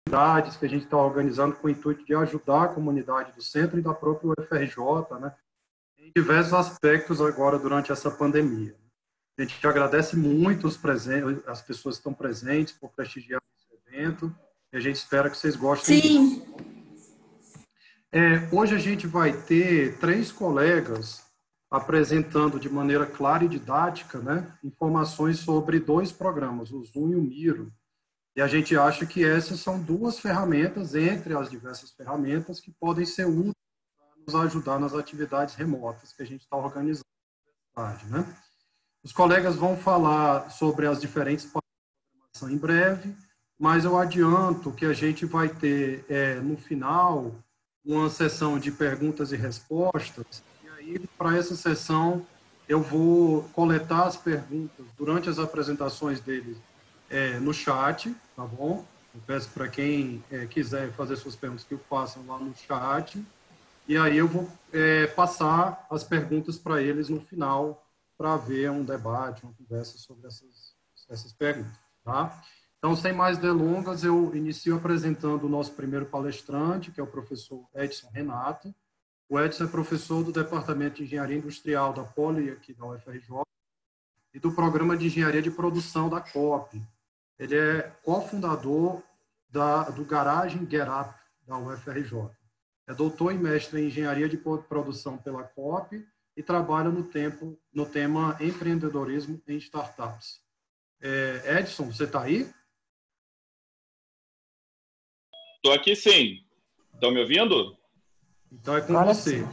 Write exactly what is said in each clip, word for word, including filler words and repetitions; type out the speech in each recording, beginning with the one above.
atividades que a gente está organizando com o intuito de ajudar a comunidade do centro e da própria U F R J, né, em diversos aspectos agora durante essa pandemia. A gente agradece muito os presentes, as pessoas que estão presentes por prestigiar esse evento, e a gente espera que vocês gostem. Sim. É, hoje a gente vai ter três colegas apresentando de maneira clara e didática, né, informações sobre dois programas, o Zoom e o Miro. E a gente acha que essas são duas ferramentas, entre as diversas ferramentas, que podem ser úteis para nos ajudar nas atividades remotas que a gente está organizando na universidade, né? Os colegas vão falar sobre as diferentes partes da programação em breve, mas eu adianto que a gente vai ter, é, no final, uma sessão de perguntas e respostas, e aí, para essa sessão, eu vou coletar as perguntas durante as apresentações deles é, no chat, tá bom? Eu peço para quem é, quiser fazer suas perguntas que o façam lá no chat, e aí eu vou é, passar as perguntas para eles no final, para haver um debate, uma conversa sobre essas, essas perguntas, tá? Então, sem mais delongas, eu inicio apresentando o nosso primeiro palestrante, que é o professor Edson Renato. O Edson é professor do Departamento de Engenharia Industrial da Poli, aqui da U F R J, e do Programa de Engenharia de Produção da C O P. Ele é cofundador da, do Garagem GetUp, da U F R J. É doutor e mestre em Engenharia de Produção pela C O P e trabalha no, tempo, no tema empreendedorismo em startups. É, Edson, você está aí? Estou aqui sim. Estão me ouvindo? Então é com Olha você.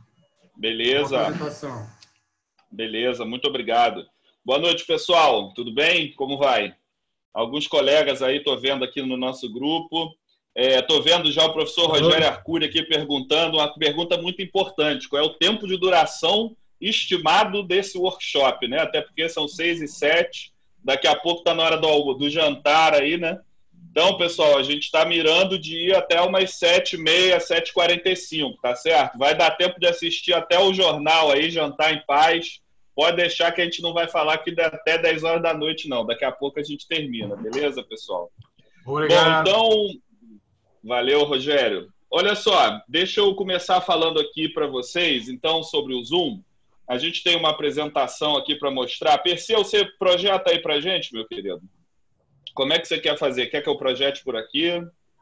Beleza. Apresentação. Beleza, muito obrigado. Boa noite, pessoal. Tudo bem? Como vai? Alguns colegas aí estou vendo aqui no nosso grupo. Estou é, vendo já o professor Rogério Arcuri aqui perguntando uma pergunta muito importante. Qual é o tempo de duração estimado desse workshop, né? Até porque são seis e sete. Daqui a pouco está na hora do, do jantar aí, né? Então, pessoal, a gente está mirando de ir até umas sete e meia, sete e quarenta e cinco, tá certo? Vai dar tempo de assistir até o jornal aí, jantar em paz. Pode deixar que a gente não vai falar aqui até dez horas da noite, não. Daqui a pouco a gente termina, beleza, pessoal? Obrigado. Bom, então, valeu, Rogério. Olha só, deixa eu começar falando aqui para vocês, então, sobre o Zoom. A gente tem uma apresentação aqui para mostrar. Perseu, você projeta aí para a gente, meu querido? Como é que você quer fazer? Quer que eu projete por aqui?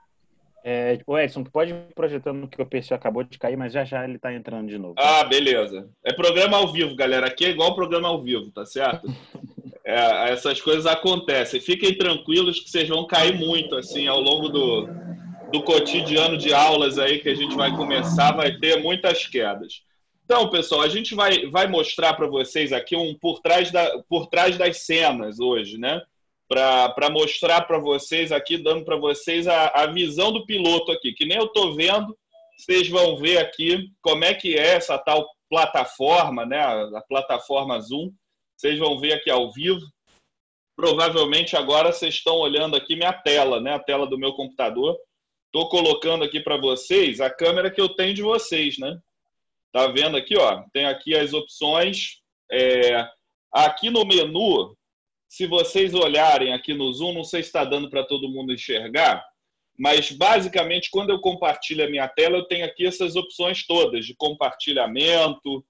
É, o Edson, tu pode ir projetando que o P C acabou de cair, mas já já ele está entrando de novo. Tá? Ah, beleza. É programa ao vivo, galera. Aqui é igual programa ao vivo, tá certo? É, essas coisas acontecem. Fiquem tranquilos que vocês vão cair muito, assim, ao longo do, do cotidiano de aulas aí que a gente vai começar, vai ter muitas quedas. Então, pessoal, a gente vai, vai mostrar para vocês aqui um por trás, da, por trás das cenas hoje, né? Para mostrar para vocês aqui, dando para vocês a, a visão do piloto aqui, que nem eu estou vendo, vocês vão ver aqui como é que é essa tal plataforma, né, a, a plataforma Zoom, vocês vão ver aqui ao vivo. Provavelmente agora vocês estão olhando aqui minha tela, né, a tela do meu computador. Estou colocando aqui para vocês a câmera que eu tenho de vocês, né? Tá vendo aqui, ó? Tem aqui as opções. É, aqui no menu, se vocês olharem aqui no Zoom, não sei se está dando para todo mundo enxergar, mas basicamente quando eu compartilho a minha tela, eu tenho aqui essas opções todas de compartilhamento,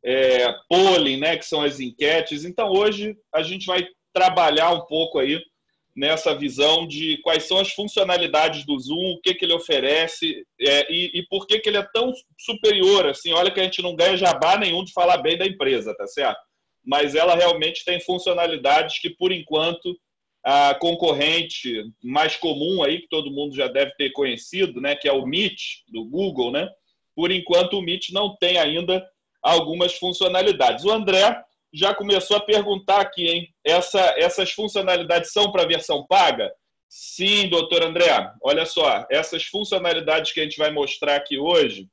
é, polling, né, que são as enquetes. Então hoje a gente vai trabalhar um pouco aí nessa visão de quais são as funcionalidades do Zoom, o que, que ele oferece é, e, e por que, que ele é tão superior. Assim, olha que a gente não ganha jabá nenhum de falar bem da empresa, tá certo? Mas ela realmente tem funcionalidades que, por enquanto, a concorrente mais comum aí, que todo mundo já deve ter conhecido, né, que é o Meet, do Google, né? Por enquanto, o Meet não tem ainda algumas funcionalidades. O André já começou a perguntar aqui, hein? Essa, essas funcionalidades são para a versão paga? Sim, doutor André. Olha só, essas funcionalidades que a gente vai mostrar aqui hoje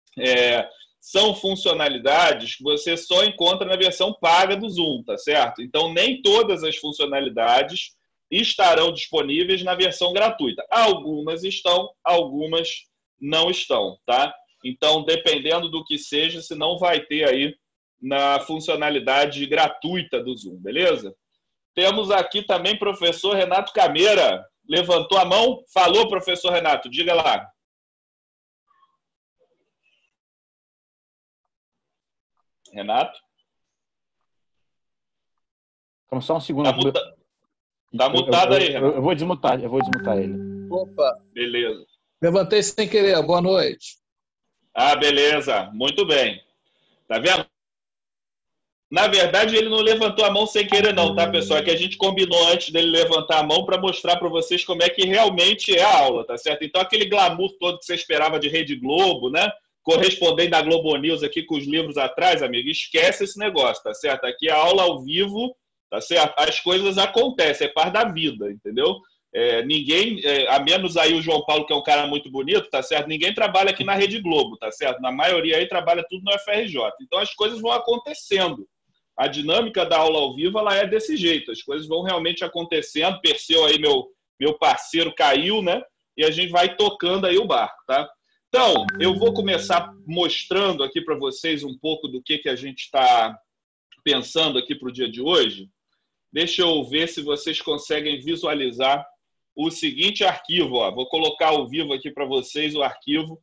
é, são funcionalidades que você só encontra na versão paga do Zoom, tá certo? Então, nem todas as funcionalidades estarão disponíveis na versão gratuita. Algumas estão, algumas não estão, tá? Então, dependendo do que seja, se não vai ter aí na funcionalidade gratuita do Zoom, beleza? Temos aqui também o professor Renato Cameira. levantou a mão, falou, professor Renato, diga lá. Renato? Vamos só um segundo. Tá, muta... tá mutado eu, eu, aí, Renato. Eu, eu vou desmutar, eu vou desmutar ele. Opa! Beleza. Levantei sem querer. Boa noite. Ah, beleza. Muito bem. Tá vendo? Na verdade, ele não levantou a mão sem querer não, tá, pessoal? É que a gente combinou antes dele levantar a mão para mostrar para vocês como é que realmente é a aula, tá certo? Então, aquele glamour todo que você esperava de Rede Globo, né? Correspondendo à Globo News aqui com os livros atrás, amigo, esquece esse negócio, tá certo? Aqui é aula ao vivo, tá certo? As coisas acontecem, é parte da vida, entendeu? É, ninguém, é, a menos aí o João Paulo, que é um cara muito bonito, tá certo? Ninguém trabalha aqui na Rede Globo, tá certo? Na maioria aí trabalha tudo no F R J. Então, as coisas vão acontecendo. A dinâmica da aula ao vivo, ela é desse jeito. As coisas vão realmente acontecendo. Perseu aí, meu, meu parceiro, caiu, né? E a gente vai tocando aí o barco, tá? Então, eu vou começar mostrando aqui para vocês um pouco do que, que a gente está pensando aqui para o dia de hoje. Deixa eu ver se vocês conseguem visualizar o seguinte arquivo. Ó. Vou colocar ao vivo aqui para vocês o arquivo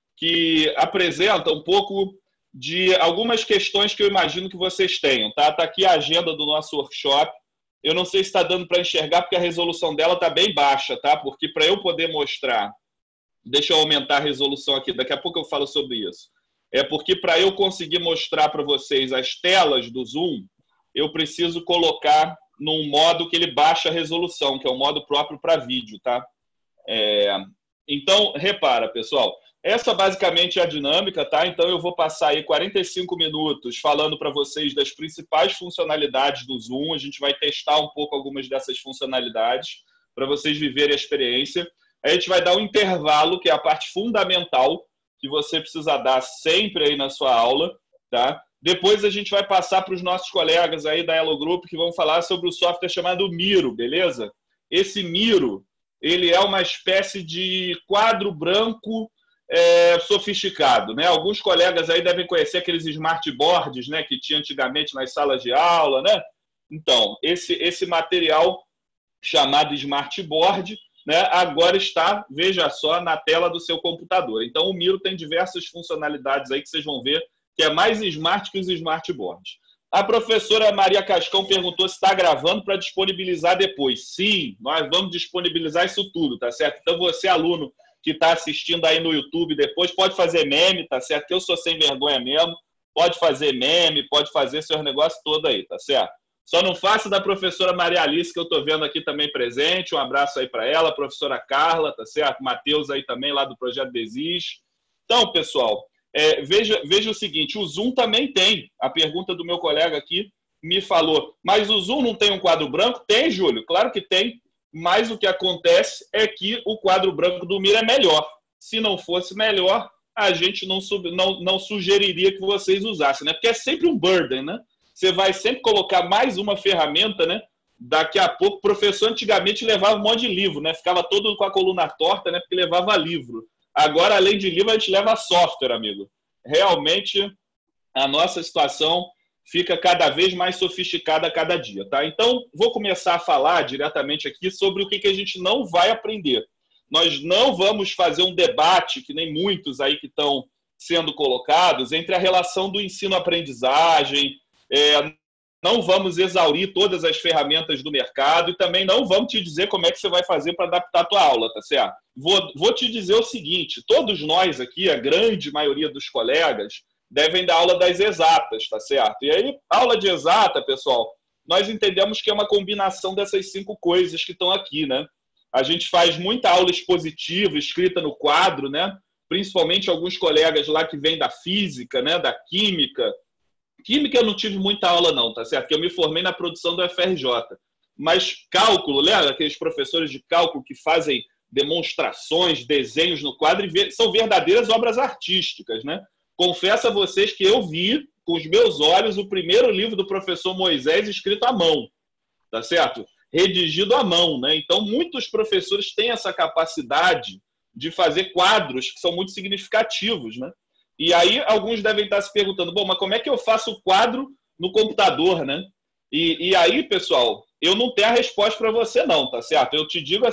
que apresenta um pouco de algumas questões que eu imagino que vocês tenham. Tá, tá aqui a agenda do nosso workshop. Eu não sei se está dando para enxergar, porque a resolução dela está bem baixa, tá? Porque para eu poder mostrar... Deixa eu aumentar a resolução aqui, daqui a pouco eu falo sobre isso. É porque para eu conseguir mostrar para vocês as telas do Zoom, eu preciso colocar num modo que ele baixa a resolução, que é o modo próprio para vídeo, tá? É... Então, repara, pessoal, essa basicamente é a dinâmica, tá? Então eu vou passar aí quarenta e cinco minutos falando para vocês das principais funcionalidades do Zoom. A gente vai testar um pouco algumas dessas funcionalidades para vocês viverem a experiência. Aí a gente vai dar um intervalo, que é a parte fundamental que você precisa dar sempre aí na sua aula, tá? Depois a gente vai passar para os nossos colegas aí da Elo Group que vão falar sobre o software chamado Miro, beleza? Esse Miro, ele é uma espécie de quadro branco é, sofisticado, né? Alguns colegas aí devem conhecer aqueles smartboards, né, que tinha antigamente nas salas de aula, né? Então, esse, esse material chamado smartboard, né, agora está, veja só, na tela do seu computador. Então, o Miro tem diversas funcionalidades aí que vocês vão ver que é mais smart que os smartboards. A professora Maria Cascão perguntou se está gravando para disponibilizar depois. Sim, nós vamos disponibilizar isso tudo, tá certo? Então, você, aluno que está assistindo aí no YouTube depois, pode fazer meme, tá certo? Que eu sou sem vergonha mesmo. Pode fazer meme, pode fazer seus negócios todo aí, tá certo? Só não faça da professora Maria Alice, que eu estou vendo aqui também presente. Um abraço aí para ela, a professora Carla, tá certo? Matheus aí também, lá do Projeto Desiste. Então, pessoal, é, veja, veja o seguinte, o Zoom também tem. A pergunta do meu colega aqui me falou, mas o Zoom não tem um quadro branco? Tem, Júlio, claro que tem. Mas o que acontece é que o quadro branco do Miro é melhor. Se não fosse melhor, a gente não, não, não sugeriria que vocês usassem, né? Porque é sempre um burden, né? Você vai sempre colocar mais uma ferramenta, né? Daqui a pouco, o professor antigamente levava um monte de livro, né? Ficava todo com a coluna torta, né? Porque levava livro. Agora, além de livro, a gente leva software, amigo. Realmente, a nossa situação fica cada vez mais sofisticada a cada dia, tá? Então, vou começar a falar diretamente aqui sobre o que, que a gente não vai aprender. Nós não vamos fazer um debate, que nem muitos aí que estão sendo colocados, entre a relação do ensino-aprendizagem. É, não vamos exaurir todas as ferramentas do mercado e também não vamos te dizer como é que você vai fazer para adaptar a tua aula, tá certo? Vou, vou te dizer o seguinte, todos nós aqui, a grande maioria dos colegas, devem dar aula das exatas, tá certo? E aí, aula de exata, pessoal, nós entendemos que é uma combinação dessas cinco coisas que estão aqui, né? A gente faz muita aula expositiva, escrita no quadro, né? Principalmente alguns colegas lá que vêm da física, né? Da química. Química eu não tive muita aula não, tá certo? Porque eu me formei na produção do F R J. Mas cálculo, lembra? Aqueles professores de cálculo que fazem demonstrações, desenhos no quadro, e são verdadeiras obras artísticas, né? Confesso a vocês que eu vi, com os meus olhos, o primeiro livro do professor Moisés escrito à mão, tá certo? Redigido à mão, né? Então, muitos professores têm essa capacidade de fazer quadros que são muito significativos, né? E aí, alguns devem estar se perguntando, bom, mas como é que eu faço o quadro no computador, né? E, e aí, pessoal, eu não tenho a resposta para você não, tá certo? Eu te digo assim,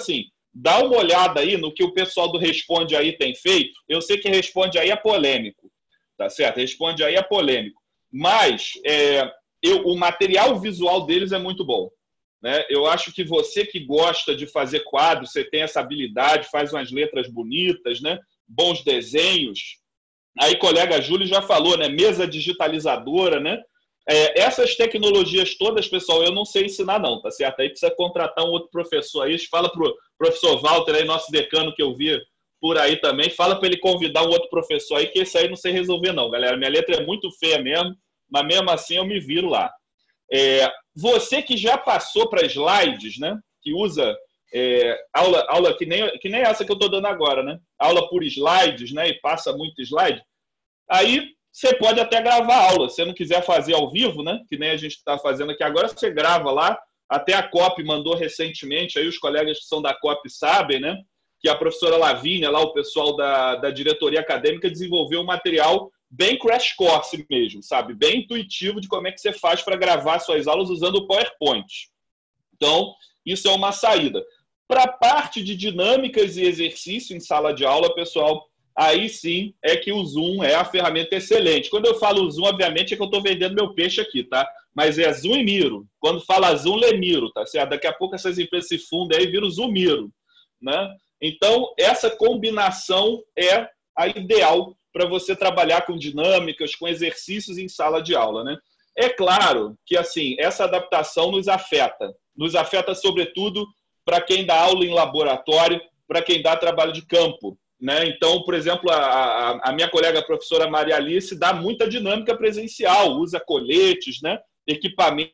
Dá uma olhada aí no que o pessoal do Responde Aí tem feito. Eu sei que Responde Aí é polêmico, tá certo? Responde Aí é polêmico. Mas é, eu, o material visual deles é muito bom, né? Eu acho que você que gosta de fazer quadros, você tem essa habilidade, faz umas letras bonitas, né? Bons desenhos. Aí, colega Júlio já falou, né? Mesa digitalizadora, né? É, essas tecnologias todas, pessoal, eu não sei ensinar não, tá certo? Aí precisa contratar um outro professor aí. Fala pro professor Walter aí, nosso decano que eu vi por aí também. Fala para ele convidar um outro professor aí, que esse aí não sei resolver não, galera. Minha letra é muito feia mesmo, mas mesmo assim eu me viro lá. É, você que já passou para slides, né? Que usa é, aula, aula que, nem, que nem essa que eu estou dando agora, né? Aula por slides, né? E passa muito slide. Aí você pode até gravar a aula. Se você não quiser fazer ao vivo, né? Que nem a gente está fazendo aqui agora, você grava lá. Até a C O P mandou recentemente, aí os colegas que são da C O P sabem, né? Que a professora Lavínia, lá o pessoal da, da diretoria acadêmica, desenvolveu um material bem crash course mesmo, sabe? Bem intuitivo de como é que você faz para gravar suas aulas usando o PowerPoint. Então, isso é uma saída. Para a parte de dinâmicas e exercício em sala de aula, pessoal, aí sim é que o Zoom é a ferramenta excelente. Quando eu falo Zoom, obviamente, é que eu estou vendendo meu peixe aqui, tá? Mas é Zoom e Miro. Quando fala Zoom, lê Miro, tá certo? Daqui a pouco essas empresas se fundem aí e viram Zoom Miro, né? Então, essa combinação é a ideal para você trabalhar com dinâmicas, com exercícios em sala de aula, né? É claro que, assim, essa adaptação nos afeta. Nos afeta, sobretudo, para quem dá aula em laboratório, para quem dá trabalho de campo, né? Então, por exemplo, a, a, a minha colega a professora Maria Alice dá muita dinâmica presencial, usa coletes, né? Equipamentos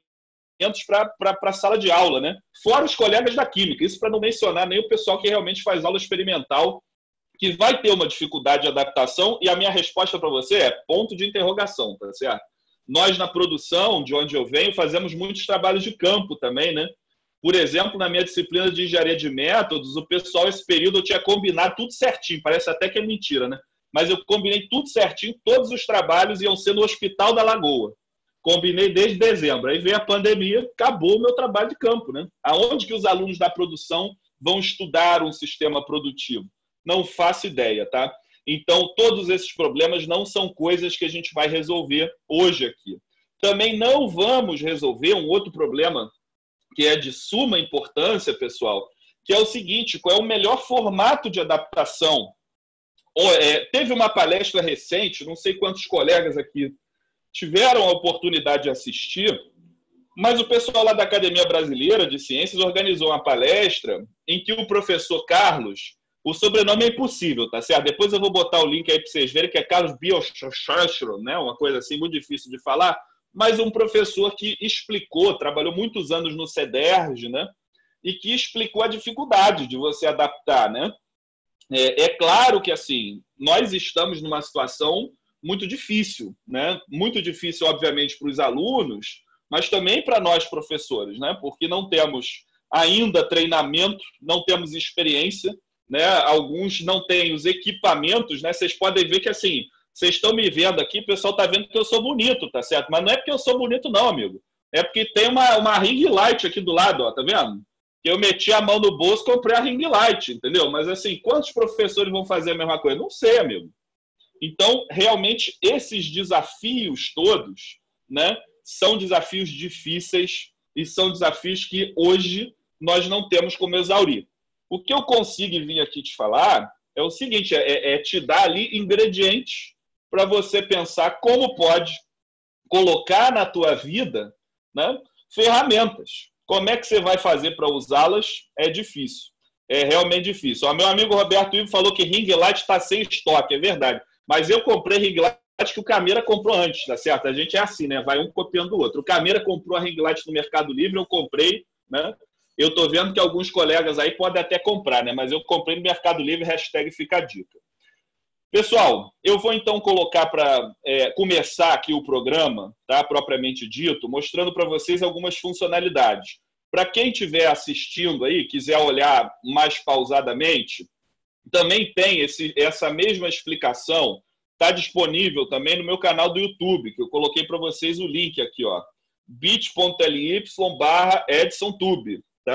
para a sala de aula, né? Fora os colegas da química, isso para não mencionar nem o pessoal que realmente faz aula experimental, que vai ter uma dificuldade de adaptação, e a minha resposta para você é ponto de interrogação, tá certo? Nós, na produção, de onde eu venho, fazemos muitos trabalhos de campo também, né? Por exemplo, na minha disciplina de engenharia de métodos, o pessoal, esse período, eu tinha combinado tudo certinho, parece até que é mentira, né? Mas eu combinei tudo certinho, todos os trabalhos iam ser no Hospital da Lagoa. Combinei desde dezembro. Aí veio a pandemia, acabou o meu trabalho de campo, né? Aonde que os alunos da produção vão estudar um sistema produtivo? Não faço ideia, tá? Então, todos esses problemas não são coisas que a gente vai resolver hoje aqui. Também não vamos resolver um outro problema que é de suma importância, pessoal, que é o seguinte: qual é o melhor formato de adaptação? É, teve uma palestra recente, não sei quantos colegas aqui tiveram a oportunidade de assistir, mas o pessoal lá da Academia Brasileira de Ciências organizou uma palestra em que o professor Carlos, o sobrenome é impossível, tá certo? Depois eu vou botar o link aí para vocês verem, que é Carlos Biochastro, né? Uma coisa assim muito difícil de falar, mas um professor que explicou, trabalhou muitos anos no CEDERJ, né? E que explicou a dificuldade de você adaptar, né? É, é claro que, assim, nós estamos numa situação muito difícil, né? Muito difícil, obviamente, para os alunos, mas também para nós, professores, né? Porque não temos ainda treinamento, não temos experiência, né? Alguns não têm os equipamentos, né? Vocês podem ver que, assim, vocês estão me vendo aqui, o pessoal está vendo que eu sou bonito, tá certo? Mas não é porque eu sou bonito, não, amigo. É porque tem uma, uma ring light aqui do lado, ó, tá vendo? Eu meti a mão no bolso e comprei a ring light, entendeu? Mas, assim, quantos professores vão fazer a mesma coisa? Não sei, amigo. Então, realmente, esses desafios todos, né, são desafios difíceis e são desafios que hoje nós não temos como exaurir. O que eu consigo vir aqui te falar é o seguinte, é, é te dar ali ingredientes para você pensar como pode colocar na tua vida, né, ferramentas. Como é que você vai fazer para usá-las? É difícil. É realmente difícil. O meu amigo Roberto Ivo falou que ring light está sem estoque, é verdade. Mas eu comprei ring light que o Camera comprou antes, tá certo? A gente é assim, né? Vai um copiando o outro. O Camera comprou a ring light no Mercado Livre, eu comprei, né? Eu tô vendo que alguns colegas aí podem até comprar, né? Mas eu comprei no Mercado Livre, hashtag fica a dica. Pessoal, eu vou então colocar para é, começar aqui o programa, tá? Propriamente dito, mostrando para vocês algumas funcionalidades. Para quem estiver assistindo aí, quiser olhar mais pausadamente, também tem esse, essa mesma explicação, está disponível também no meu canal do YouTube, que eu coloquei para vocês o link aqui, ó, bit.ly barra EdsonTube, tá?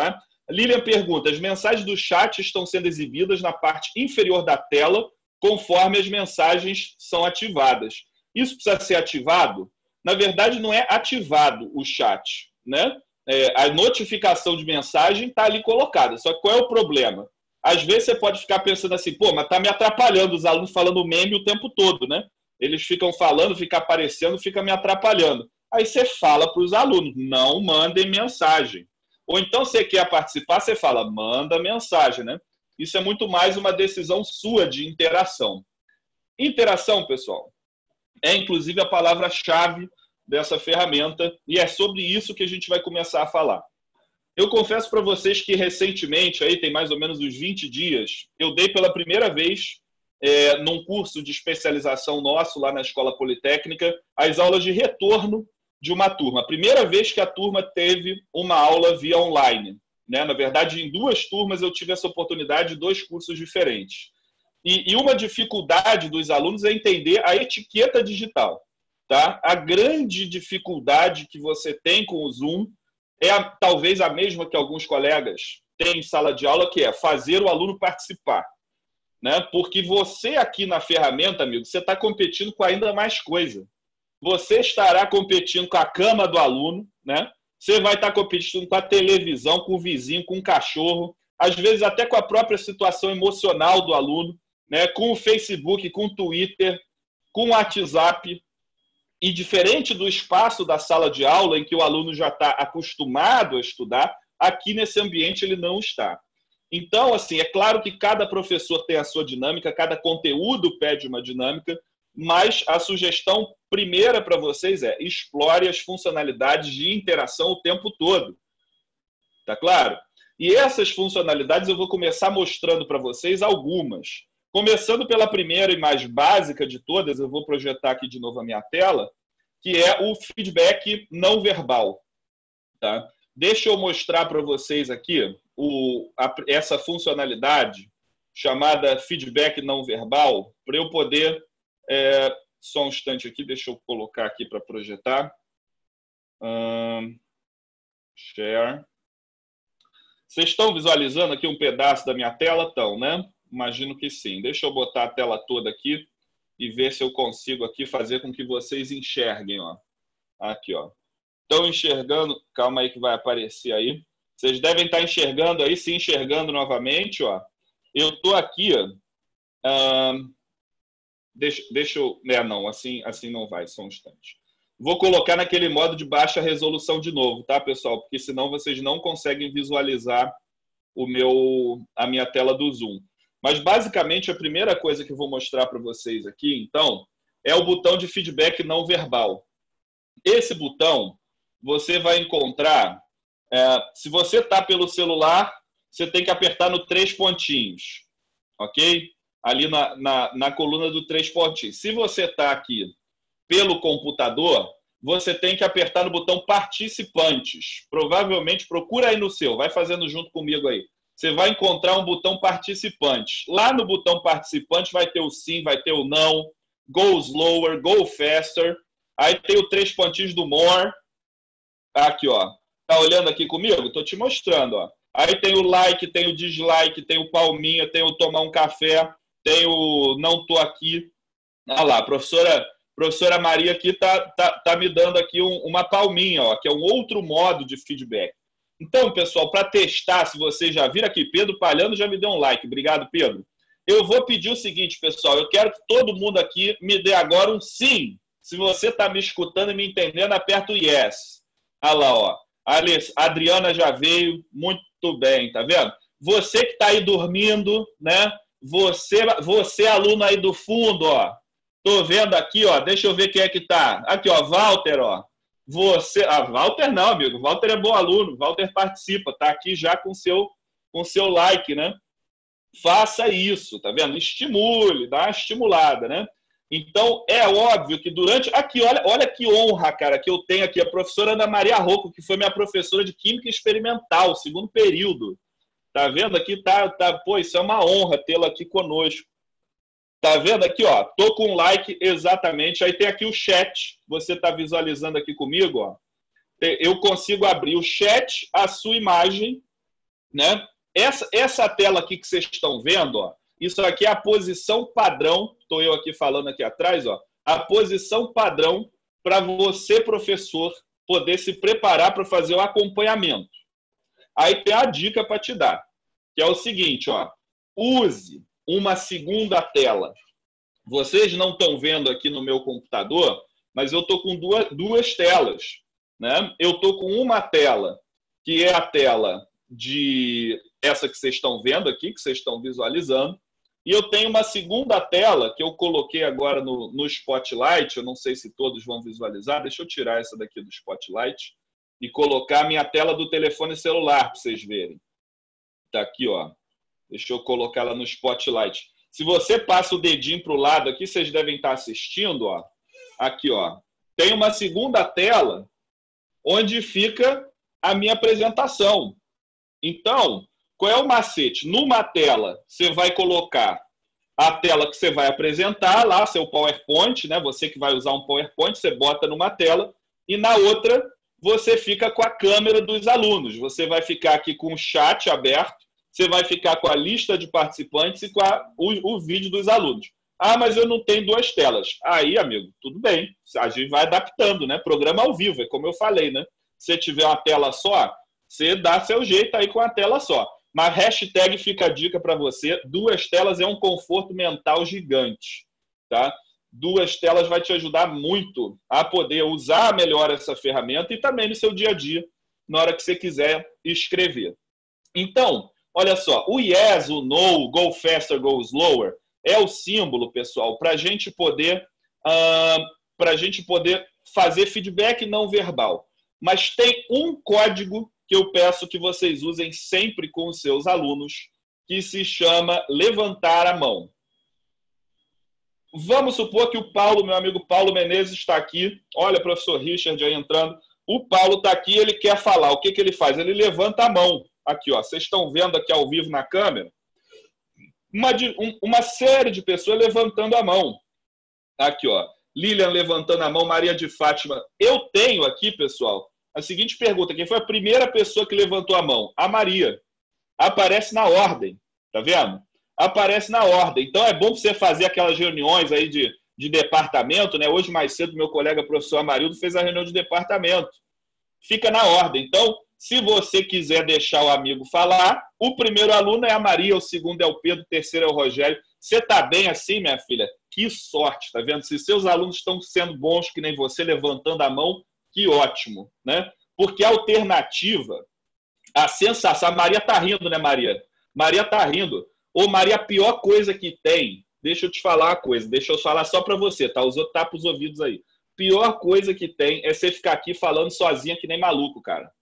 Lilian pergunta, as mensagens do chat estão sendo exibidas na parte inferior da tela conforme as mensagens são ativadas. Isso precisa ser ativado? Na verdade, não é ativado o chat, né? É, a notificação de mensagem está ali colocada. Só que qual é o problema? Às vezes você pode ficar pensando assim, pô, mas está me atrapalhando os alunos falando meme o tempo todo, né? Eles ficam falando, fica aparecendo, fica me atrapalhando. Aí você fala para os alunos, não mandem mensagem. Ou então você quer participar, você fala, manda mensagem, né? Isso é muito mais uma decisão sua de interação. Interação, pessoal, é inclusive a palavra-chave dessa ferramenta e é sobre isso que a gente vai começar a falar. Eu confesso para vocês que recentemente, aí tem mais ou menos uns vinte dias, eu dei pela primeira vez, é, num curso de especialização nosso lá na Escola Politécnica, as aulas de retorno de uma turma. A primeira vez que a turma teve uma aula via online. Né? Na verdade, em duas turmas eu tive essa oportunidade de dois cursos diferentes. E, e uma dificuldade dos alunos é entender a etiqueta digital. Tá? A grande dificuldade que você tem com o Zoom é a, talvez a mesma que alguns colegas têm em sala de aula, que é fazer o aluno participar. Né? Porque você aqui na ferramenta, amigo, você está competindo com ainda mais coisa. Você estará competindo com a cama do aluno, né? Você vai estar competindo com a televisão, com o vizinho, com o cachorro, às vezes até com a própria situação emocional do aluno, né? Com o Facebook, com o Twitter, com o WhatsApp. E diferente do espaço da sala de aula, em que o aluno já está acostumado a estudar, aqui nesse ambiente ele não está. Então, assim, é claro que cada professor tem a sua dinâmica, cada conteúdo pede uma dinâmica, mas a sugestão primeira para vocês é explore as funcionalidades de interação o tempo todo. Tá claro? E essas funcionalidades eu vou começar mostrando para vocês algumas. Começando pela primeira e mais básica de todas, eu vou projetar aqui de novo a minha tela, que é o feedback não verbal. Tá? Deixa eu mostrar para vocês aqui o, a, essa funcionalidade chamada feedback não verbal, para eu poder... É, só um instante aqui, deixa eu colocar aqui para projetar. Um, share. Vocês estão visualizando aqui um pedaço da minha tela? Estão, né? Imagino que sim. Deixa eu botar a tela toda aqui e ver se eu consigo aqui fazer com que vocês enxerguem. Ó. Aqui, ó. Estão enxergando? Calma aí que vai aparecer aí. Vocês devem estar enxergando aí, se enxergando novamente. Ó. Eu estou aqui... Ó, um, Deixa, deixa eu... É, não, assim, assim não vai, só um instante. Vou colocar naquele modo de baixa resolução de novo, tá, pessoal? Porque senão vocês não conseguem visualizar o meu, a minha tela do Zoom. Mas, basicamente, a primeira coisa que eu vou mostrar para vocês aqui, então, é o botão de feedback não verbal. Esse botão, você vai encontrar... É, se você está pelo celular, você tem que apertar no três pontinhos, ok? Ali na, na, na coluna do três pontinhos. Se você está aqui pelo computador, você tem que apertar no botão participantes. Provavelmente, procura aí no seu, vai fazendo junto comigo aí. Você vai encontrar um botão participantes. Lá no botão participantes vai ter o sim, vai ter o não, go slower, go faster. Aí tem o três pontinhos do more. Aqui, ó. Tá olhando aqui comigo? Estou te mostrando, ó. Aí tem o like, tem o dislike, tem o palminha, tem o tomar um café. Tem o não tô aqui. Olha lá, a professora, professora Maria aqui tá, tá, tá me dando aqui um, uma palminha, ó, que é um outro modo de feedback. Então, pessoal, para testar, se vocês já viram aqui, Pedro Palhano já me deu um like. Obrigado, Pedro. Eu vou pedir o seguinte, pessoal, eu quero que todo mundo aqui me dê agora um sim. Se você está me escutando e me entendendo, aperta o yes. Olha lá, ó. A Adriana já veio, muito bem, tá vendo? Você que está aí dormindo, né? Você, você, aluno aí do fundo, ó. Tô vendo aqui, ó. Deixa eu ver quem é que tá. Aqui, ó, Walter, ó. Você, ah, Walter não, amigo. Walter é bom aluno. Walter participa, tá aqui já com seu com seu like, né? Faça isso, tá vendo? Estimule, dá uma estimulada, né? Então, é óbvio que durante... Aqui, olha, olha que honra, cara, que eu tenho aqui. A professora Ana Maria Rocco, que foi minha professora de Química Experimental, segundo período. Tá vendo? Aqui tá, tá... Pô, isso é uma honra tê-la aqui conosco. Tá vendo aqui, ó? Tô com um like exatamente. Aí tem aqui o chat. Você tá visualizando aqui comigo, ó. Eu consigo abrir o chat, a sua imagem, né? Essa, essa tela aqui que vocês estão vendo, ó, isso aqui é a posição padrão, estou eu aqui falando aqui atrás, ó, a posição padrão para você, professor, poder se preparar para fazer o acompanhamento. Aí tem a dica para te dar, que é o seguinte, ó, use uma segunda tela. Vocês não estão vendo aqui no meu computador, mas eu estou com duas, duas telas, né? Eu estou com uma tela, que é a tela de essa que vocês estão vendo aqui, que vocês estão visualizando, e eu tenho uma segunda tela que eu coloquei agora no, no Spotlight, eu não sei se todos vão visualizar, deixa eu tirar essa daqui do Spotlight e colocar a minha tela do telefone celular para vocês verem. Tá aqui, ó. Deixa eu colocar ela no Spotlight. Se você passa o dedinho para o lado aqui, vocês devem estar assistindo, ó. Aqui, ó. Tem uma segunda tela onde fica a minha apresentação. Então, qual é o macete? Numa tela, você vai colocar a tela que você vai apresentar, lá, seu PowerPoint, né? Você que vai usar um PowerPoint, você bota numa tela, e na outra, você fica com a câmera dos alunos. Você vai ficar aqui com o chat aberto, você vai ficar com a lista de participantes e com a, o, o vídeo dos alunos. Ah, mas eu não tenho duas telas. Aí, amigo, tudo bem. A gente vai adaptando, né? Programa ao vivo, é como eu falei, né? Se tiver uma tela só, você dá seu jeito aí com a tela só. Mas hashtag fica a dica para você. Duas telas é um conforto mental gigante, tá? Duas telas vai te ajudar muito a poder usar melhor essa ferramenta e também no seu dia a dia, na hora que você quiser escrever. Então, olha só, o yes, o no, go faster, go slower, é o símbolo, pessoal, para a gente poder, uh, para a gente poder fazer feedback não verbal. Mas tem um código que eu peço que vocês usem sempre com os seus alunos, que se chama levantar a mão. Vamos supor que o Paulo, meu amigo Paulo Menezes, está aqui. Olha, professor Richard aí entrando. O Paulo está aqui, ele quer falar. O que, que ele faz? Ele levanta a mão. Aqui, ó. Vocês estão vendo aqui ao vivo na câmera? Uma, uma série de pessoas levantando a mão. Aqui, ó. Lilian levantando a mão, Maria de Fátima. Eu tenho aqui, pessoal, a seguinte pergunta. Quem foi a primeira pessoa que levantou a mão? A Maria. Aparece na ordem. Tá vendo? Aparece na ordem. Então, é bom você fazer aquelas reuniões aí de, de departamento, né? Hoje, mais cedo, meu colega professor Amarildo fez a reunião de departamento. Fica na ordem. Então, se você quiser deixar o amigo falar, o primeiro aluno é a Maria, o segundo é o Pedro, o terceiro é o Rogério. Você está bem assim, minha filha? Que sorte, tá vendo? Se seus alunos estão sendo bons que nem você, levantando a mão, que ótimo, né? Porque a alternativa, a sensação... A Maria está rindo, né, Maria? Maria está rindo. Ô, Maria, a pior coisa que tem... Deixa eu te falar uma coisa, deixa eu falar só para você, tá? Os outros tapam os ouvidos aí. Pior coisa que tem é você ficar aqui falando sozinha que nem maluco, cara.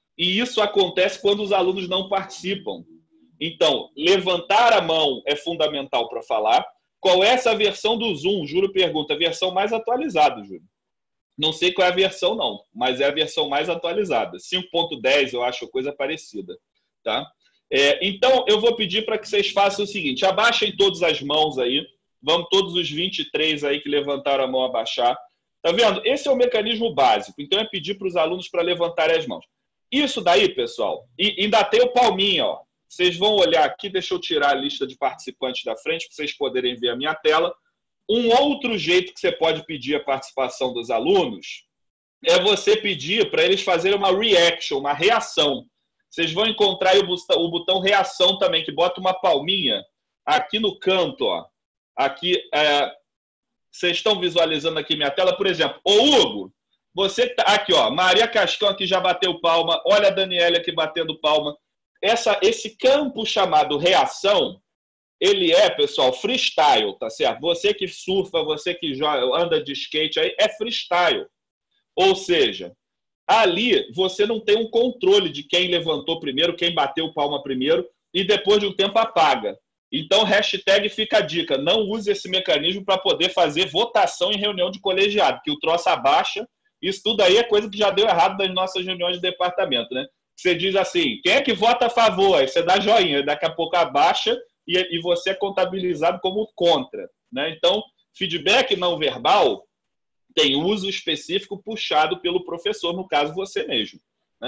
E isso acontece quando os alunos não participam. Então, levantar a mão é fundamental para falar. Qual é essa versão do Zoom? Júlio pergunta. A versão mais atualizada, Júlio. Não sei qual é a versão, não, mas é a versão mais atualizada. cinco ponto dez, eu acho, coisa parecida. Tá? É, então, eu vou pedir para que vocês façam o seguinte. Abaixem todas as mãos aí. Vamos todos os vinte e três aí que levantaram a mão abaixar. Tá vendo? Esse é o mecanismo básico. Então, é pedir para os alunos para levantarem as mãos. Isso daí, pessoal, e ainda tem o palminha, ó. Vocês vão olhar aqui, deixa eu tirar a lista de participantes da frente para vocês poderem ver a minha tela. Um outro jeito que você pode pedir a participação dos alunos é você pedir para eles fazerem uma reaction, uma reação. Vocês vão encontrar aí o botão, o botão reação também, que bota uma palminha aqui no canto, ó. Aqui, é, vocês estão visualizando aqui minha tela, por exemplo. Ô, Hugo, você tá aqui, ó, Maria Cascão aqui já bateu palma, olha a Daniela aqui batendo palma. Essa, esse campo chamado reação, ele é, pessoal, freestyle, tá certo? Você que surfa, você que joga, anda de skate aí, é freestyle. Ou seja, ali você não tem um controle de quem levantou primeiro, quem bateu palma primeiro, e depois de um tempo apaga. Então, hashtag fica a dica, não use esse mecanismo para poder fazer votação em reunião de colegiado, que o troço abaixa. Isso tudo aí é coisa que já deu errado nas nossas reuniões de departamento, né? Você diz assim, quem é que vota a favor? Aí você dá joinha, daqui a pouco abaixa e, e você é contabilizado como contra, né? Então, feedback não verbal tem uso específico puxado pelo professor, no caso você mesmo, né?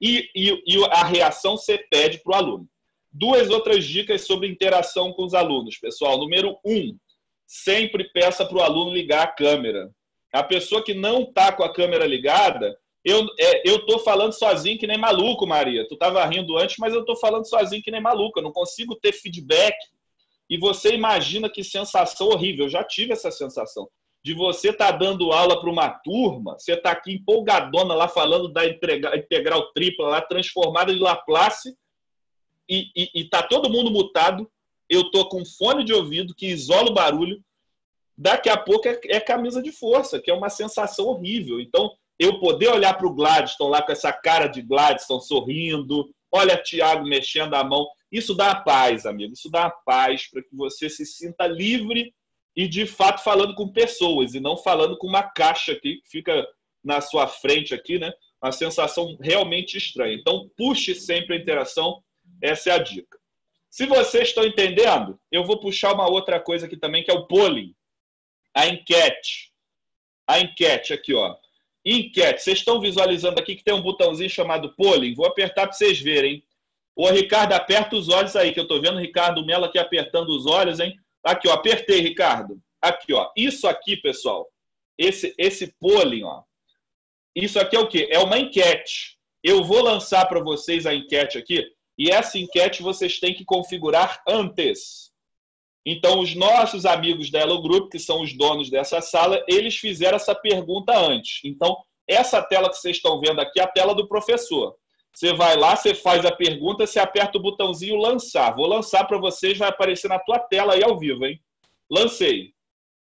e, e, e a reação você pede para o aluno. Duas outras dicas sobre interação com os alunos, pessoal. Número um, sempre peça para o aluno ligar a câmera. A pessoa que não está com a câmera ligada, eu é, eu estou falando sozinho que nem maluco, Maria. Tu estava rindo antes, mas eu estou falando sozinho que nem maluco. Eu não consigo ter feedback. E você imagina que sensação horrível. Eu já tive essa sensação de você estar tá dando aula para uma turma, você está aqui empolgadona lá falando da integral tripla, lá transformada de Laplace, e está todo mundo mutado. Eu estou com fone de ouvido que isola o barulho. Daqui a pouco é, é camisa de força, que é uma sensação horrível. Então, eu poder olhar para o Gladstone lá com essa cara de Gladstone sorrindo, olha Thiago mexendo a mão, isso dá paz, amigo. Isso dá paz para que você se sinta livre e, de fato, falando com pessoas e não falando com uma caixa aqui que fica na sua frente aqui, né? Uma sensação realmente estranha. Então, puxe sempre a interação. Essa é a dica. Se vocês estão entendendo, eu vou puxar uma outra coisa aqui também, que é o polling. A enquete. A enquete aqui, ó. Enquete. Vocês estão visualizando aqui que tem um botãozinho chamado polling? Vou apertar para vocês verem. Ô, Ricardo, aperta os olhos aí, que eu estou vendo o Ricardo Mello aqui apertando os olhos, hein? Aqui, ó. Apertei, Ricardo. Aqui, ó. Isso aqui, pessoal. Esse, esse polling, ó. Isso aqui é o quê? É uma enquete. Eu vou lançar para vocês a enquete aqui. E essa enquete vocês têm que configurar antes. Então, os nossos amigos da Elo Group, que são os donos dessa sala, eles fizeram essa pergunta antes. Então, essa tela que vocês estão vendo aqui é a tela do professor. Você vai lá, você faz a pergunta, você aperta o botãozinho lançar. Vou lançar para vocês, vai aparecer na tua tela aí ao vivo, hein? Lancei.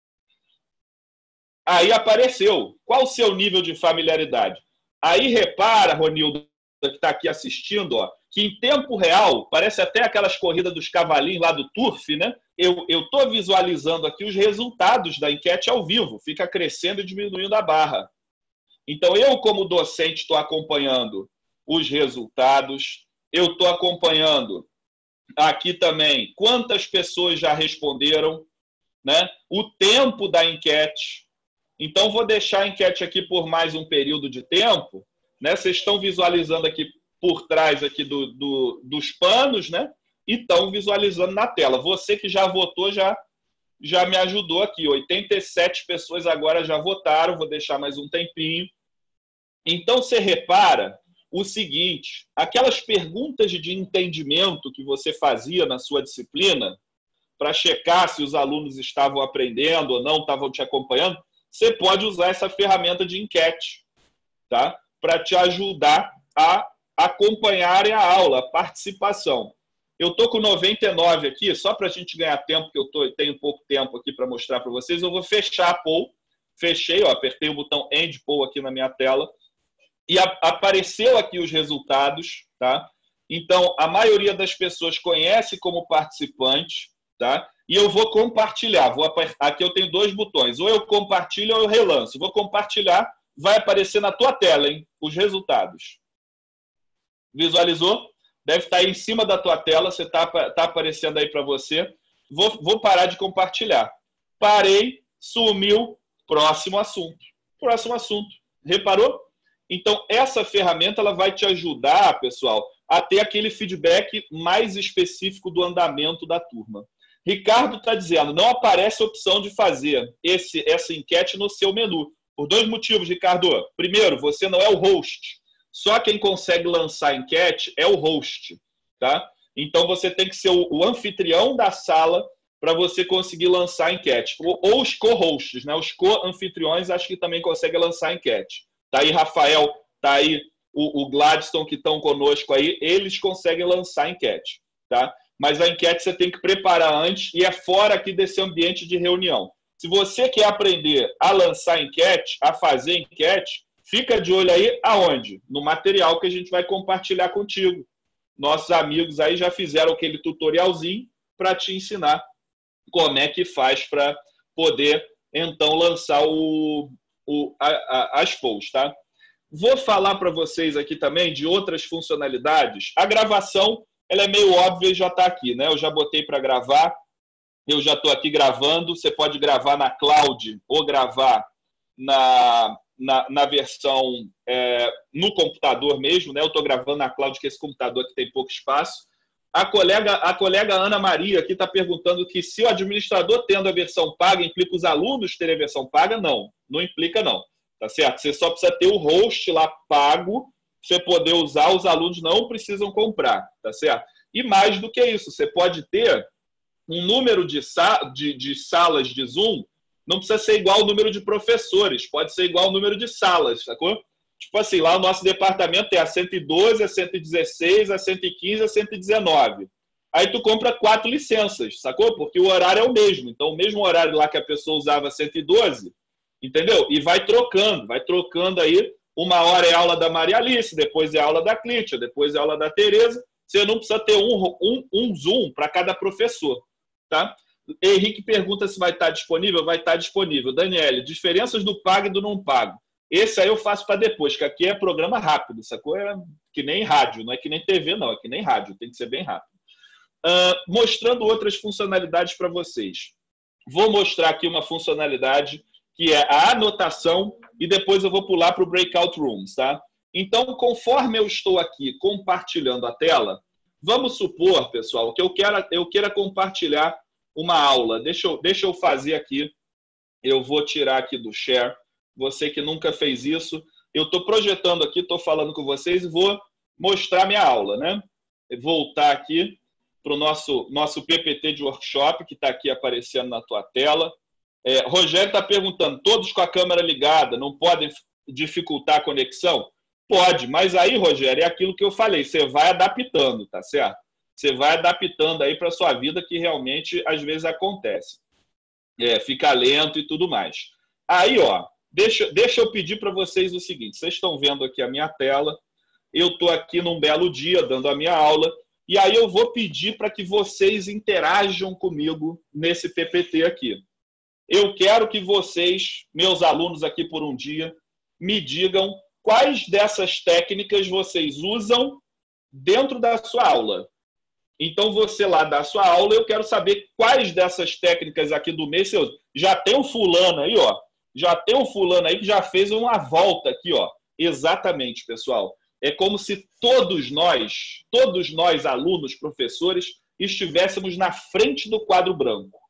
Aí apareceu. Qual o seu nível de familiaridade? Aí repara, Ronildo, que está aqui assistindo, ó, que em tempo real, parece até aquelas corridas dos cavalinhos lá do Turf, né? Eu estou visualizando aqui os resultados da enquete ao vivo, fica crescendo e diminuindo a barra. Então, eu, como docente, estou acompanhando os resultados, eu estou acompanhando aqui também quantas pessoas já responderam, né? O tempo da enquete. Então, vou deixar a enquete aqui por mais um período de tempo, né? Vocês estão visualizando aqui por trás aqui do, do, dos panos, né? E estão visualizando na tela. Você que já votou já, já me ajudou aqui. oitenta e sete pessoas agora já votaram. Vou deixar mais um tempinho. Então, você repara o seguinte, aquelas perguntas de entendimento que você fazia na sua disciplina para checar se os alunos estavam aprendendo ou não, estavam te acompanhando, você pode usar essa ferramenta de enquete, tá? Para te ajudar a acompanharem a aula, a participação. Eu estou com noventa e nove aqui, só para a gente ganhar tempo, porque eu tô, tenho pouco tempo aqui para mostrar para vocês, eu vou fechar a poll. Fechei, ó, apertei o botão End Poll aqui na minha tela, e a, apareceu aqui os resultados, tá? Então, a maioria das pessoas conhece como participante, tá? E eu vou compartilhar. Vou apertar, aqui eu tenho dois botões, ou eu compartilho ou eu relanço. Vou compartilhar, vai aparecer na tua tela, hein, os resultados. Visualizou? Deve estar aí em cima da tua tela, você está tá aparecendo aí para você. Vou, vou parar de compartilhar. Parei, sumiu, próximo assunto. Próximo assunto. Reparou? Então, essa ferramenta ela vai te ajudar, pessoal, a ter aquele feedback mais específico do andamento da turma. Ricardo está dizendo, não aparece a opção de fazer esse, essa enquete no seu menu. Por dois motivos, Ricardo. Primeiro, você não é o host. Só quem consegue lançar a enquete é o host, tá? Então, você tem que ser o, o anfitrião da sala para você conseguir lançar a enquete. Ou, ou os co-hosts, né? Os co-anfitriões acho que também conseguem lançar a enquete. Tá aí Rafael, tá aí o, o Gladstone que estão conosco aí, eles conseguem lançar a enquete, tá? Mas a enquete você tem que preparar antes e é fora aqui desse ambiente de reunião. Se você quer aprender a lançar enquete, a fazer enquete, fica de olho aí aonde? No material que a gente vai compartilhar contigo. Nossos amigos aí já fizeram aquele tutorialzinho para te ensinar como é que faz para poder, então, lançar o, o, a, a, as polls, tá? Vou falar para vocês aqui também de outras funcionalidades. A gravação, ela é meio óbvia e já está aqui, né? Eu já botei para gravar, eu já estou aqui gravando. Você pode gravar na cloud ou gravar na... na, na versão é, no computador mesmo, né? Eu estou gravando na cloud, que esse computador aqui tem pouco espaço. A colega, a colega Ana Maria aqui está perguntando que se o administrador tendo a versão paga, implica os alunos terem a versão paga? Não, não implica não, tá certo? Você só precisa ter o host lá pago, pra você poder usar, os alunos não precisam comprar, tá certo? E mais do que isso, você pode ter um número de, sa de, de salas de Zoom, não precisa ser igual ao número de professores, pode ser igual ao número de salas, sacou? Tipo assim, lá o nosso departamento tem a cento e doze, a cento e dezesseis, a cento e quinze, a cento e dezenove. Aí tu compra quatro licenças, sacou? Porque o horário é o mesmo. Então, o mesmo horário lá que a pessoa usava cento e doze, entendeu? E vai trocando, vai trocando aí. Uma hora é aula da Maria Alice, depois é aula da Clítia, depois é aula da Tereza. Você não precisa ter um, um, um Zoom para cada professor, tá? Henrique pergunta se vai estar disponível. Vai estar disponível. Daniele, diferenças do pago e do não pago. Esse aí eu faço para depois, que aqui é programa rápido, sacou? É que nem rádio, não é que nem T V, não, é que nem rádio, tem que ser bem rápido. Uh, mostrando outras funcionalidades para vocês. Vou mostrar aqui uma funcionalidade que é a anotação e depois eu vou pular para o Breakout Rooms, tá? Então, conforme eu estou aqui compartilhando a tela, vamos supor, pessoal, que eu queira, eu queira compartilhar uma aula. Deixa eu, deixa eu fazer aqui, eu vou tirar aqui do share. Você que nunca fez isso, eu estou projetando aqui, estou falando com vocês e vou mostrar minha aula, né? Voltar aqui para o nosso, nosso P P T de workshop, que está aqui aparecendo na tua tela. É, Rogério está perguntando, todos com a câmera ligada, não podem dificultar a conexão? Pode, mas aí, Rogério, é aquilo que eu falei, você vai adaptando, tá certo? Você vai adaptando aí para a sua vida, que realmente às vezes acontece. É, fica lento e tudo mais. Aí, ó, Deixa, deixa eu pedir para vocês o seguinte, vocês estão vendo aqui a minha tela, eu estou aqui num belo dia dando a minha aula, e aí eu vou pedir para que vocês interajam comigo nesse P P T aqui. Eu quero que vocês, meus alunos aqui por um dia, me digam quais dessas técnicas vocês usam dentro da sua aula. Então, você lá dá a sua aula, eu quero saber quais dessas técnicas aqui do mês você usa. Já tem um fulano aí, ó. Já tem um fulano aí que já fez uma volta aqui, ó. Exatamente, pessoal. É como se todos nós, todos nós, alunos, professores, estivéssemos na frente do quadro branco.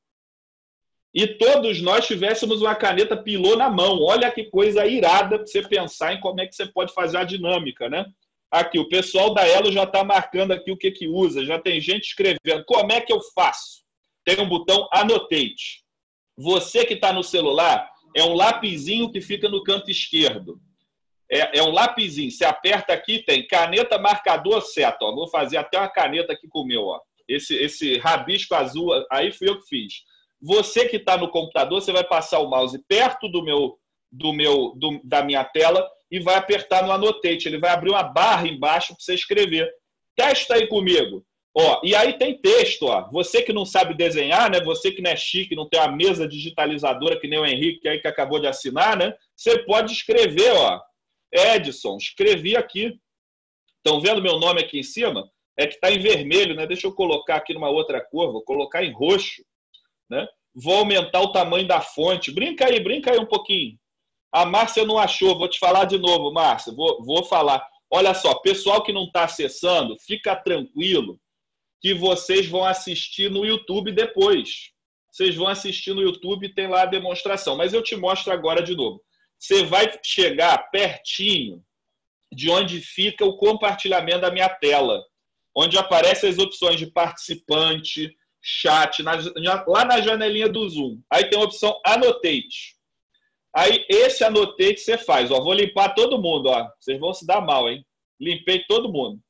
E todos nós tivéssemos uma caneta pilô na mão. Olha que coisa irada para você pensar em como é que você pode fazer a dinâmica, né? Aqui, o pessoal da Elo já está marcando aqui o que que usa. Já tem gente escrevendo. Como é que eu faço? Tem um botão Annotate. Você que está no celular... É um lapisinho que fica no canto esquerdo. É, é um lapisinho. Você aperta aqui, tem caneta, marcador, seta. Ó. Vou fazer até uma caneta aqui com o meu. Ó. Esse, esse rabisco azul, aí fui eu que fiz. Você que está no computador, você vai passar o mouse perto do meu, do meu, do, da minha tela e vai apertar no Annotate. Ele vai abrir uma barra embaixo para você escrever. Testa aí comigo. Ó, e aí tem texto, ó. Você que não sabe desenhar, né? Você que não é chique, não tem uma mesa digitalizadora que nem o Henrique aí que acabou de assinar, né? Você pode escrever, ó. Edson, escrevi aqui. Estão vendo meu nome aqui em cima? É que está em vermelho, né? Deixa eu colocar aqui numa outra cor, vou colocar em roxo, né? Vou aumentar o tamanho da fonte. Brinca aí, brinca aí um pouquinho. A Márcia não achou, vou te falar de novo, Márcia. Vou, vou falar. Olha só, pessoal que não está acessando, fica tranquilo que vocês vão assistir no YouTube depois. Vocês vão assistir no YouTube e tem lá a demonstração. Mas eu te mostro agora de novo. Você vai chegar pertinho de onde fica o compartilhamento da minha tela, onde aparecem as opções de participante, chat, na, lá na janelinha do Zoom. Aí tem a opção Annotate. Aí esse Annotate você faz. Ó, vou limpar todo mundo. Ó. Vocês vão se dar mal, hein? Limpei todo mundo.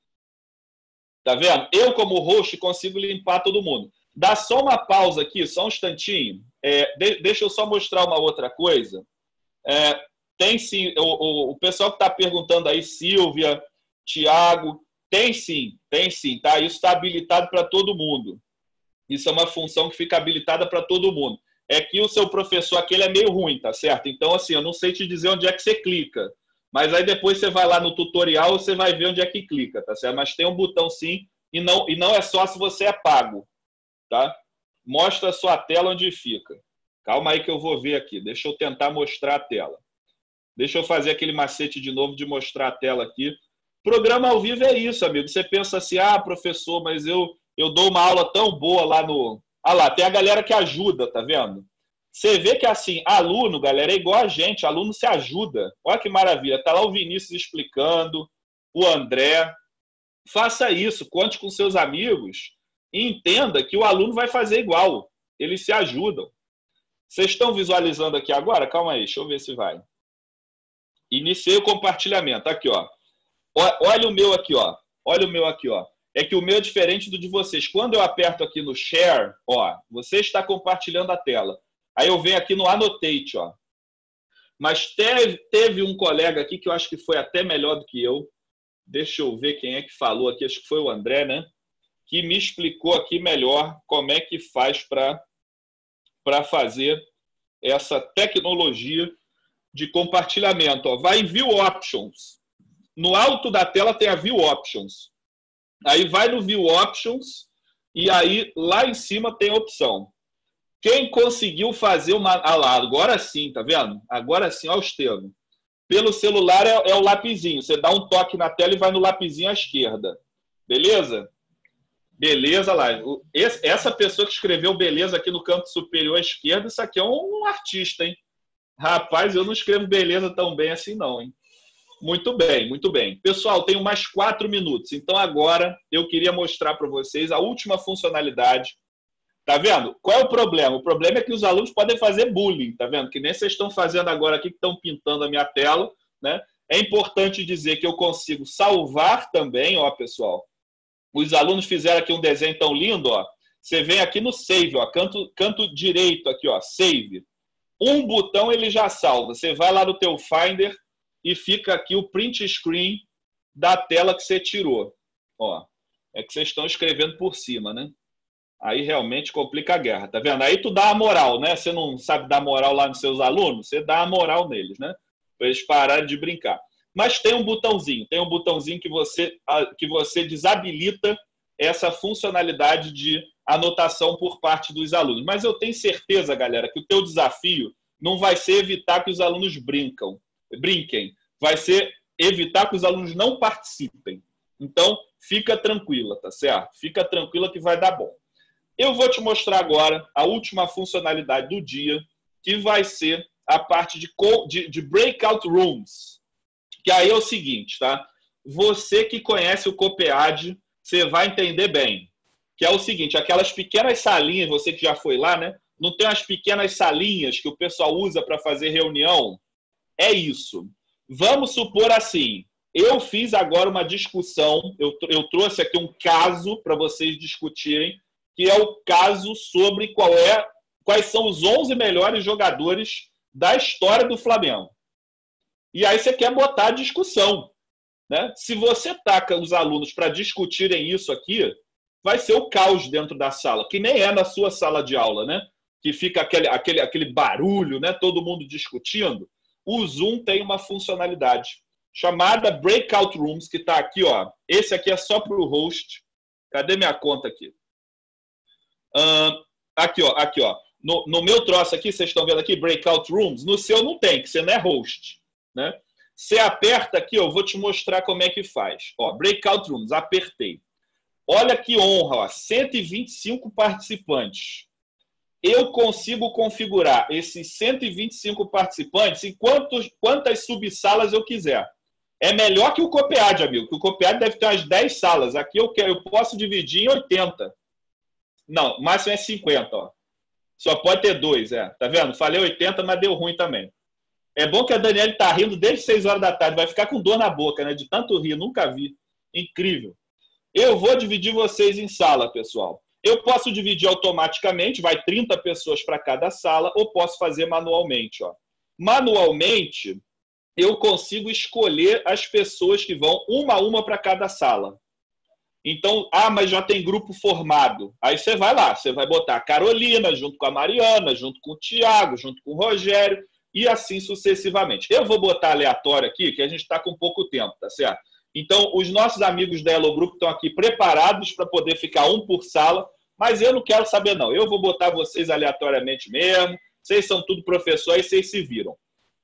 Tá vendo? Eu, como host, consigo limpar todo mundo. Dá só uma pausa aqui, só um instantinho. É, de, deixa eu só mostrar uma outra coisa. É, tem sim, o, o, o pessoal que está perguntando aí, Silvia, Tiago, tem sim, tem sim, tá? Isso está habilitado para todo mundo. Isso é uma função que fica habilitada para todo mundo. É que o seu professor aquele é meio ruim, tá certo? Então, assim, eu não sei te dizer onde é que você clica. Mas aí depois você vai lá no tutorial, você vai ver onde é que clica, tá certo? Mas tem um botão sim, e não, e não é só se você é pago, tá? Mostra a sua tela onde fica. Calma aí que eu vou ver aqui. Deixa eu tentar mostrar a tela. Deixa eu fazer aquele macete de novo de mostrar a tela aqui. Programa ao vivo é isso, amigo. Você pensa assim, ah, professor, mas eu, eu dou uma aula tão boa lá no... Ah lá, tem a galera que ajuda, tá vendo? Você vê que, assim, aluno, galera, é igual a gente. Aluno se ajuda. Olha que maravilha. Tá lá o Vinícius explicando, o André. Faça isso, conte com seus amigos e entenda que o aluno vai fazer igual. Eles se ajudam. Vocês estão visualizando aqui agora? Calma aí, deixa eu ver se vai. Iniciei o compartilhamento. Aqui, ó. Olha o meu aqui, ó. Olha o meu aqui, ó. É que o meu é diferente do de vocês. Quando eu aperto aqui no Share, ó, você está compartilhando a tela. Aí eu venho aqui no Annotate, ó. Mas teve, teve um colega aqui que eu acho que foi até melhor do que eu. Deixa eu ver quem é que falou aqui. Acho que foi o André, né? Que me explicou aqui melhor como é que faz para para fazer essa tecnologia de compartilhamento. Ó. Vai em View Options. No alto da tela tem a View Options. Aí vai no View Options e aí lá em cima tem a opção. Quem conseguiu fazer uma... Ah lá, agora sim, tá vendo? Agora sim, ó, o Estevam. Pelo celular é, é o lapisinho. Você dá um toque na tela e vai no lapisinho à esquerda. Beleza? Beleza lá. Esse, essa pessoa que escreveu beleza aqui no canto superior à esquerda, isso aqui é um, um artista, hein? Rapaz, eu não escrevo beleza tão bem assim não, hein? Muito bem, muito bem. Pessoal, tenho mais quatro minutos. Então agora eu queria mostrar para vocês a última funcionalidade. Tá vendo? Qual é o problema? O problema é que os alunos podem fazer bullying, tá vendo? Que nem vocês estão fazendo agora aqui, que estão pintando a minha tela, né? É importante dizer que eu consigo salvar também, ó, pessoal. Os alunos fizeram aqui um desenho tão lindo, ó. Você vem aqui no Save, ó, canto, canto direito aqui, ó, Save. Um botão ele já salva. Você vai lá no teu Finder e fica aqui o print screen da tela que você tirou. Ó, é que vocês estão escrevendo por cima, né? Aí realmente complica a guerra, tá vendo? Aí tu dá a moral, né? Você não sabe dar moral lá nos seus alunos? Você dá a moral neles, né? Para eles pararem de brincar. Mas tem um botãozinho, tem um botãozinho que você, que você desabilita essa funcionalidade de anotação por parte dos alunos. Mas eu tenho certeza, galera, que o teu desafio não vai ser evitar que os alunos brincam, brinquem. Vai ser evitar que os alunos não participem. Então, fica tranquila, tá certo? Fica tranquila que vai dar bom. Eu vou te mostrar agora a última funcionalidade do dia, que vai ser a parte de, de, de breakout rooms. Que aí é o seguinte, tá? Você que conhece o Copiad, você vai entender bem. Que é o seguinte, aquelas pequenas salinhas, você que já foi lá, né? Não tem as pequenas salinhas que o pessoal usa para fazer reunião? É isso. Vamos supor assim, eu fiz agora uma discussão, eu, eu trouxe aqui um caso para vocês discutirem, que é o caso sobre qual é, quais são os onze melhores jogadores da história do Flamengo. E aí você quer botar a discussão, né? Se você taca os alunos para discutirem isso aqui, vai ser o caos dentro da sala, que nem é na sua sala de aula, né? Que fica aquele, aquele, aquele barulho, né? Todo mundo discutindo. O Zoom tem uma funcionalidade chamada Breakout Rooms, que está aqui, ó. Esse aqui é só para o host. Cadê minha conta aqui? Uh, aqui, ó. Aqui, ó. No, no meu troço aqui, vocês estão vendo aqui, Breakout Rooms. No seu não tem, que você não é host, né? Você aperta aqui, eu vou te mostrar como é que faz. Ó, Breakout Rooms, apertei. Olha que honra, ó, cento e vinte e cinco participantes. Eu consigo configurar esses cento e vinte e cinco participantes em quantos, quantas subsalas eu quiser. É melhor que o Copiad, amigo, que o Copiad deve ter umas dez salas. Aqui eu, quero, eu posso dividir em oitenta. Não, o máximo é cinquenta, ó. Só pode ter dois, é. Tá vendo? Falei oitenta, mas deu ruim também. É bom que a Daniela tá rindo desde seis horas da tarde. Vai ficar com dor na boca, né? De tanto rir. Nunca vi. Incrível. Eu vou dividir vocês em sala, pessoal. Eu posso dividir automaticamente. Vai trinta pessoas para cada sala. Ou posso fazer manualmente, ó. Manualmente, eu consigo escolher as pessoas que vão uma a uma para cada sala. Então, ah, mas já tem grupo formado. Aí você vai lá. Você vai botar a Carolina junto com a Mariana, junto com o Tiago, junto com o Rogério. E assim sucessivamente. Eu vou botar aleatório aqui, que a gente está com pouco tempo, tá certo? Então, os nossos amigos da Elo Group estão aqui preparados para poder ficar um por sala, mas eu não quero saber, não. Eu vou botar vocês aleatoriamente mesmo. Vocês são tudo professores, vocês se viram.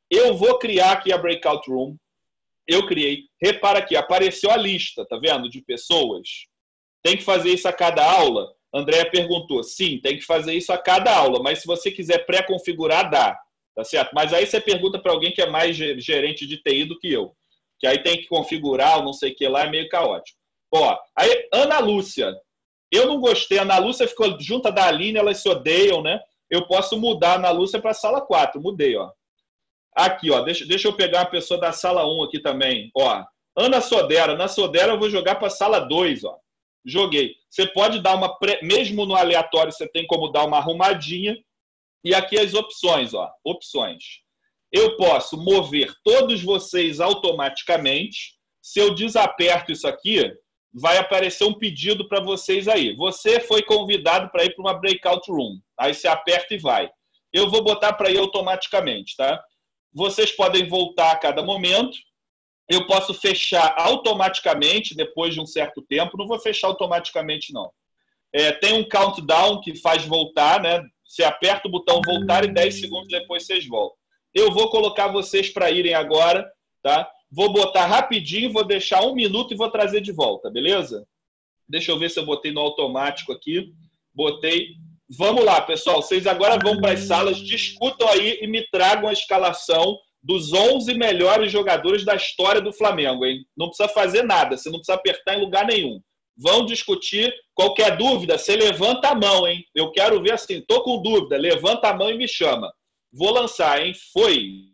Eu vou criar aqui a Breakout Room. Eu criei. Repara aqui, apareceu a lista, tá vendo? De pessoas. Tem que fazer isso a cada aula? Andréa perguntou. Sim, tem que fazer isso a cada aula, mas se você quiser pré-configurar, dá. Tá certo? Mas aí você pergunta para alguém que é mais gerente de T I do que eu. Que aí tem que configurar, não sei o que lá, é meio caótico. Ó, aí, Ana Lúcia. Eu não gostei. A Ana Lúcia ficou junto da Aline, elas se odeiam, né? Eu posso mudar a Ana Lúcia para a sala quatro. Mudei, ó. Aqui, ó. Deixa, deixa eu pegar uma pessoa da sala um aqui também. Ó. Ana Sodera. Ana Sodera eu vou jogar para a sala dois, ó. Joguei. Você pode dar uma... Pré... Mesmo no aleatório, você tem como dar uma arrumadinha. E aqui as opções, ó. Opções. Eu posso mover todos vocês automaticamente. Se eu desaperto isso aqui, vai aparecer um pedido para vocês aí. Você foi convidado para ir para uma breakout room. Aí você aperta e vai. Eu vou botar para ir automaticamente, tá? Vocês podem voltar a cada momento. Eu posso fechar automaticamente depois de um certo tempo. Não vou fechar automaticamente, não. É, tem um countdown que faz voltar, né? Você aperta o botão voltar e dez segundos depois vocês voltam. Eu vou colocar vocês para irem agora, tá? Vou botar rapidinho, vou deixar um minuto e vou trazer de volta, beleza? Deixa eu ver se eu botei no automático aqui. Botei. Vamos lá, pessoal. Vocês agora vão para as salas, discutam aí e me tragam a escalação dos onze melhores jogadores da história do Flamengo, hein? Não precisa fazer nada, você não precisa apertar em lugar nenhum. Vão discutir. Qualquer dúvida, você levanta a mão, hein? Eu quero ver assim, tô com dúvida, levanta a mão e me chama. Vou lançar, hein? Foi!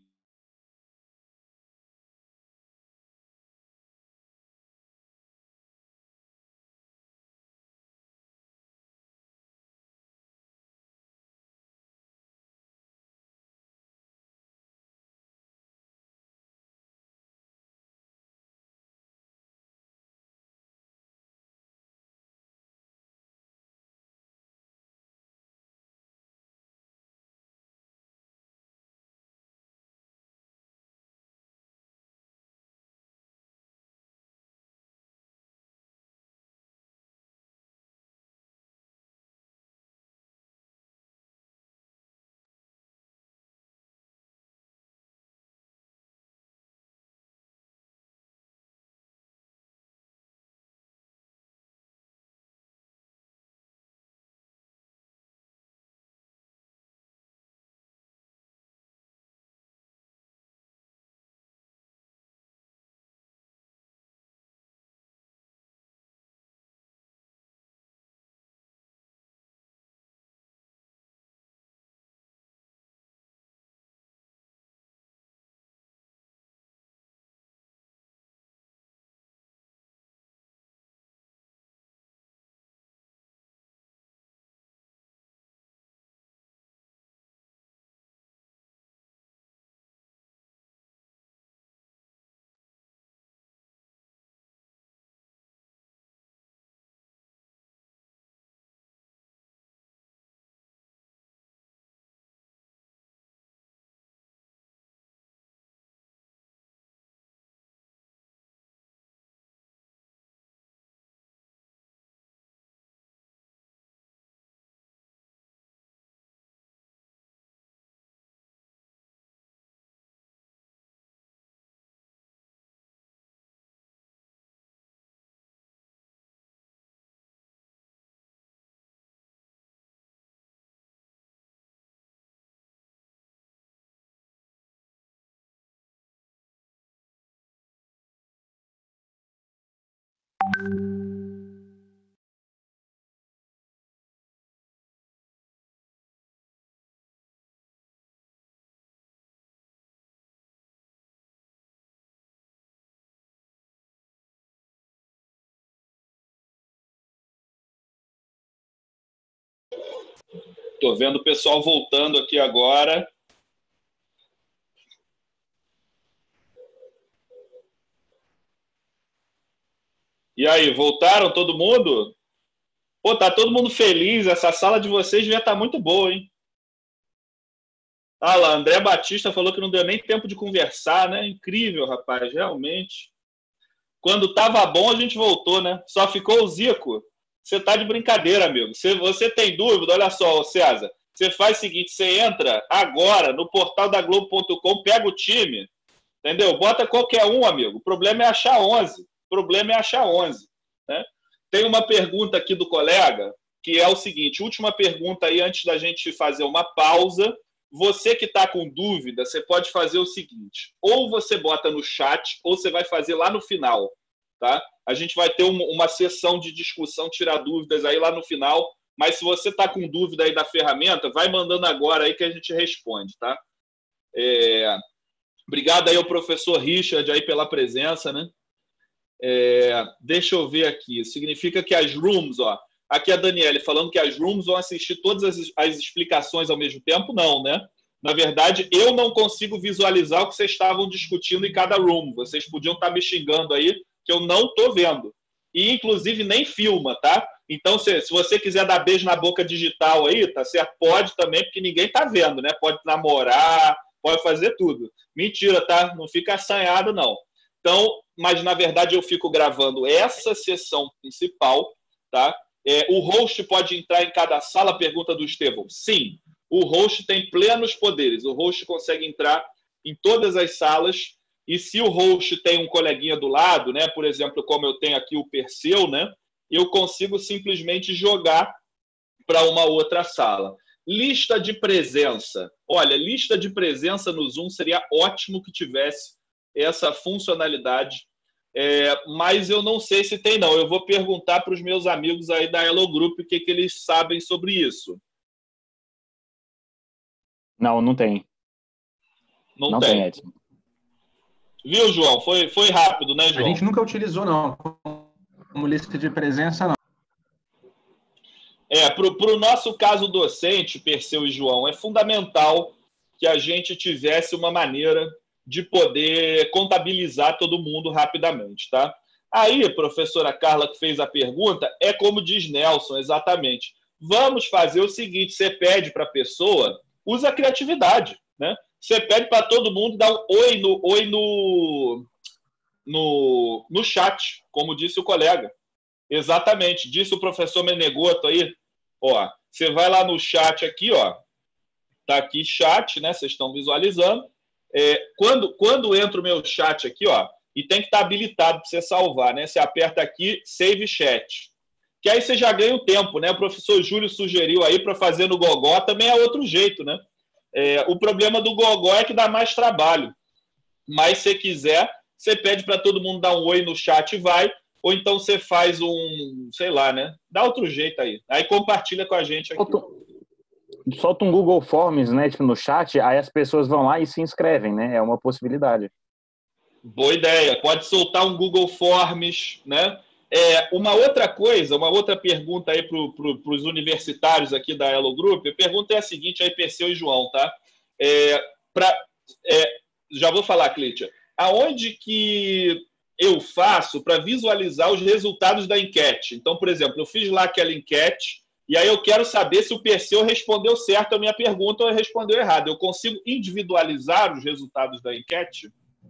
Tô vendo o pessoal voltando aqui agora. E aí, voltaram todo mundo? Pô, tá todo mundo feliz. Essa sala de vocês devia estar muito boa, hein? Ah lá, André Batista falou que não deu nem tempo de conversar, né? Incrível, rapaz, realmente. Quando tava bom, a gente voltou, né? Só ficou o Zico. Você tá de brincadeira, amigo. Se você tem dúvida, olha só, César. Você faz o seguinte, você entra agora no portal da Globo ponto com, pega o time, entendeu? Bota qualquer um, amigo. O problema é achar onze. O problema é achar onze. Né? Tem uma pergunta aqui do colega, que é o seguinte, última pergunta aí antes da gente fazer uma pausa. Você que está com dúvida, você pode fazer o seguinte, ou você bota no chat, ou você vai fazer lá no final, tá? A gente vai ter uma, uma sessão de discussão, tirar dúvidas aí lá no final, mas se você está com dúvida aí da ferramenta, vai mandando agora aí que a gente responde, tá? É... Obrigado aí ao professor Richard aí pela presença, né? É... Deixa eu ver aqui, significa que as rooms, ó, aqui a Daniele falando que as rooms vão assistir todas as, as explicações ao mesmo tempo. Não, né? Na verdade, eu não consigo visualizar o que vocês estavam discutindo em cada room. Vocês podiam estar me xingando aí, que eu não estou vendo. E, inclusive, nem filma, tá? Então, se, se você quiser dar beijo na boca digital aí, tá certo? Pode também, porque ninguém tá vendo, né? Pode namorar, pode fazer tudo. Mentira, tá? Não fica assanhado, não. Então, mas, na verdade, eu fico gravando essa sessão principal, tá? É, o host pode entrar em cada sala? Pergunta do Estevão. Sim, o host tem plenos poderes. O host consegue entrar em todas as salas. E se o host tem um coleguinha do lado, né, por exemplo, como eu tenho aqui o Perseu, né, eu consigo simplesmente jogar para uma outra sala. Lista de presença. Olha, lista de presença no Zoom seria ótimo que tivesse essa funcionalidade. É, mas eu não sei se tem, não. Eu vou perguntar para os meus amigos aí da Hello Group o que, que eles sabem sobre isso. Não, não tem. Não, não tem. tem, Edson. Viu, João? Foi, foi rápido, né, João? A gente nunca utilizou, não. Como lista de presença, não. É, para o nosso caso docente, Perseu e João, é fundamental que a gente tivesse uma maneira de poder contabilizar todo mundo rapidamente, tá? Aí, professora Carla, que fez a pergunta, é como diz Nelson, exatamente. Vamos fazer o seguinte, você pede para a pessoa, usa a criatividade, né? Você pede para todo mundo dar um oi no, oi no, no, no chat, como disse o colega. Exatamente, disse o professor Menegoto aí. Ó, você vai lá no chat aqui, ó. Tá aqui chat, né? Vocês estão visualizando. É, quando, quando entra o meu chat aqui, ó, e tem que estar habilitado para você salvar, né? Você aperta aqui, Save Chat. Que aí você já ganha o tempo, né? O professor Júlio sugeriu aí para fazer no Gogó, também é outro jeito, né? É, o problema do Gogó é que dá mais trabalho. Mas se quiser, você pede para todo mundo dar um oi no chat e vai, ou então você faz um, sei lá, né? Dá outro jeito aí. Aí compartilha com a gente aqui. Solta um Google Forms, né, no chat, aí as pessoas vão lá e se inscrevem, né? É uma possibilidade. Boa ideia. Pode soltar um Google Forms, né? É, uma outra coisa, uma outra pergunta aí para pro, os universitários aqui da Hello Group, a pergunta é a seguinte aí, Perseu e João, tá? É, pra, é, já vou falar, Clítia. Aonde que eu faço para visualizar os resultados da enquete? Então, por exemplo, eu fiz lá aquela enquete, e aí eu quero saber se o Perseu respondeu certo a minha pergunta ou respondeu errado. Eu consigo individualizar os resultados da enquete?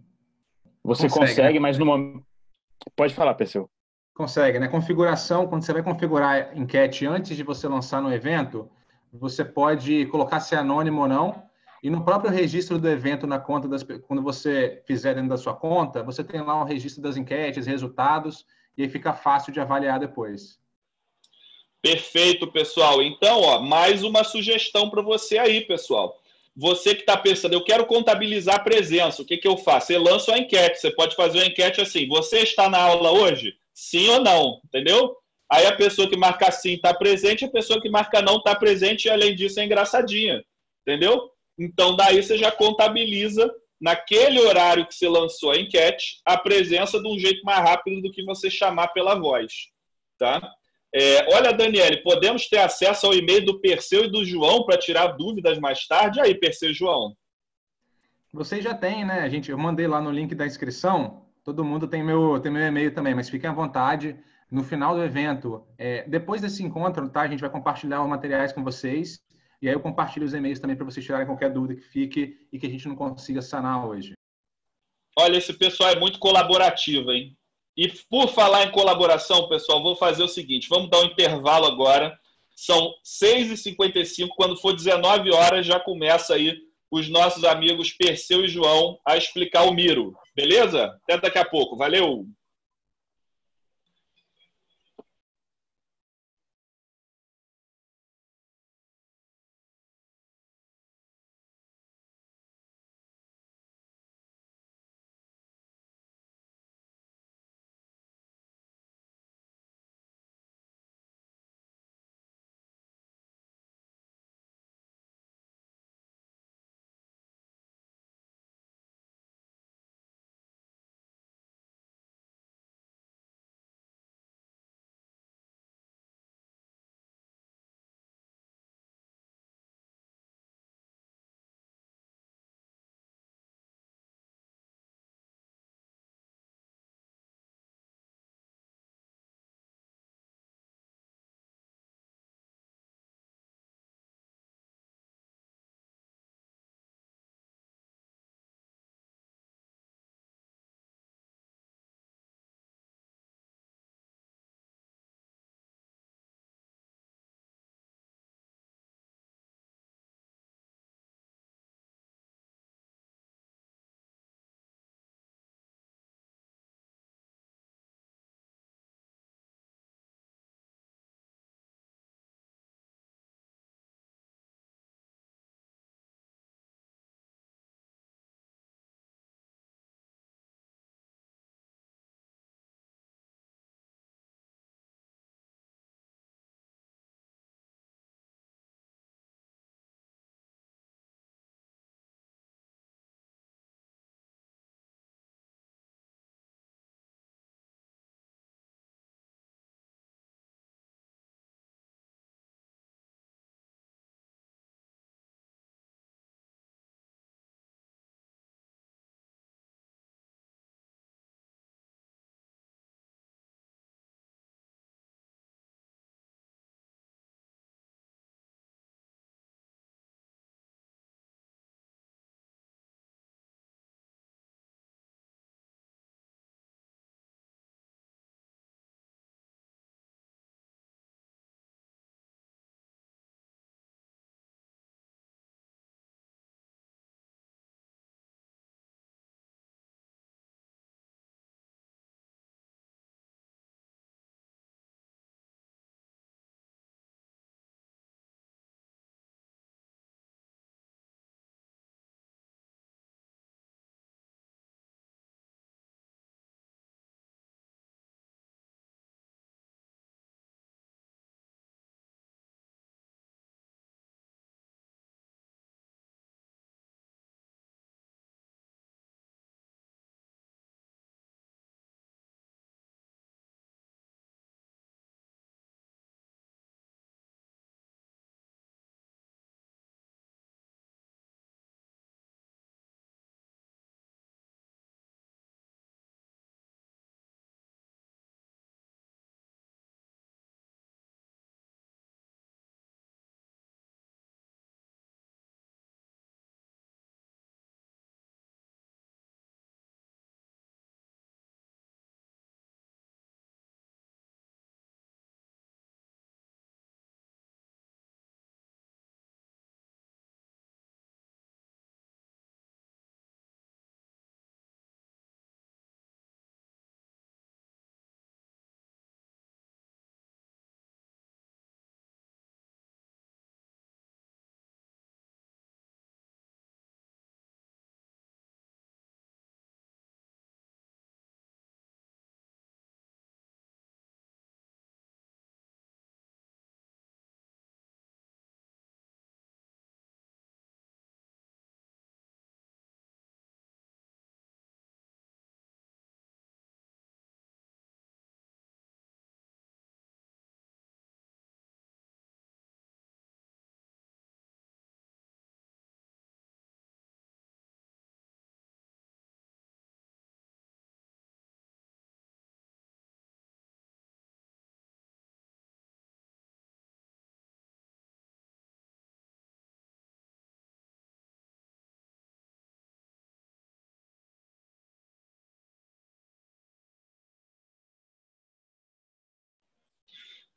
Você consegue, consegue né? Mas no momento... Pode falar, Perseu. Consegue, né? Configuração, quando você vai configurar a enquete antes de você lançar no evento, você pode colocar se é anônimo ou não, e no próprio registro do evento, na conta das, quando você fizer dentro da sua conta, você tem lá o registro das enquetes, resultados, e aí fica fácil de avaliar depois. Perfeito, pessoal. Então, ó, mais uma sugestão para você aí, pessoal. Você que está pensando, eu quero contabilizar a presença, o que, que eu faço? Você lança uma enquete, você pode fazer uma enquete assim, você está na aula hoje? Sim ou não, entendeu? Aí a pessoa que marca sim está presente, a pessoa que marca não está presente, e além disso é engraçadinha, entendeu? Então, daí você já contabiliza, naquele horário que você lançou a enquete, a presença de um jeito mais rápido do que você chamar pela voz, tá? É, olha, Daniele, podemos ter acesso ao e-mail do Perseu e do João para tirar dúvidas mais tarde? Aí, Perseu e João. Vocês já têm, né? Gente, eu mandei lá no link da inscrição, todo mundo tem meu, tem meu e-mail também, mas fiquem à vontade. No final do evento, é, depois desse encontro, tá? A gente vai compartilhar os materiais com vocês, e aí eu compartilho os e-mails também para vocês tirarem qualquer dúvida que fique e que a gente não consiga sanar hoje. Olha, esse pessoal é muito colaborativo, hein? E por falar em colaboração, pessoal, vou fazer o seguinte, vamos dar um intervalo agora. São seis e cinquenta e cinco, quando for dezenove horas, já começa aí os nossos amigos Perseu e João a explicar o Miro. Beleza? Até daqui a pouco. Valeu!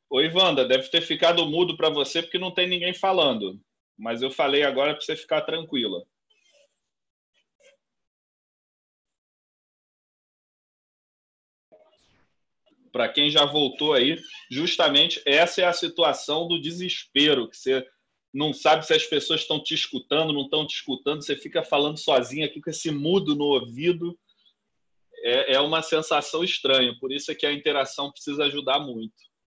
Oi, Wanda, deve ter ficado mudo para você porque não tem ninguém falando. Mas eu falei agora para você ficar tranquila. Para quem já voltou aí, justamente essa é a situação do desespero, que você não sabe se as pessoas estão te escutando, não estão te escutando, você fica falando sozinho aqui com esse mudo no ouvido. É, é uma sensação estranha, por isso é que a interação precisa ajudar muito.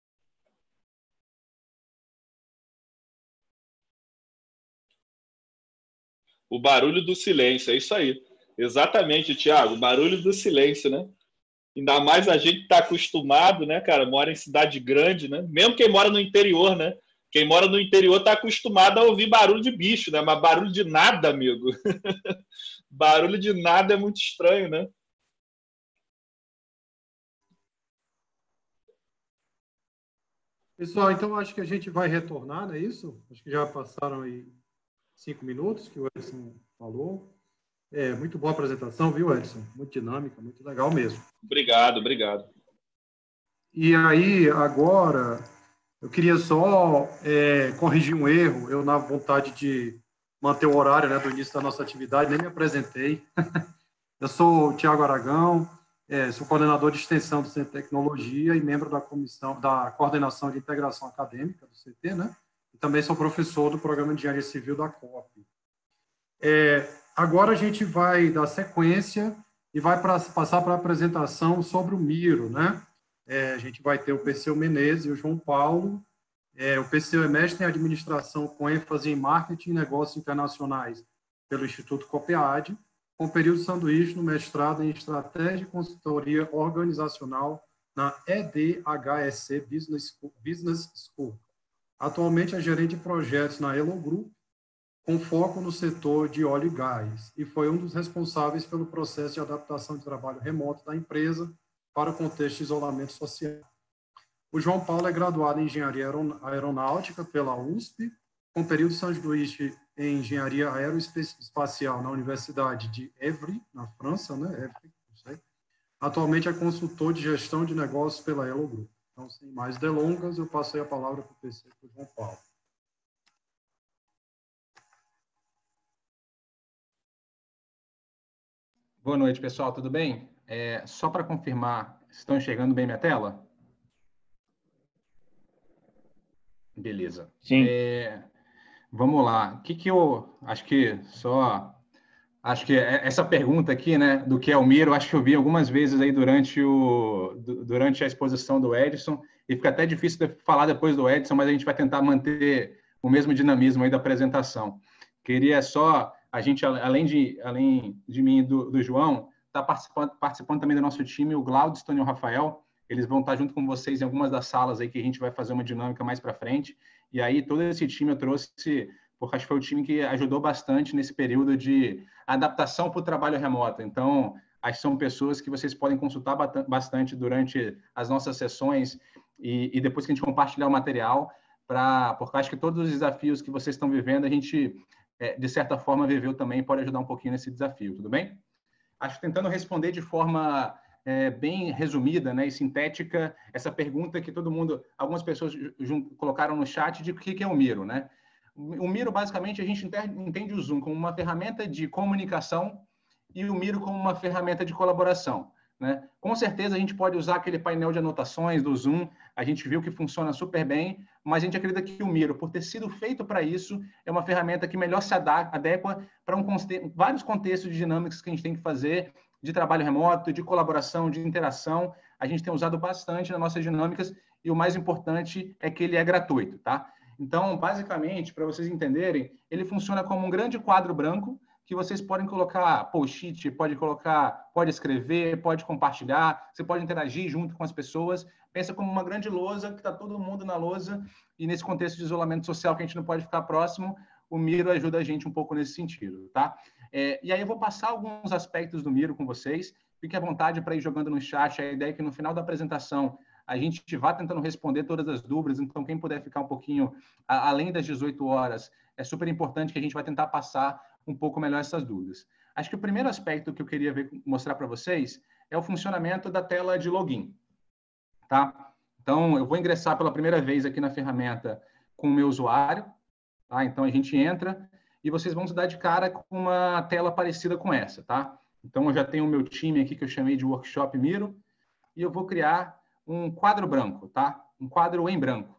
O barulho do silêncio, é isso aí. Exatamente, Thiago, o barulho do silêncio, né? Ainda mais a gente que está acostumado, né, cara? Mora em cidade grande, né? Mesmo quem mora no interior, né? Quem mora no interior está acostumado a ouvir barulho de bicho, né? Mas barulho de nada, amigo. Barulho de nada é muito estranho, né? Pessoal, então acho que a gente vai retornar, não é isso? Acho que já passaram aí cinco minutos que o Edson falou. É, muito boa apresentação, viu, Edson? Muito dinâmica, muito legal mesmo. Obrigado, obrigado. E aí, agora, eu queria só é, corrigir um erro. Eu, na vontade de manter o horário, né, do início da nossa atividade, nem me apresentei. Eu sou o Tiago Aragão, é, sou coordenador de extensão do Centro de Tecnologia e membro da comissão, da coordenação de integração acadêmica do C T, né? E também sou professor do programa de Engenharia Civil da C O P. É, agora a gente vai dar sequência e vai pra, passar para a apresentação sobre o Miro, né? É, a gente vai ter o Perseu Menezes e o João Paulo. É, o Perseu é mestre em administração com ênfase em marketing e negócios internacionais pelo Instituto COPEAD, com período sanduíche no mestrado em estratégia e consultoria organizacional na E D H S C Business School. Business School. Atualmente é gerente de projetos na Elo Group, com foco no setor de óleo e gás, e foi um dos responsáveis pelo processo de adaptação de trabalho remoto da empresa para o contexto de isolamento social. O João Paulo é graduado em Engenharia Aeronáutica pela U S P, com período sanduíche em Engenharia Aeroespacial na Universidade de Évry, na França, né? Évry, não sei. Atualmente é consultor de gestão de negócios pela Elo Group. Então, sem mais delongas, eu passei a palavra para o P C, para o João Paulo. Boa noite, pessoal, tudo bem? É, só para confirmar, estão enxergando bem minha tela? Beleza. Sim. É, vamos lá. O que que eu... Acho que só... Acho que essa pergunta aqui, né, do que é o Miro, acho que eu vi algumas vezes aí durante, o, durante a exposição do Edson, e fica até difícil de falar depois do Edson, mas a gente vai tentar manter o mesmo dinamismo aí da apresentação. Queria só... A gente, além de, além de mim e do, do João, está participando, participando também do nosso time, o Glaudston e o Rafael. Eles vão estar junto com vocês em algumas das salas aí que a gente vai fazer uma dinâmica mais para frente. E aí, todo esse time eu trouxe, porque acho que foi o time que ajudou bastante nesse período de adaptação para o trabalho remoto. Então, acho que são pessoas que vocês podem consultar bastante durante as nossas sessões e, e depois que a gente compartilhar o material, pra, porque acho que todos os desafios que vocês estão vivendo, a gente... É, de certa forma, viveu também, pode ajudar um pouquinho nesse desafio, tudo bem? Acho que tentando responder de forma é, bem resumida, né, e sintética, essa pergunta que todo mundo, algumas pessoas colocaram no chat de o que é o Miro, né? O Miro, basicamente, a gente entende o Zoom como uma ferramenta de comunicação e o Miro como uma ferramenta de colaboração, né? Com certeza, a gente pode usar aquele painel de anotações do Zoom, a gente viu que funciona super bem, mas a gente acredita que o Miro, por ter sido feito para isso, é uma ferramenta que melhor se adequa para um, vários contextos de dinâmicas que a gente tem que fazer, de trabalho remoto, de colaboração, de interação. A gente tem usado bastante nas nossas dinâmicas e o mais importante é que ele é gratuito, tá? Então, basicamente, para vocês entenderem, ele funciona como um grande quadro branco que vocês podem colocar post-it, pode colocar, pode escrever, pode compartilhar, você pode interagir junto com as pessoas. Pensa como uma grande lousa, que está todo mundo na lousa, e nesse contexto de isolamento social que a gente não pode ficar próximo, o Miro ajuda a gente um pouco nesse sentido, tá? É, e aí eu vou passar alguns aspectos do Miro com vocês, fique à vontade para ir jogando no chat, a ideia é que no final da apresentação a gente vá tentando responder todas as dúvidas, então quem puder ficar um pouquinho a, além das dezoito horas, é super importante que a gente vai tentar passar um pouco melhor essas dúvidas. Acho que o primeiro aspecto que eu queria ver, mostrar para vocês é o funcionamento da tela de login, tá? Então, eu vou ingressar pela primeira vez aqui na ferramenta com o meu usuário, tá? Então, a gente entra e vocês vão se dar de cara com uma tela parecida com essa, tá? Então, eu já tenho o meu time aqui que eu chamei de Workshop Miro e eu vou criar um quadro branco, tá? Um quadro em branco.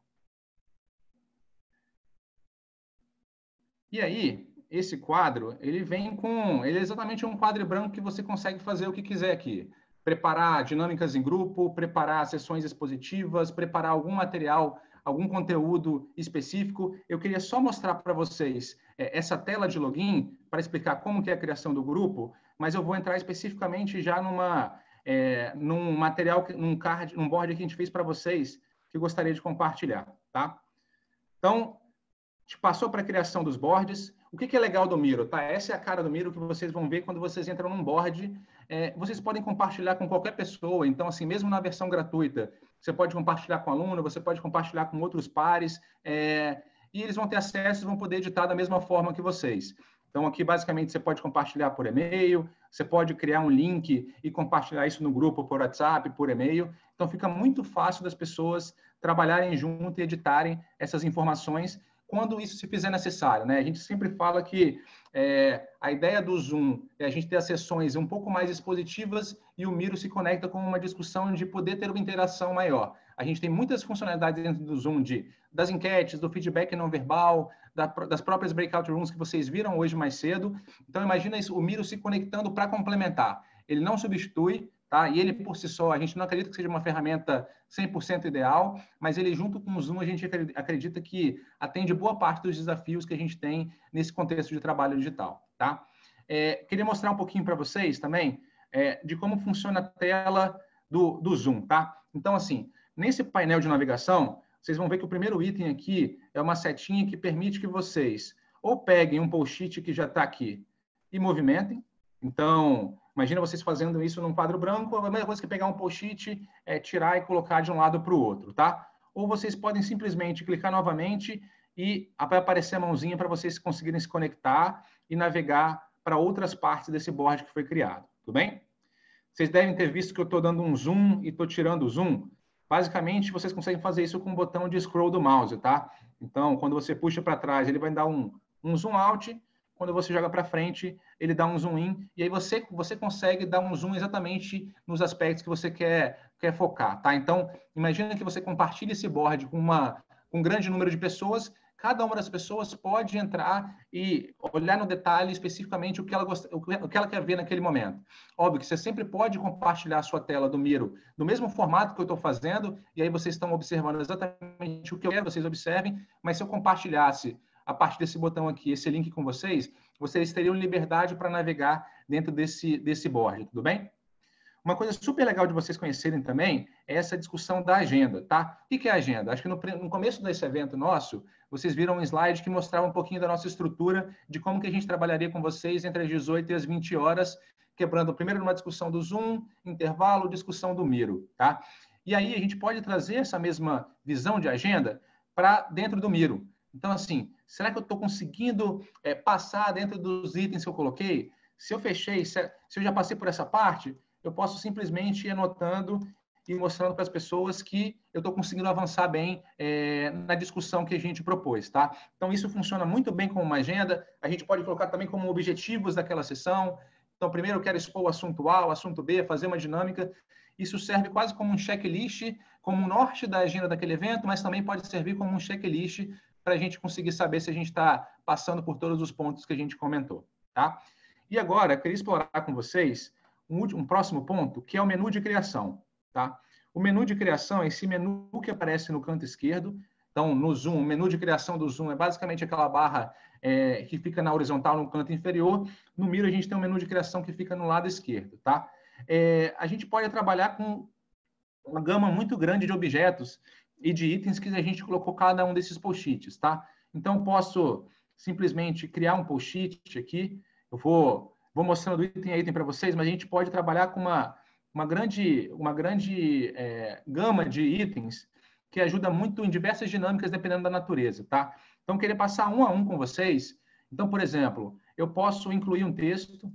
E aí, esse quadro, ele vem com... Ele é exatamente um quadro branco que você consegue fazer o que quiser aqui. Preparar dinâmicas em grupo, preparar sessões expositivas, preparar algum material, algum conteúdo específico. Eu queria só mostrar para vocês é, essa tela de login para explicar como que é a criação do grupo, mas eu vou entrar especificamente já numa, é, num material, num card, num board que a gente fez para vocês, que eu gostaria de compartilhar, tá? Então, a gente passou para a criação dos boards. O que, que é legal do Miro, tá? Essa é a cara do Miro que vocês vão ver quando vocês entram num board. É, vocês podem compartilhar com qualquer pessoa. Então, assim, mesmo na versão gratuita, você pode compartilhar com aluno, você pode compartilhar com outros pares, é, e eles vão ter acesso e vão poder editar da mesma forma que vocês. Então, aqui, basicamente, você pode compartilhar por e-mail, você pode criar um link e compartilhar isso no grupo por WhatsApp, por e-mail. Então, fica muito fácil das pessoas trabalharem junto e editarem essas informações quando isso se fizer necessário, né? A gente sempre fala que é, a ideia do Zoom é a gente ter as sessões um pouco mais expositivas e o Miro se conecta com uma discussão de poder ter uma interação maior. A gente tem muitas funcionalidades dentro do Zoom, de, das enquetes, do feedback não verbal, da, das próprias breakout rooms que vocês viram hoje mais cedo. Então, imagina isso, o Miro se conectando para complementar. Ele não substitui, tá? E ele, por si só, a gente não acredita que seja uma ferramenta cem por cento ideal, mas ele, junto com o Zoom, a gente acredita que atende boa parte dos desafios que a gente tem nesse contexto de trabalho digital, tá? É, queria mostrar um pouquinho para vocês também é, de como funciona a tela do, do Zoom, tá? Então, assim, nesse painel de navegação, vocês vão ver que o primeiro item aqui é uma setinha que permite que vocês ou peguem um post-it que já está aqui e movimentem. Então, imagina vocês fazendo isso num quadro branco, a mesma coisa que pegar um post-it, é, tirar e colocar de um lado para o outro, tá? Ou vocês podem simplesmente clicar novamente e vai aparecer a mãozinha para vocês conseguirem se conectar e navegar para outras partes desse board que foi criado, tudo bem? Vocês devem ter visto que eu estou dando um zoom e estou tirando o zoom. Basicamente, vocês conseguem fazer isso com o botão de scroll do mouse, tá? Então, quando você puxa para trás, ele vai dar um, um zoom out. Quando você joga para frente, ele dá um zoom in, e aí você, você consegue dar um zoom exatamente nos aspectos que você quer, quer focar, tá? Então, imagina que você compartilha esse board com, uma, com um grande número de pessoas, cada uma das pessoas pode entrar e olhar no detalhe especificamente o que ela, gosta, o que ela quer ver naquele momento. Óbvio que você sempre pode compartilhar a sua tela do Miro no mesmo formato que eu estou fazendo, e aí vocês estão observando exatamente o que eu quero que vocês observem, mas se eu compartilhasse a partir desse botão aqui, esse link com vocês, vocês teriam liberdade para navegar dentro desse, desse board, tudo bem? Uma coisa super legal de vocês conhecerem também é essa discussão da agenda, tá? O que é a agenda? Acho que no, no começo desse evento nosso, vocês viram um slide que mostrava um pouquinho da nossa estrutura, de como que a gente trabalharia com vocês entre as dezoito e as vinte horas, quebrando primeiro numa discussão do Zoom, intervalo, discussão do Miro, tá? E aí a gente pode trazer essa mesma visão de agenda para dentro do Miro. Então, assim, será que eu estou conseguindo é, passar dentro dos itens que eu coloquei? Se eu fechei, se eu já passei por essa parte, eu posso simplesmente ir anotando e mostrando para as pessoas que eu estou conseguindo avançar bem é, na discussão que a gente propôs, tá? Então, isso funciona muito bem como uma agenda. A gente pode colocar também como objetivos daquela sessão. Então, primeiro eu quero expor o assunto A, o assunto B, fazer uma dinâmica. Isso serve quase como um checklist, como um norte da agenda daquele evento, mas também pode servir como um checklist para a gente conseguir saber se a gente está passando por todos os pontos que a gente comentou, tá? E agora, eu queria explorar com vocês um, último, um próximo ponto, que é o menu de criação, tá? O menu de criação é esse menu que aparece no canto esquerdo. Então, no Zoom, o menu de criação do Zoom é basicamente aquela barra é, que fica na horizontal no canto inferior. No Miro, a gente tem um menu de criação que fica no lado esquerdo, tá? É, a gente pode trabalhar com uma gama muito grande de objetos e de itens que a gente colocou cada um desses post-its, tá? Então, posso simplesmente criar um post-it aqui. Eu vou, vou mostrando item a item para vocês, mas a gente pode trabalhar com uma, uma grande, uma grande é, gama de itens que ajuda muito em diversas dinâmicas, dependendo da natureza, tá? Então, eu queria passar um a um com vocês. Então, por exemplo, eu posso incluir um texto.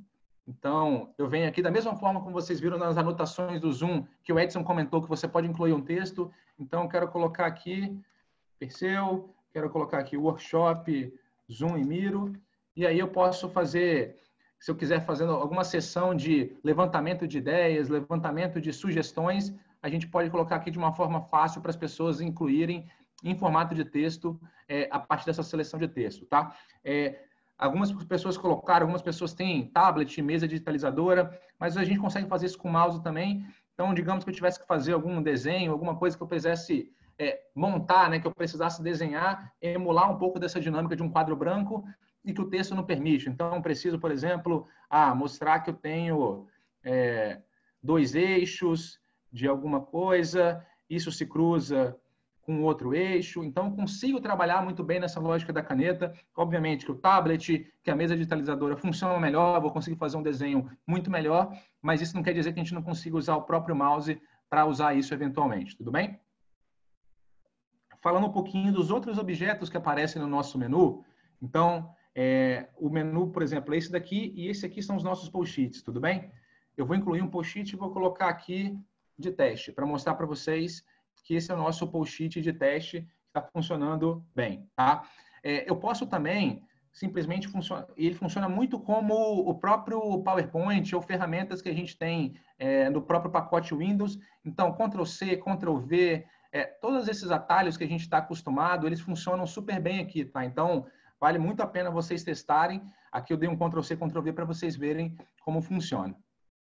Então, eu venho aqui da mesma forma como vocês viram nas anotações do Zoom, que o Edson comentou que você pode incluir um texto. Então, eu quero colocar aqui Perseu, quero colocar aqui Workshop, Zoom e Miro. E aí eu posso fazer, se eu quiser fazer alguma sessão de levantamento de ideias, levantamento de sugestões, a gente pode colocar aqui de uma forma fácil para as pessoas incluírem em formato de texto é, a partir dessa seleção de texto, tá? É, algumas pessoas colocaram, algumas pessoas têm tablet, mesa digitalizadora, mas a gente consegue fazer isso com mouse também. Então, digamos que eu tivesse que fazer algum desenho, alguma coisa que eu quisesse é, montar, né, que eu precisasse desenhar, emular um pouco dessa dinâmica de um quadro branco e que o texto não permite. Então, eu preciso, por exemplo, ah, mostrar que eu tenho é, dois eixos de alguma coisa, isso se cruza com outro eixo. Então, eu consigo trabalhar muito bem nessa lógica da caneta. Obviamente que o tablet, que a mesa digitalizadora funciona melhor, vou conseguir fazer um desenho muito melhor, mas isso não quer dizer que a gente não consiga usar o próprio mouse para usar isso eventualmente, tudo bem? Falando um pouquinho dos outros objetos que aparecem no nosso menu. Então, é, o menu, por exemplo, é esse daqui e esse aqui são os nossos post-its, tudo bem? Eu vou incluir um post-it e vou colocar aqui de teste, para mostrar para vocês que esse é o nosso post-it de teste que está funcionando bem, tá? É, eu posso também simplesmente funcionar, ele funciona muito como o próprio PowerPoint ou ferramentas que a gente tem é, no próprio pacote Windows. Então, control C, control V, é, todos esses atalhos que a gente está acostumado, eles funcionam super bem aqui, tá? Então, vale muito a pena vocês testarem. Aqui eu dei um control C, control V para vocês verem como funciona.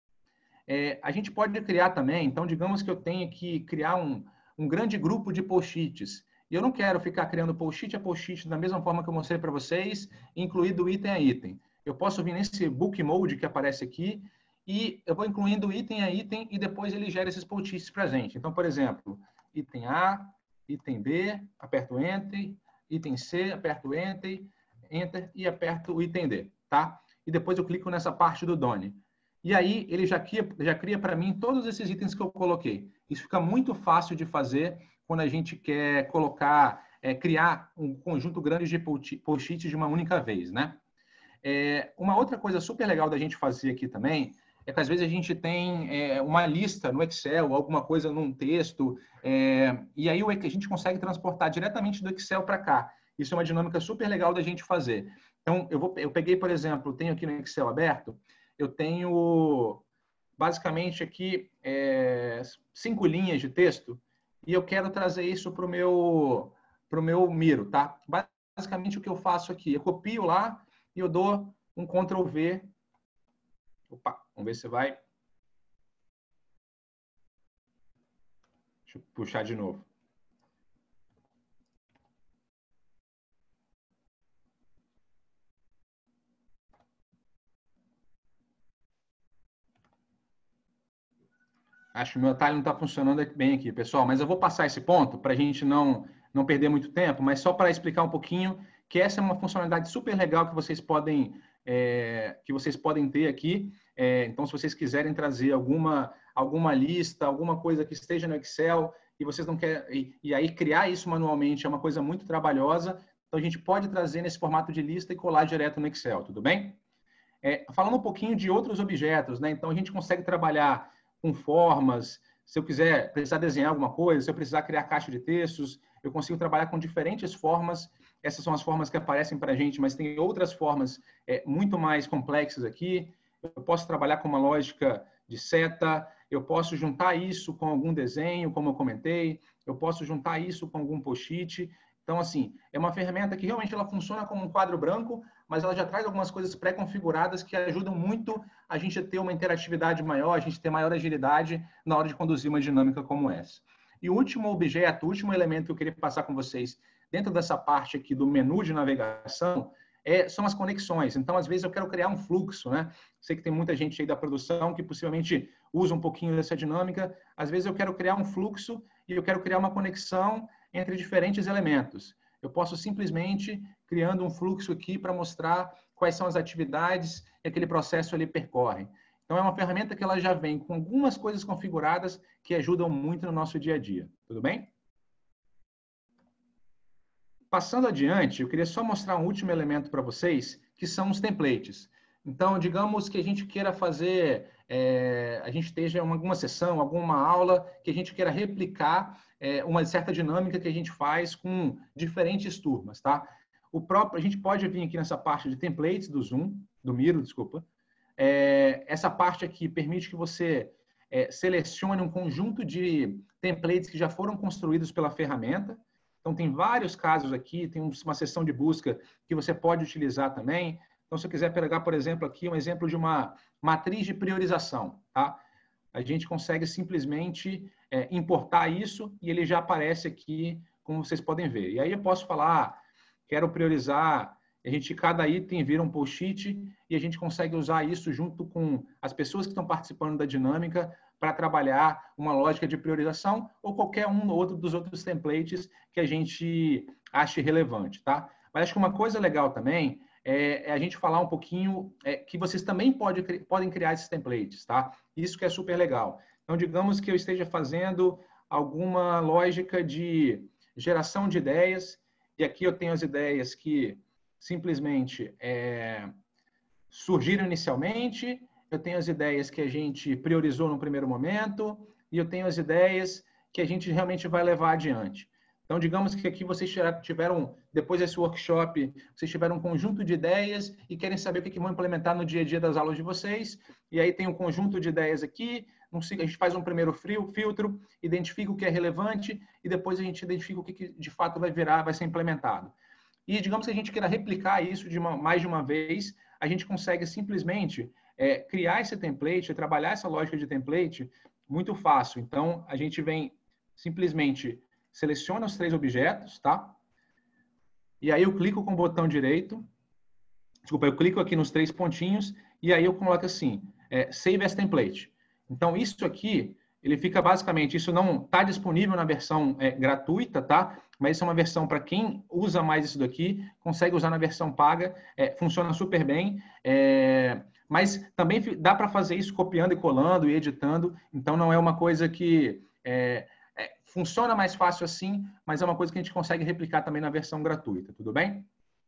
É, a gente pode criar também, então, digamos que eu tenha que criar um, um grande grupo de post-its. E eu não quero ficar criando post-it a post-it da mesma forma que eu mostrei para vocês, incluído item a item. Eu posso vir nesse book mode que aparece aqui e eu vou incluindo item a item e depois ele gera esses post-its para a gente. Então, por exemplo, item A, item B, aperto Enter, item C, aperto Enter, Enter e aperto o item D, tá? E depois eu clico nessa parte do Done. E aí ele já cria, já cria para mim todos esses itens que eu coloquei. Isso fica muito fácil de fazer quando a gente quer colocar, é, criar um conjunto grande de post-its de uma única vez, né? É, uma outra coisa super legal da gente fazer aqui também é que às vezes a gente tem é, uma lista no Excel, alguma coisa num texto, é, e aí a gente consegue transportar diretamente do Excel para cá. Isso é uma dinâmica super legal da gente fazer. Então, eu, vou, eu peguei, por exemplo, tenho aqui no Excel aberto, eu tenho basicamente aqui é, cinco linhas de texto e eu quero trazer isso para o meu, pro meu Miro, tá? Basicamente o que eu faço aqui, eu copio lá e eu dou um control V. Opa, vamos ver se vai. Deixa eu puxar de novo. Acho que o meu atalho não está funcionando bem aqui, pessoal, mas eu vou passar esse ponto para a gente não, não perder muito tempo, mas só para explicar um pouquinho que essa é uma funcionalidade super legal que vocês podem, é, que vocês podem ter aqui. É, então, se vocês quiserem trazer alguma, alguma lista, alguma coisa que esteja no Excel e vocês não querem, e, e aí criar isso manualmente é uma coisa muito trabalhosa, então a gente pode trazer nesse formato de lista e colar direto no Excel, tudo bem? É, falando um pouquinho de outros objetos, né? Então a gente consegue trabalhar com formas, se eu quiser precisar desenhar alguma coisa, se eu precisar criar caixa de textos, eu consigo trabalhar com diferentes formas. Essas são as formas que aparecem para a gente, mas tem outras formas é, muito mais complexas aqui. Eu posso trabalhar com uma lógica de seta, eu posso juntar isso com algum desenho, como eu comentei, eu posso juntar isso com algum post-it. Então, assim, é uma ferramenta que realmente ela funciona como um quadro branco, mas ela já traz algumas coisas pré-configuradas que ajudam muito a gente a ter uma interatividade maior, a gente ter maior agilidade na hora de conduzir uma dinâmica como essa. E o último objeto, o último elemento que eu queria passar com vocês, dentro dessa parte aqui do menu de navegação, é, são as conexões. Então, às vezes, eu quero criar um fluxo, né? Sei que tem muita gente aí da produção que possivelmente usa um pouquinho dessa dinâmica. Às vezes, eu quero criar um fluxo e eu quero criar uma conexão entre diferentes elementos. Eu posso simplesmente criando um fluxo aqui para mostrar quais são as atividades que aquele processo ali percorre. Então, é uma ferramenta que ela já vem com algumas coisas configuradas que ajudam muito no nosso dia a dia. Tudo bem? Passando adiante, eu queria só mostrar um último elemento para vocês, que são os templates. Então, digamos que a gente queira fazer, é, a gente esteja em alguma sessão, alguma aula, que a gente queira replicar é, uma certa dinâmica que a gente faz com diferentes turmas, tá? O próprio, a gente pode vir aqui nessa parte de templates do Zoom, do Miro, desculpa. É, essa parte aqui permite que você é, selecione um conjunto de templates que já foram construídos pela ferramenta. Então, tem vários casos aqui, tem uma seção de busca que você pode utilizar também. Então, se eu quiser pegar, por exemplo, aqui um exemplo de uma matriz de priorização, tá? A gente consegue simplesmente é, importar isso e ele já aparece aqui, como vocês podem ver. E aí eu posso falar, quero priorizar, a gente, cada item vira um post-it e a gente consegue usar isso junto com as pessoas que estão participando da dinâmica para trabalhar uma lógica de priorização ou qualquer um ou outro dos outros templates que a gente ache relevante, tá? Mas acho que uma coisa legal também é a gente falar um pouquinho é, que vocês também pode, podem criar esses templates, tá? Isso que é super legal. Então, digamos que eu esteja fazendo alguma lógica de geração de ideias e aqui eu tenho as ideias que simplesmente é, surgiram inicialmente, eu tenho as ideias que a gente priorizou no primeiro momento e eu tenho as ideias que a gente realmente vai levar adiante. Então, digamos que aqui vocês tiveram, depois desse workshop, vocês tiveram um conjunto de ideias e querem saber o que vão implementar no dia a dia das aulas de vocês. E aí tem um conjunto de ideias aqui, a gente faz um primeiro filtro, identifica o que é relevante e depois a gente identifica o que de fato vai virar, vai ser implementado. E digamos que a gente queira replicar isso de uma, mais de uma vez, a gente consegue simplesmente é, criar esse template, trabalhar essa lógica de template muito fácil. Então, a gente vem simplesmente seleciona os três objetos, tá? E aí eu clico com o botão direito, desculpa, eu clico aqui nos três pontinhos e aí eu coloco assim, é, Save as Template. Então, isso aqui, ele fica basicamente, isso não está disponível na versão é, gratuita, tá? Mas isso é uma versão para quem usa mais isso daqui, consegue usar na versão paga, é, funciona super bem, é, mas também dá para fazer isso copiando e colando e editando, então não é uma coisa que... É, É, funciona mais fácil assim, mas é uma coisa que a gente consegue replicar também na versão gratuita, tudo bem?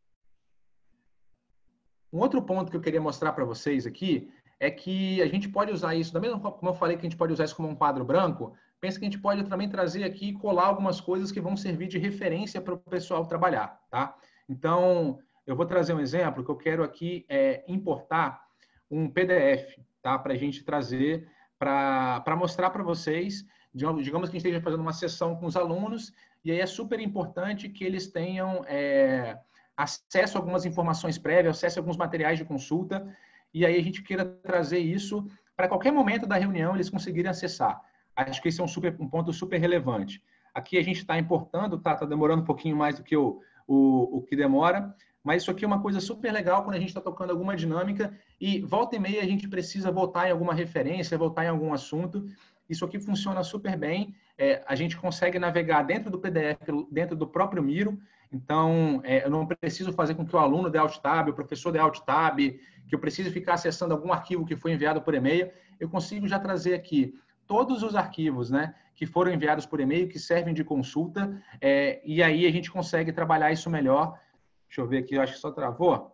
Um outro ponto que eu queria mostrar para vocês aqui é que a gente pode usar isso, da mesma forma como eu falei que a gente pode usar isso como um quadro branco, pensa que a gente pode também trazer aqui e colar algumas coisas que vão servir de referência para o pessoal trabalhar, tá? Então, eu vou trazer um exemplo que eu quero aqui é, importar um P D F, tá? Para a gente trazer, para mostrar para vocês. Digamos que a gente esteja fazendo uma sessão com os alunos e aí é super importante que eles tenham é, acesso a algumas informações prévias, acesso a alguns materiais de consulta e aí a gente queira trazer isso para qualquer momento da reunião eles conseguirem acessar. Acho que esse é um, super, um ponto super relevante. Aqui a gente está importando, tá, tá demorando um pouquinho mais do que o, o, o que demora, mas isso aqui é uma coisa super legal quando a gente está tocando alguma dinâmica e volta e meia a gente precisa voltar em alguma referência, voltar em algum assunto. Isso aqui funciona super bem, é, a gente consegue navegar dentro do P D F, dentro do próprio Miro, então é, eu não preciso fazer com que o aluno dê Alt Tab, o professor dê Alt Tab, que eu preciso ficar acessando algum arquivo que foi enviado por e-mail, eu consigo já trazer aqui todos os arquivos, né, que foram enviados por e-mail, que servem de consulta, é, e aí a gente consegue trabalhar isso melhor. Deixa eu ver aqui, eu acho que só travou.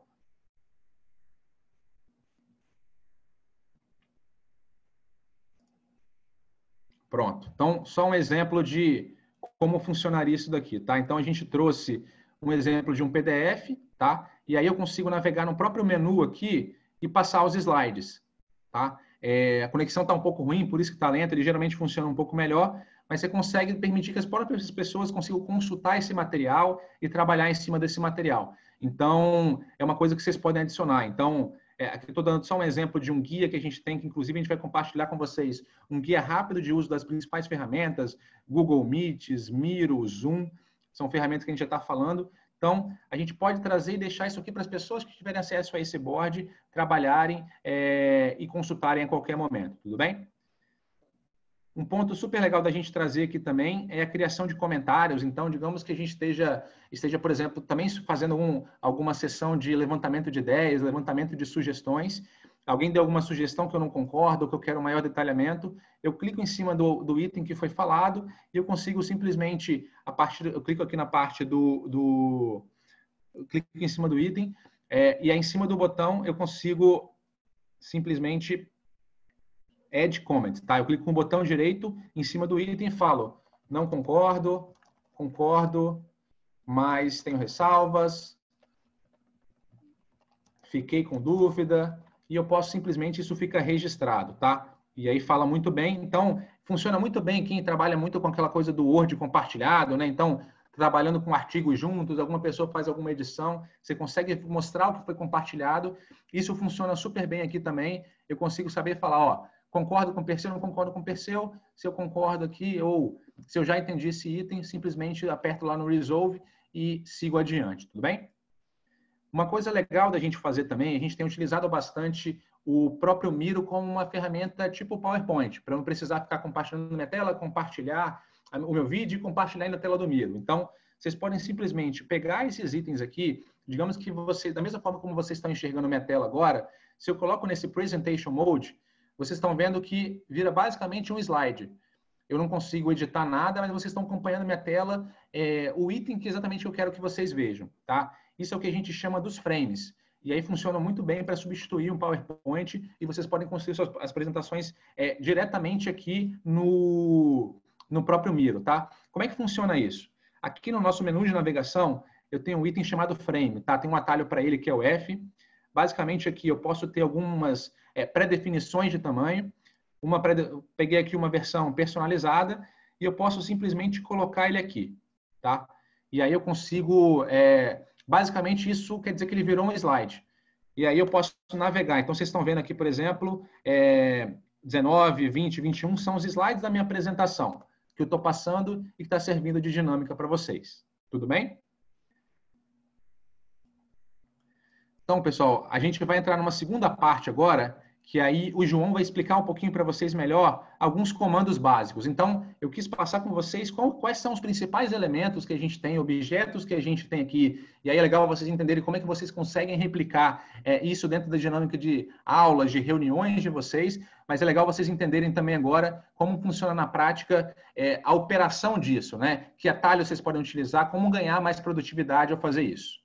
Pronto. Então, só um exemplo de como funcionaria isso daqui, tá? Então, a gente trouxe um exemplo de um P D F, tá? E aí eu consigo navegar no próprio menu aqui e passar os slides, tá? É, a conexão está um pouco ruim, por isso que está lento, ele geralmente funciona um pouco melhor, mas você consegue permitir que as próprias pessoas consigam consultar esse material e trabalhar em cima desse material. Então, é uma coisa que vocês podem adicionar. Então, é, aqui eu estou dando só um exemplo de um guia que a gente tem, que inclusive a gente vai compartilhar com vocês, um guia rápido de uso das principais ferramentas, Google Meets, Miro, Zoom, são ferramentas que a gente já está falando. Então, a gente pode trazer e deixar isso aqui para as pessoas que tiverem acesso a esse board, trabalharem é, e consultarem a qualquer momento, tudo bem? Um ponto super legal da gente trazer aqui também é a criação de comentários. Então, digamos que a gente esteja, esteja por exemplo, também fazendo um, alguma sessão de levantamento de ideias, levantamento de sugestões. Alguém deu alguma sugestão que eu não concordo, ou que eu quero um maior detalhamento, eu clico em cima do, do item que foi falado e eu consigo simplesmente, a partir, eu clico aqui na parte do... do eu clico em cima do item é, e aí em cima do botão eu consigo simplesmente Add Comment, tá? Eu clico com o botão direito em cima do item e falo, não concordo, concordo, mas tenho ressalvas, fiquei com dúvida, e eu posso simplesmente, isso fica registrado, tá? E aí fala muito bem, então, funciona muito bem quem trabalha muito com aquela coisa do Word compartilhado, né? Então, trabalhando com artigos juntos, alguma pessoa faz alguma edição, você consegue mostrar o que foi compartilhado, isso funciona super bem aqui também, eu consigo saber falar, ó, concordo com o Perseu, não concordo com o Perseu, se eu concordo aqui, ou se eu já entendi esse item, simplesmente aperto lá no Resolve e sigo adiante, tudo bem? Uma coisa legal da gente fazer também, a gente tem utilizado bastante o próprio Miro como uma ferramenta tipo PowerPoint, para não precisar ficar compartilhando na minha tela, compartilhar o meu vídeo e compartilhar na tela do Miro. Então, vocês podem simplesmente pegar esses itens aqui, digamos que você, da mesma forma como vocês estão enxergando a minha tela agora, se eu coloco nesse Presentation Mode, vocês estão vendo que vira basicamente um slide. Eu não consigo editar nada, mas vocês estão acompanhando minha tela, é, o item que exatamente eu quero que vocês vejam, tá? Isso é o que a gente chama dos frames. E aí funciona muito bem para substituir um PowerPoint e vocês podem construir suas as apresentações é, diretamente aqui no, no próprio Miro, tá? Como é que funciona isso? Aqui no nosso menu de navegação, eu tenho um item chamado frame, tá? Tem um atalho para ele que é o F. Basicamente aqui eu posso ter algumas é, pré-definições de tamanho. Uma pré Peguei aqui uma versão personalizada e eu posso simplesmente colocar ele aqui, tá? E aí eu consigo... É, basicamente, isso quer dizer que ele virou um slide. E aí eu posso navegar. Então, vocês estão vendo aqui, por exemplo, é, dezenove, vinte, vinte e um são os slides da minha apresentação, que eu estou passando e que está servindo de dinâmica para vocês. Tudo bem? Então, pessoal, a gente vai entrar numa segunda parte agora, que aí o João vai explicar um pouquinho para vocês melhor alguns comandos básicos. Então, eu quis passar com vocês qual, quais são os principais elementos que a gente tem, objetos que a gente tem aqui. E aí é legal vocês entenderem como é que vocês conseguem replicar é, isso dentro da dinâmica de aulas, de reuniões de vocês, mas é legal vocês entenderem também agora como funciona na prática é, a operação disso, né? Que atalhos vocês podem utilizar, como ganhar mais produtividade ao fazer isso.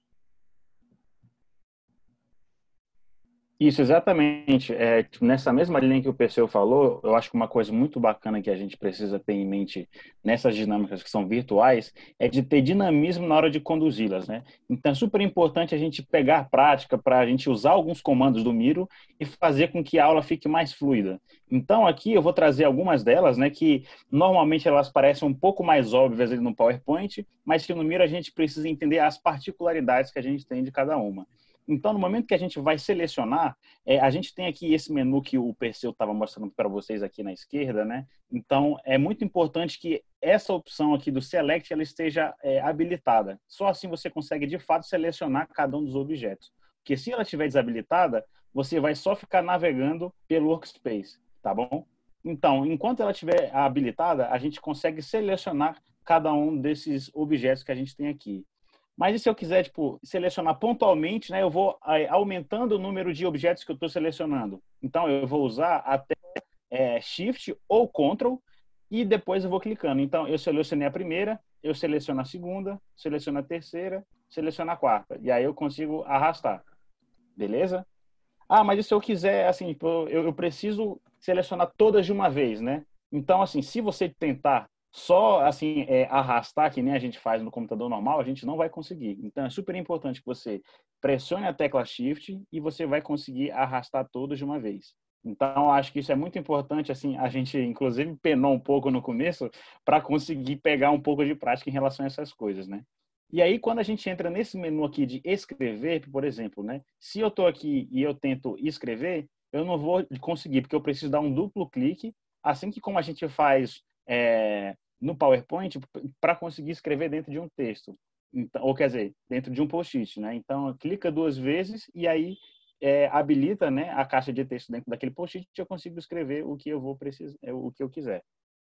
Isso, exatamente. É, tipo, nessa mesma linha que o Perseu falou, eu acho que uma coisa muito bacana que a gente precisa ter em mente nessas dinâmicas que são virtuais é de ter dinamismo na hora de conduzi-las, né? Então, é super importante a gente pegar prática para a gente usar alguns comandos do Miro e fazer com que a aula fique mais fluida. Então, aqui eu vou trazer algumas delas, né, que normalmente elas parecem um pouco mais óbvias ali no PowerPoint, mas que no Miro a gente precisa entender as particularidades que a gente tem de cada uma. Então, no momento que a gente vai selecionar, é, a gente tem aqui esse menu que o Perseu estava mostrando para vocês aqui na esquerda, né? Então, é muito importante que essa opção aqui do Select ela esteja é, habilitada. Só assim você consegue, de fato, selecionar cada um dos objetos. Porque se ela estiver desabilitada, você vai só ficar navegando pelo Workspace, tá bom? Então, enquanto ela estiver habilitada, a gente consegue selecionar cada um desses objetos que a gente tem aqui. Mas e se eu quiser, tipo, selecionar pontualmente, né, eu vou aí, aumentando o número de objetos que eu estou selecionando. Então, eu vou usar até é, Shift ou Ctrl e depois eu vou clicando. Então, eu selecionei a primeira, eu seleciono a segunda, seleciono a terceira, seleciono a quarta. E aí eu consigo arrastar. Beleza? Ah, mas e se eu quiser, assim, eu, eu preciso selecionar todas de uma vez, né? Então, assim, se você tentar só assim é, arrastar, que nem a gente faz no computador normal, a gente não vai conseguir. Então, é super importante que você pressione a tecla Shift e você vai conseguir arrastar todos de uma vez. Então, acho que isso é muito importante, assim, a gente, inclusive, penou um pouco no começo para conseguir pegar um pouco de prática em relação a essas coisas, né? E aí, quando a gente entra nesse menu aqui de escrever, por exemplo, né? Se eu estou aqui e eu tento escrever, eu não vou conseguir, porque eu preciso dar um duplo clique, assim que como a gente faz... É, no PowerPoint para conseguir escrever dentro de um texto, então, ou quer dizer, dentro de um post-it, né? Então, clica duas vezes e aí é, habilita, né, a caixa de texto dentro daquele post-it e eu consigo escrever o que eu vou precisar, o que eu quiser.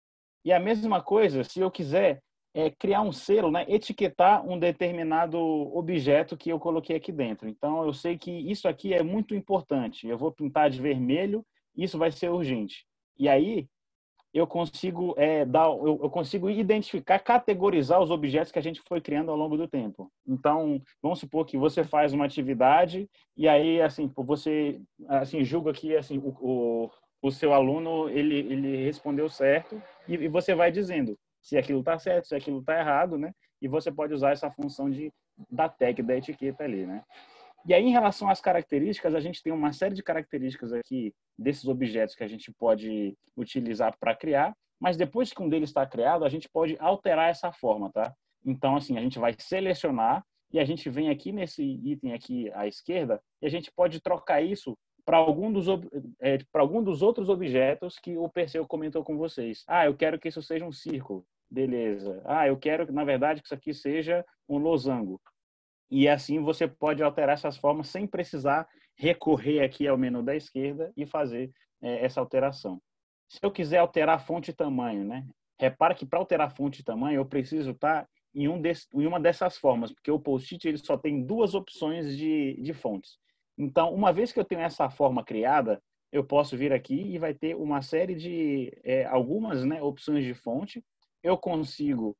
E a mesma coisa, se eu quiser é, criar um selo, né, etiquetar um determinado objeto que eu coloquei aqui dentro. Então, eu sei que isso aqui é muito importante. Eu vou pintar de vermelho, isso vai ser urgente. E aí eu consigo é, dar, eu, eu consigo identificar, categorizar os objetos que a gente foi criando ao longo do tempo. Então, vamos supor que você faz uma atividade e aí, assim, você assim julga que assim o, o, o seu aluno ele ele respondeu certo e, e você vai dizendo se aquilo está certo, se aquilo está errado, né? E você pode usar essa função de da tag, da etiqueta ali, né? E aí, em relação às características, a gente tem uma série de características aqui desses objetos que a gente pode utilizar para criar, mas depois que um deles está criado, a gente pode alterar essa forma, tá? Então, assim, a gente vai selecionar e a gente vem aqui nesse item aqui à esquerda e a gente pode trocar isso para algum dos é, para algum dos outros objetos que o Perseu comentou com vocês. Ah, eu quero que isso seja um círculo. Beleza. Ah, eu quero, na verdade, que isso aqui seja um losango. E assim você pode alterar essas formas sem precisar recorrer aqui ao menu da esquerda e fazer é, essa alteração. Se eu quiser alterar fonte e tamanho, né? Repara que para alterar fonte e tamanho eu preciso estar em, um desse, em uma dessas formas, porque o post-it ele só tem duas opções de, de fontes. Então, uma vez que eu tenho essa forma criada, eu posso vir aqui e vai ter uma série de é, algumas né, opções de fonte. Eu consigo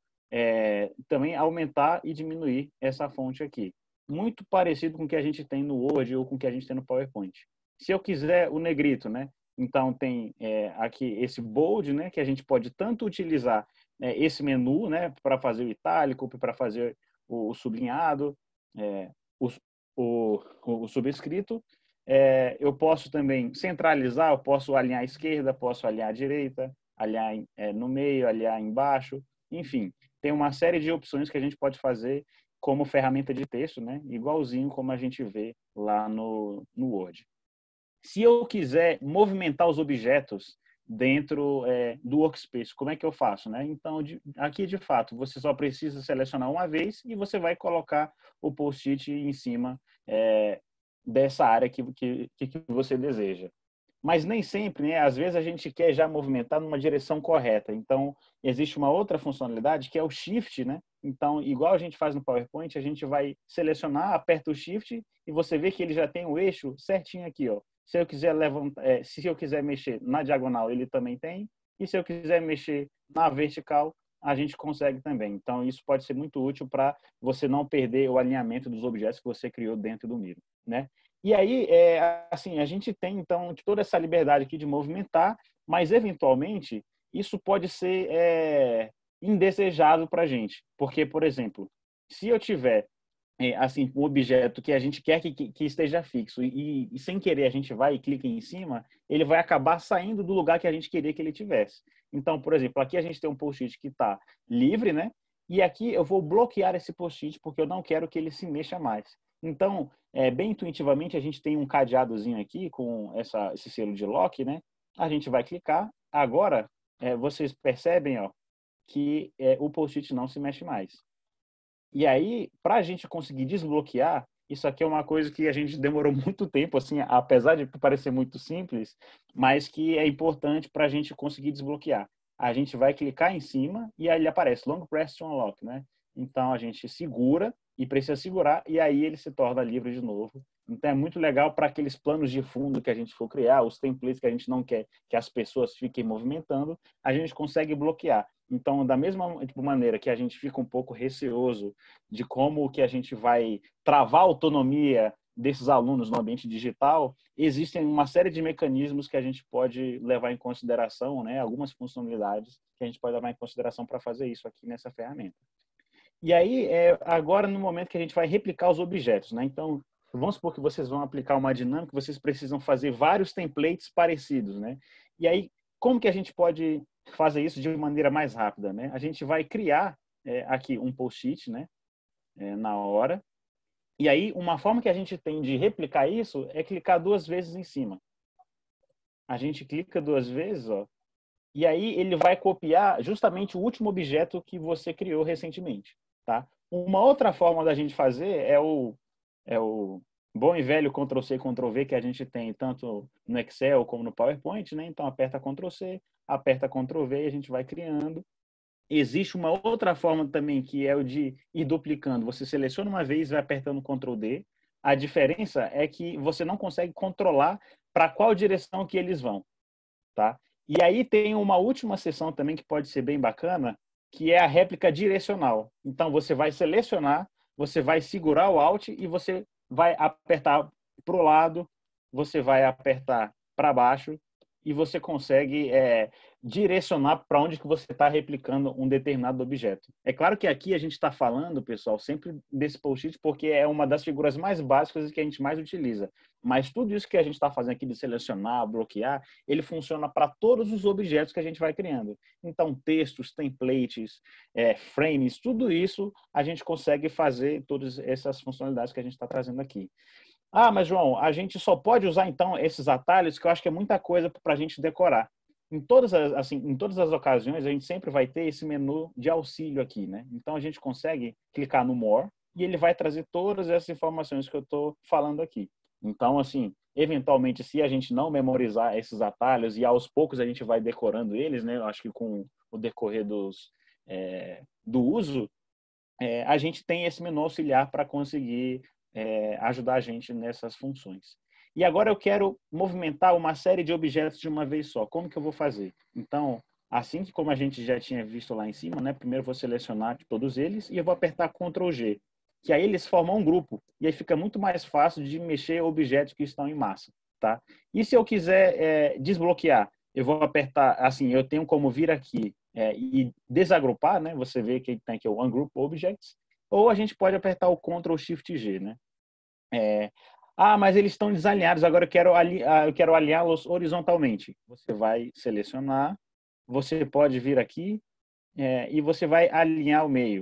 É, também aumentar e diminuir essa fonte aqui. Muito parecido com o que a gente tem no Word ou com o que a gente tem no PowerPoint. Se eu quiser o negrito, né? Então tem é, aqui esse bold, né? Que a gente pode tanto utilizar é, esse menu, né? Para fazer o itálico, para fazer o, o sublinhado, é, o, o, o subscrito. É, eu posso também centralizar, eu posso alinhar à esquerda, posso alinhar à direita, alinhar é, no meio, alinhar embaixo, enfim. Tem uma série de opções que a gente pode fazer como ferramenta de texto, né? Igualzinho como a gente vê lá no, no Word. Se eu quiser movimentar os objetos dentro é, do workspace, como é que eu faço, né? Então, de, aqui, de fato, você só precisa selecionar uma vez e você vai colocar o post-it em cima é, dessa área que, que, que você deseja. Mas nem sempre, né? Às vezes a gente quer já movimentar numa direção correta. Então, existe uma outra funcionalidade que é o Shift, né? Então, igual a gente faz no PowerPoint, a gente vai selecionar, aperta o Shift e você vê que ele já tem o eixo certinho aqui, ó. Se eu quiser levantar, é, se eu quiser mexer na diagonal, ele também tem. E se eu quiser mexer na vertical, a gente consegue também. Então, isso pode ser muito útil para você não perder o alinhamento dos objetos que você criou dentro do Miro, né? E aí, é, assim, a gente tem, então, toda essa liberdade aqui de movimentar, mas, eventualmente, isso pode ser é, indesejado para a gente. Porque, por exemplo, se eu tiver, é, assim, um objeto que a gente quer que, que esteja fixo e, e, sem querer, a gente vai e clica em cima, ele vai acabar saindo do lugar que a gente queria que ele tivesse. Então, por exemplo, aqui a gente tem um post-it que está livre, né? E aqui eu vou bloquear esse post-it porque eu não quero que ele se mexa mais. Então, é, bem intuitivamente, a gente tem um cadeadozinho aqui com essa, esse selo de lock, né? A gente vai clicar. Agora, é, vocês percebem ó, que é, o post-it não se mexe mais. E aí, para a gente conseguir desbloquear, isso aqui é uma coisa que a gente demorou muito tempo, assim, apesar de parecer muito simples, mas que é importante para a gente conseguir desbloquear. A gente vai clicar em cima e aí ele aparece Long Press to Unlock, né? Então, a gente segura e precisa segurar, e aí ele se torna livre de novo. Então, é muito legal para aqueles planos de fundo que a gente for criar, os templates que a gente não quer que as pessoas fiquem movimentando, a gente consegue bloquear. Então, da mesma tipo, maneira que a gente fica um pouco receoso de como que a gente vai travar a autonomia desses alunos no ambiente digital, existem uma série de mecanismos que a gente pode levar em consideração, né? Algumas funcionalidades que a gente pode levar em consideração para fazer isso aqui nessa ferramenta. E aí, é, agora no momento que a gente vai replicar os objetos, né? Então, vamos supor que vocês vão aplicar uma dinâmica, vocês precisam fazer vários templates parecidos, né? E aí, como que a gente pode fazer isso de maneira mais rápida, né? A gente vai criar é, aqui um post-it, né? É, na hora. E aí, uma forma que a gente tem de replicar isso é clicar duas vezes em cima. A gente clica duas vezes, ó. E aí ele vai copiar justamente o último objeto que você criou recentemente, tá? Uma outra forma da gente fazer é o, é o bom e velho control C, control V que a gente tem tanto no Excel como no PowerPoint, né? Então aperta control C, aperta control V e a gente vai criando. Existe uma outra forma também que é o de ir duplicando. Você seleciona uma vez e vai apertando control D. A diferença é que você não consegue controlar para qual direção que eles vão, tá? E aí tem uma última seção também que pode ser bem bacana, que é a réplica direcional. Então, você vai selecionar, você vai segurar o Alt e você vai apertar para o lado, você vai apertar para baixo e você consegue é, direcionar para onde que você está replicando um determinado objeto. É claro que aqui a gente está falando, pessoal, sempre desse post-it, porque é uma das figuras mais básicas que a gente mais utiliza. Mas tudo isso que a gente está fazendo aqui de selecionar, bloquear, ele funciona para todos os objetos que a gente vai criando. Então, textos, templates, é, frames, tudo isso a gente consegue fazer todas essas funcionalidades que a gente está trazendo aqui. Ah, mas João, a gente só pode usar então esses atalhos, que eu acho que é muita coisa para a gente decorar. Em todas as, assim, em todas as ocasiões, a gente sempre vai ter esse menu de auxílio aqui, né? Então, a gente consegue clicar no More e ele vai trazer todas essas informações que eu estou falando aqui. Então, assim, eventualmente, se a gente não memorizar esses atalhos e aos poucos a gente vai decorando eles, né? Eu acho que com o decorrer dos, é, do uso, é, a gente tem esse menu auxiliar para conseguir é, ajudar a gente nessas funções. E agora eu quero movimentar uma série de objetos de uma vez só. Como que eu vou fazer? Então, assim que como a gente já tinha visto lá em cima, né? Primeiro eu vou selecionar todos eles e eu vou apertar control G, que aí eles formam um grupo. E aí fica muito mais fácil de mexer objetos que estão em massa, tá? E se eu quiser é, desbloquear, eu vou apertar, assim, eu tenho como vir aqui é, e desagrupar, né? Você vê que tem aqui o Ungroup Objects, ou a gente pode apertar o control shift G, né? É, ah, mas eles estão desalinhados, agora eu quero, ali, eu quero alinhá-los horizontalmente. Você vai selecionar, você pode vir aqui é, e você vai alinhar o meio.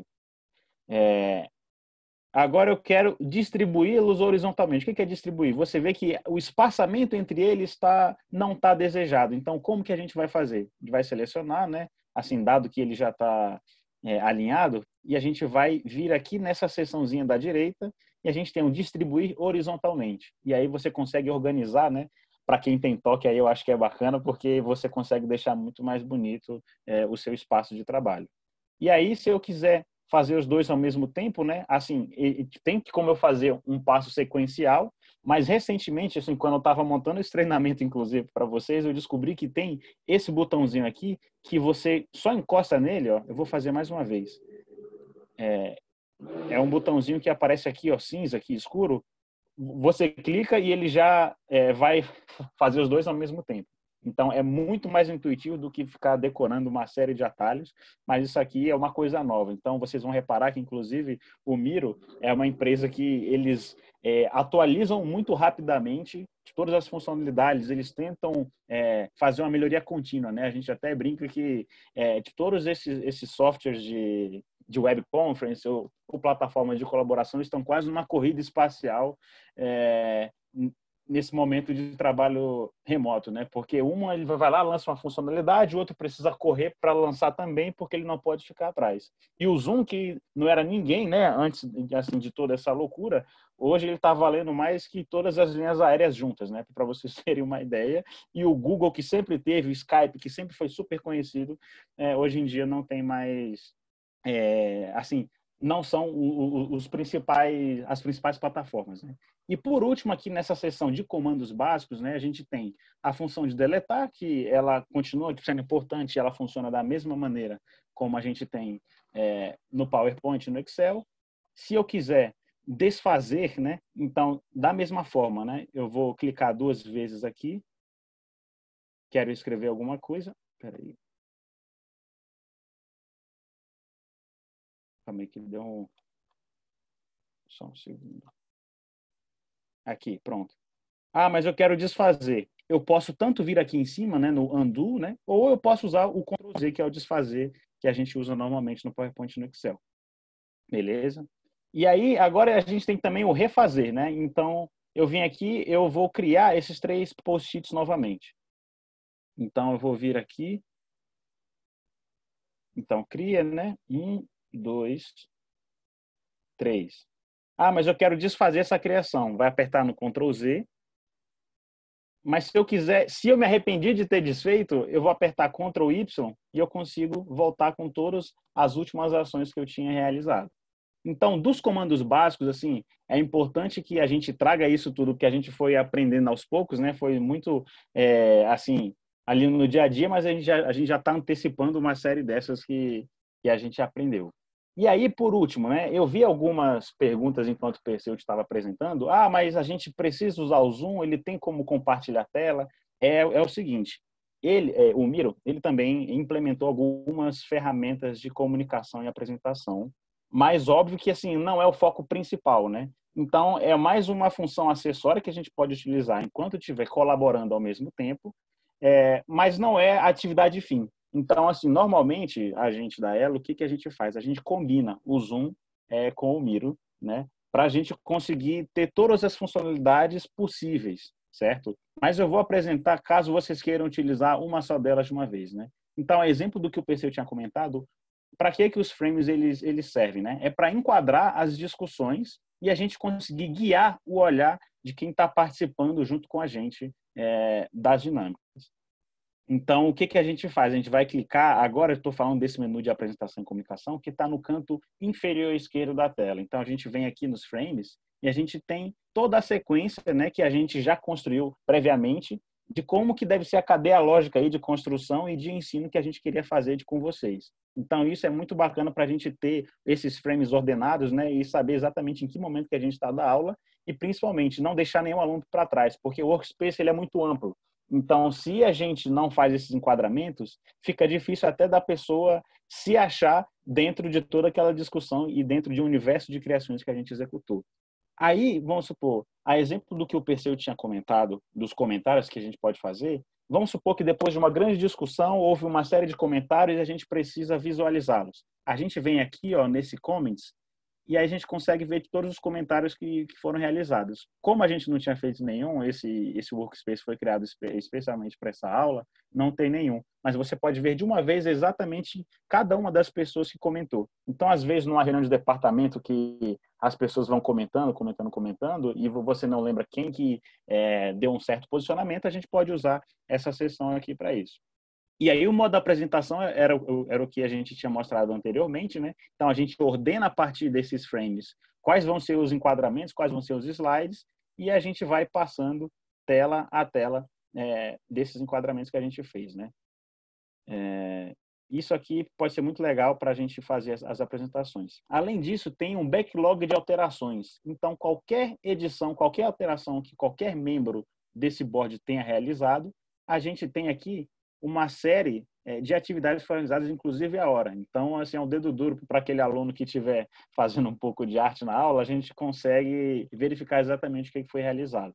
É, agora eu quero distribuí-los horizontalmente. O que é distribuir? Você vê que o espaçamento entre eles tá, não está desejado. Então, como que a gente vai fazer? A gente vai selecionar, né? Assim, dado que ele já está é, alinhado, e a gente vai vir aqui nessa seçãozinha da direita e a gente tem o distribuir horizontalmente. E aí você consegue organizar, né? Para quem tem toque aí eu acho que é bacana, porque você consegue deixar muito mais bonito é, o seu espaço de trabalho. E aí, se eu quiser fazer os dois ao mesmo tempo, né? Assim, tem que como eu fazer um passo sequencial, mas recentemente, assim, quando eu estava montando esse treinamento, inclusive, para vocês, eu descobri que tem esse botãozinho aqui que você só encosta nele, ó. Eu vou fazer mais uma vez. É, é um botãozinho que aparece aqui, ó, cinza, aqui escuro. Você clica e ele já é, vai fazer os dois ao mesmo tempo. Então, é muito mais intuitivo do que ficar decorando uma série de atalhos, mas isso aqui é uma coisa nova. Então, vocês vão reparar que, inclusive, o Miro é uma empresa que eles é, atualizam muito rapidamente todas as funcionalidades, eles tentam é, fazer uma melhoria contínua, né? A gente até brinca que é, de todos esses, esses softwares de, de web conference ou, ou plataformas de colaboração estão quase numa corrida espacial é, nesse momento de trabalho remoto, né? Porque uma ele vai lá, lança uma funcionalidade, o outro precisa correr para lançar também, porque ele não pode ficar atrás. E o Zoom, que não era ninguém, né? Antes assim, de toda essa loucura, hoje ele está valendo mais que todas as linhas aéreas juntas, né? Para vocês terem uma ideia. E o Google, que sempre teve, o Skype, que sempre foi super conhecido, é, hoje em dia não tem mais, é, assim, não são os principais, as principais plataformas, né? E por último, aqui nessa seção de comandos básicos, né, a gente tem a função de deletar, que ela continua sendo importante, ela funciona da mesma maneira como a gente tem é, no PowerPoint e no Excel. Se eu quiser desfazer, né, então, da mesma forma, né, eu vou clicar duas vezes aqui, quero escrever alguma coisa, peraí. Calma aí que deu um... Só um segundo. Aqui, pronto. Ah, mas eu quero desfazer. Eu posso tanto vir aqui em cima, né, no undo, né, ou eu posso usar o control Z, que é o desfazer, que a gente usa normalmente no PowerPoint e no Excel. Beleza? E aí, agora a gente tem também o refazer, né? Então, eu vim aqui, eu vou criar esses três post-its novamente. Então, eu vou vir aqui. Então, cria, né? Um, dois, três. Ah, mas eu quero desfazer essa criação. Vai apertar no control Z. Mas se eu quiser, se eu me arrependi de ter desfeito, eu vou apertar control Y e eu consigo voltar com todas as últimas ações que eu tinha realizado. Então, dos comandos básicos, assim, é importante que a gente traga isso tudo que a gente foi aprendendo aos poucos, né? Foi muito, é, assim, ali no dia a dia, mas a gente já a gente já está antecipando uma série dessas que, que a gente aprendeu. E aí, por último, né, eu vi algumas perguntas enquanto o Perseu estava apresentando. Ah, mas a gente precisa usar o Zoom, ele tem como compartilhar a tela? É, é o seguinte, ele, é, o Miro, ele também implementou algumas ferramentas de comunicação e apresentação, mas óbvio que assim não é o foco principal, né? Então, é mais uma função acessória que a gente pode utilizar enquanto estiver colaborando ao mesmo tempo, é, mas não é a atividade fim. Então, assim, normalmente, a gente da Elo, o que, que a gente faz? A gente combina o Zoom é, com o Miro, né? Para a gente conseguir ter todas as funcionalidades possíveis, certo? Mas eu vou apresentar caso vocês queiram utilizar uma só delas de uma vez, né? Então, exemplo do que o Perseu tinha comentado, para que que os frames eles, eles servem, né? É para enquadrar as discussões e a gente conseguir guiar o olhar de quem está participando junto com a gente é, das dinâmicas. Então, o que, que a gente faz? A gente vai clicar, agora eu estou falando desse menu de apresentação e comunicação, que está no canto inferior esquerdo da tela. Então, a gente vem aqui nos frames e a gente tem toda a sequência, né, que a gente já construiu previamente de como que deve ser a cadeia lógica aí de construção e de ensino que a gente queria fazer de, com vocês. Então, isso é muito bacana para a gente ter esses frames ordenados, né, e saber exatamente em que momento que a gente está da aula e, principalmente, não deixar nenhum aluno para trás, porque o workspace ele é muito amplo. Então, se a gente não faz esses enquadramentos, fica difícil até da pessoa se achar dentro de toda aquela discussão e dentro de um universo de criações que a gente executou. Aí, vamos supor, a exemplo do que o Perseu tinha comentado, dos comentários que a gente pode fazer, vamos supor que depois de uma grande discussão, houve uma série de comentários e a gente precisa visualizá-los. A gente vem aqui, ó, nesse Comments, e aí a gente consegue ver todos os comentários que, que foram realizados. Como a gente não tinha feito nenhum, esse, esse workspace foi criado espe especialmente para essa aula, não tem nenhum. Mas você pode ver de uma vez exatamente cada uma das pessoas que comentou. Então, às vezes, numa reunião de departamento que as pessoas vão comentando, comentando, comentando, e você não lembra quem que é, deu um certo posicionamento, a gente pode usar essa sessão aqui para isso. E aí o modo da apresentação era, era o que a gente tinha mostrado anteriormente, né? Então, a gente ordena a partir desses frames quais vão ser os enquadramentos, quais vão ser os slides, e a gente vai passando tela a tela é, desses enquadramentos que a gente fez, né? É, isso aqui pode ser muito legal para a gente fazer as, as apresentações. Além disso, tem um backlog de alterações. Então, qualquer edição, qualquer alteração que qualquer membro desse board tenha realizado, a gente tem aqui uma série de atividades finalizadas, inclusive a hora. Então, assim, é um dedo duro para aquele aluno que estiver fazendo um pouco de arte na aula, a gente consegue verificar exatamente o que foi realizado.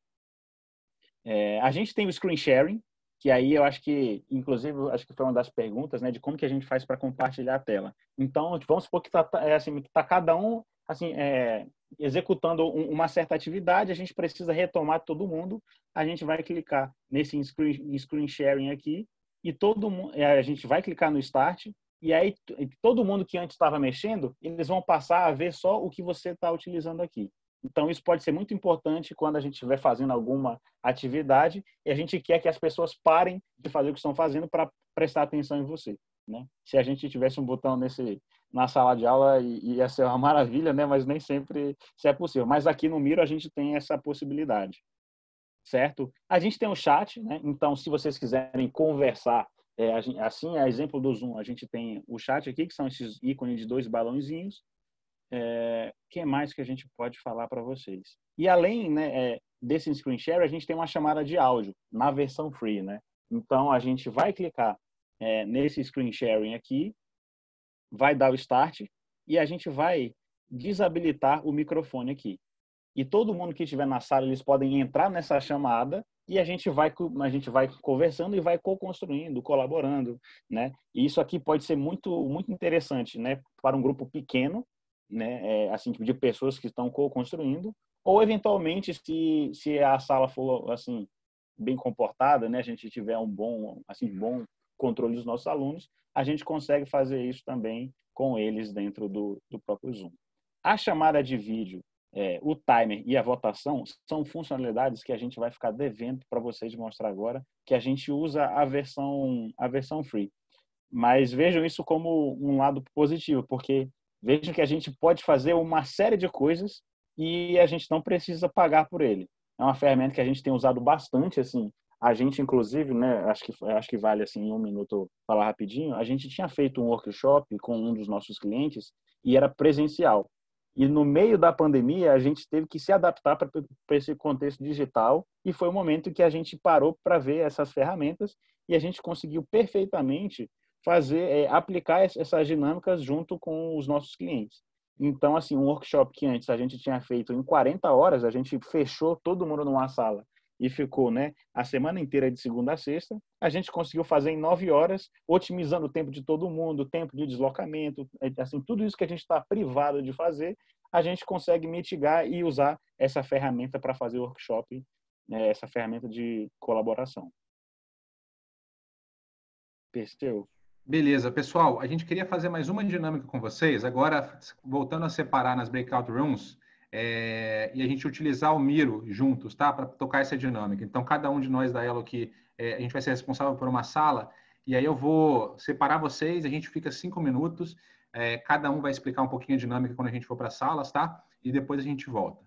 É, a gente tem o screen sharing, que aí eu acho que, inclusive, acho que foi uma das perguntas, né, de como que a gente faz para compartilhar a tela. Então, vamos supor que está é, assim, tá cada um assim, é, executando uma certa atividade, a gente precisa retomar todo mundo, a gente vai clicar nesse screen, screen sharing aqui, e todo mundo, a gente vai clicar no Start, e aí todo mundo que antes estava mexendo, eles vão passar a ver só o que você está utilizando aqui. Então, isso pode ser muito importante quando a gente estiver fazendo alguma atividade e a gente quer que as pessoas parem de fazer o que estão fazendo para prestar atenção em você, né? Se a gente tivesse um botão nesse, na sala de aula, ia ser uma maravilha, né? Mas nem sempre isso é possível. Mas aqui no Miro a gente tem essa possibilidade. Certo? A gente tem o chat, né? Então, se vocês quiserem conversar, é, assim, a exemplo do Zoom, a gente tem o chat aqui, que são esses ícones de dois balãozinhos. É, o que mais que a gente pode falar para vocês? E além, né, é, desse screen share, a gente tem uma chamada de áudio na versão free, né? Então, a gente vai clicar é, nesse screen sharing aqui, vai dar o start e a gente vai desabilitar o microfone aqui. E todo mundo que estiver na sala, eles podem entrar nessa chamada e a gente vai, a gente vai conversando e vai co-construindo, colaborando, né? E isso aqui pode ser muito, muito interessante, né? Para um grupo pequeno, né? É, assim, de pessoas que estão co-construindo, ou eventualmente, se, se a sala for, assim, bem comportada, né? A gente tiver um bom, assim, bom controle dos nossos alunos, a gente consegue fazer isso também com eles dentro do, do próprio Zoom. A chamada de vídeo, É, o timer e a votação são funcionalidades que a gente vai ficar devendo para vocês mostrar agora, que a gente usa a versão, a versão free. Mas vejam isso como um lado positivo, porque vejam que a gente pode fazer uma série de coisas e a gente não precisa pagar por ele. É uma ferramenta que a gente tem usado bastante, assim, A gente, inclusive, né, acho que, acho que vale, assim, em um minuto falar rapidinho, a gente tinha feito um workshop com um dos nossos clientes e era presencial. E no meio da pandemia, a gente teve que se adaptar para esse contexto digital e foi o momento em que a gente parou para ver essas ferramentas e a gente conseguiu perfeitamente fazer, é, aplicar essas dinâmicas junto com os nossos clientes. Então, assim, um workshop que antes a gente tinha feito em quarenta horas, a gente fechou todo mundo numa sala e ficou, né, a semana inteira de segunda a sexta, a gente conseguiu fazer em nove horas, otimizando o tempo de todo mundo, o tempo de deslocamento, assim, tudo isso que a gente está privado de fazer, a gente consegue mitigar e usar essa ferramenta para fazer o workshop, né, essa ferramenta de colaboração. Perseu? Beleza, pessoal, a gente queria fazer mais uma dinâmica com vocês, agora voltando a separar nas breakout rooms, é, e a gente utilizar o Miro juntos, tá? Para tocar essa dinâmica. Então, cada um de nós da Elo aqui, é, a gente vai ser responsável por uma sala, e aí eu vou separar vocês, a gente fica cinco minutos, é, cada um vai explicar um pouquinho a dinâmica quando a gente for para as salas, tá? E depois a gente volta.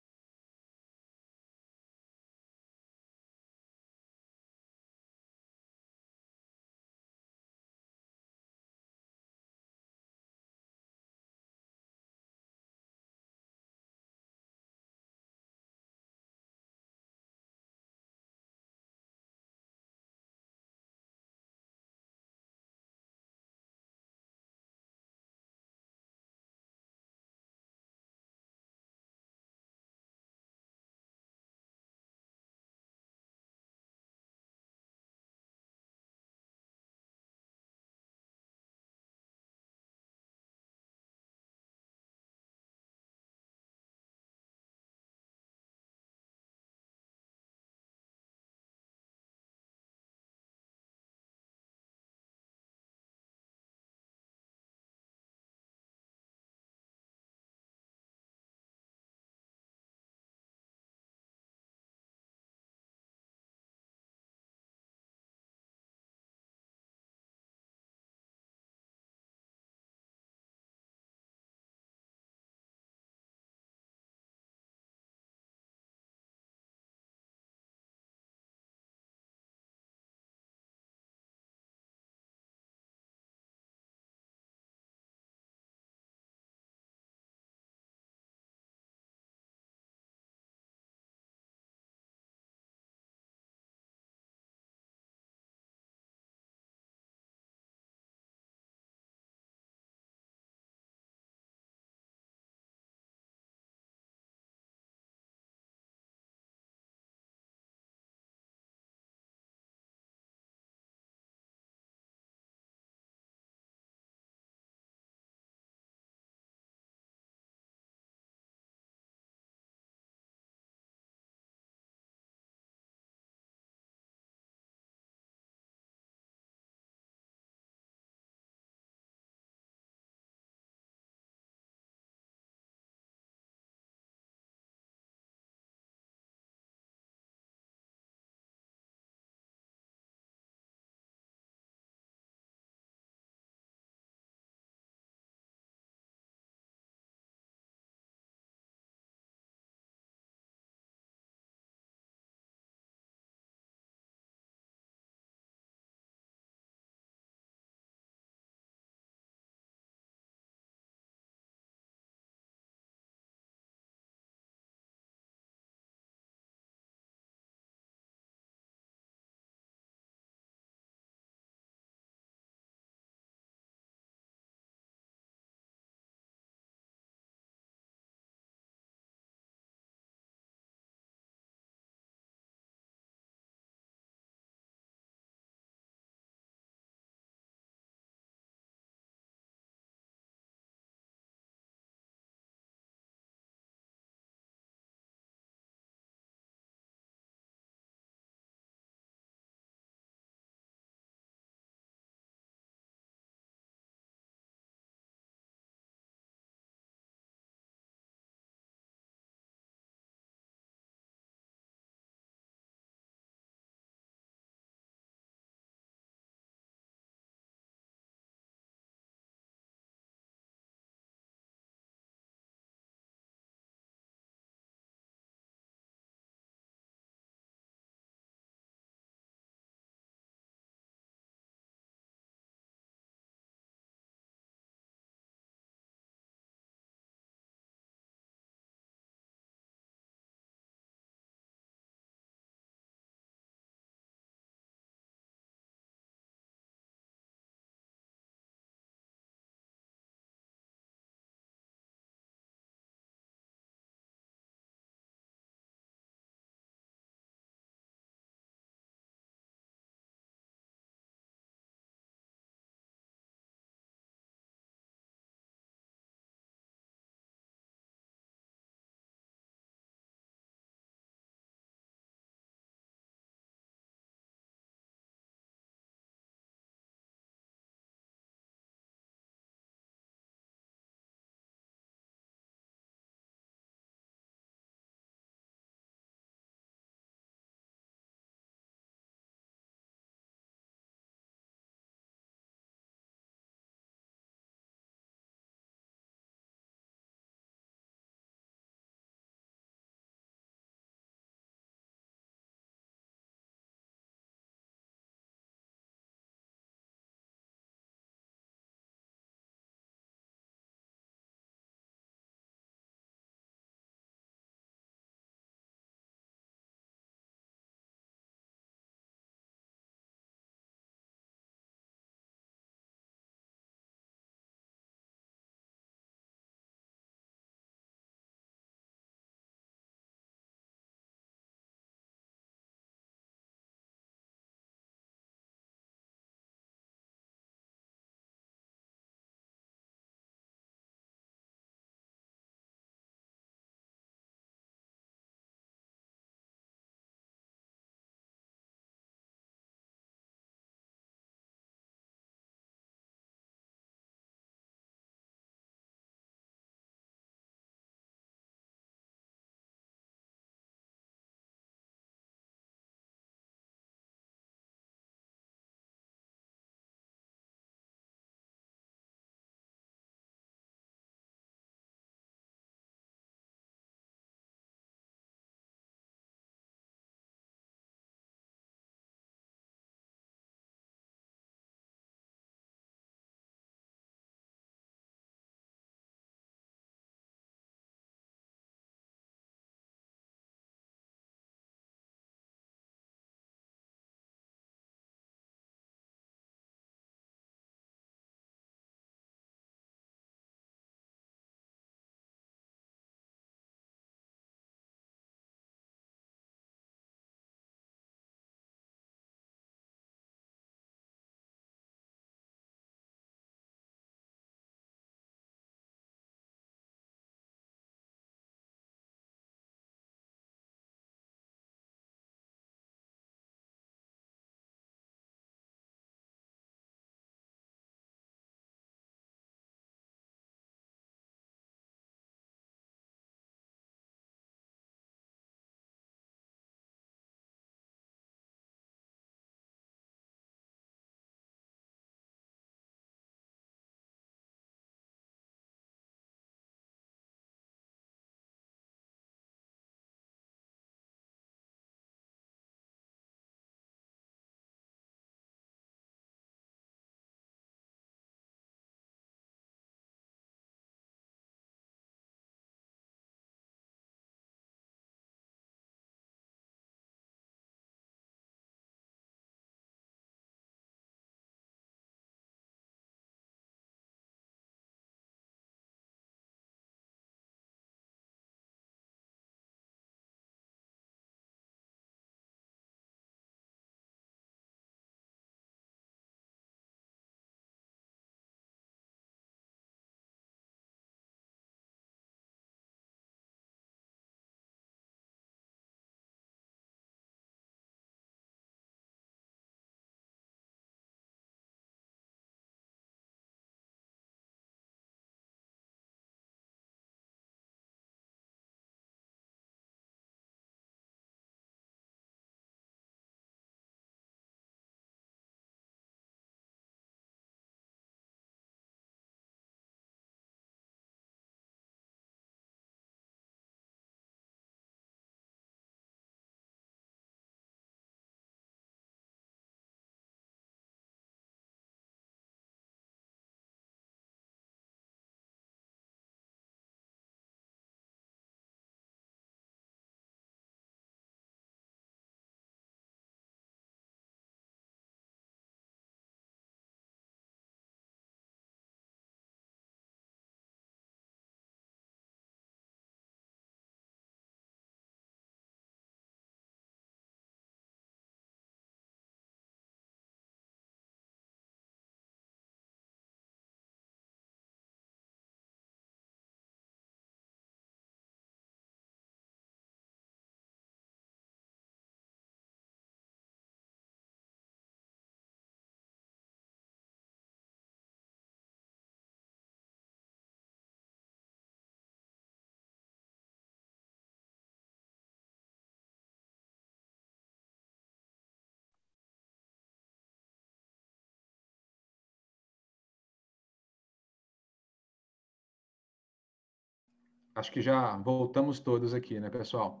Acho que já voltamos todos aqui, né, pessoal?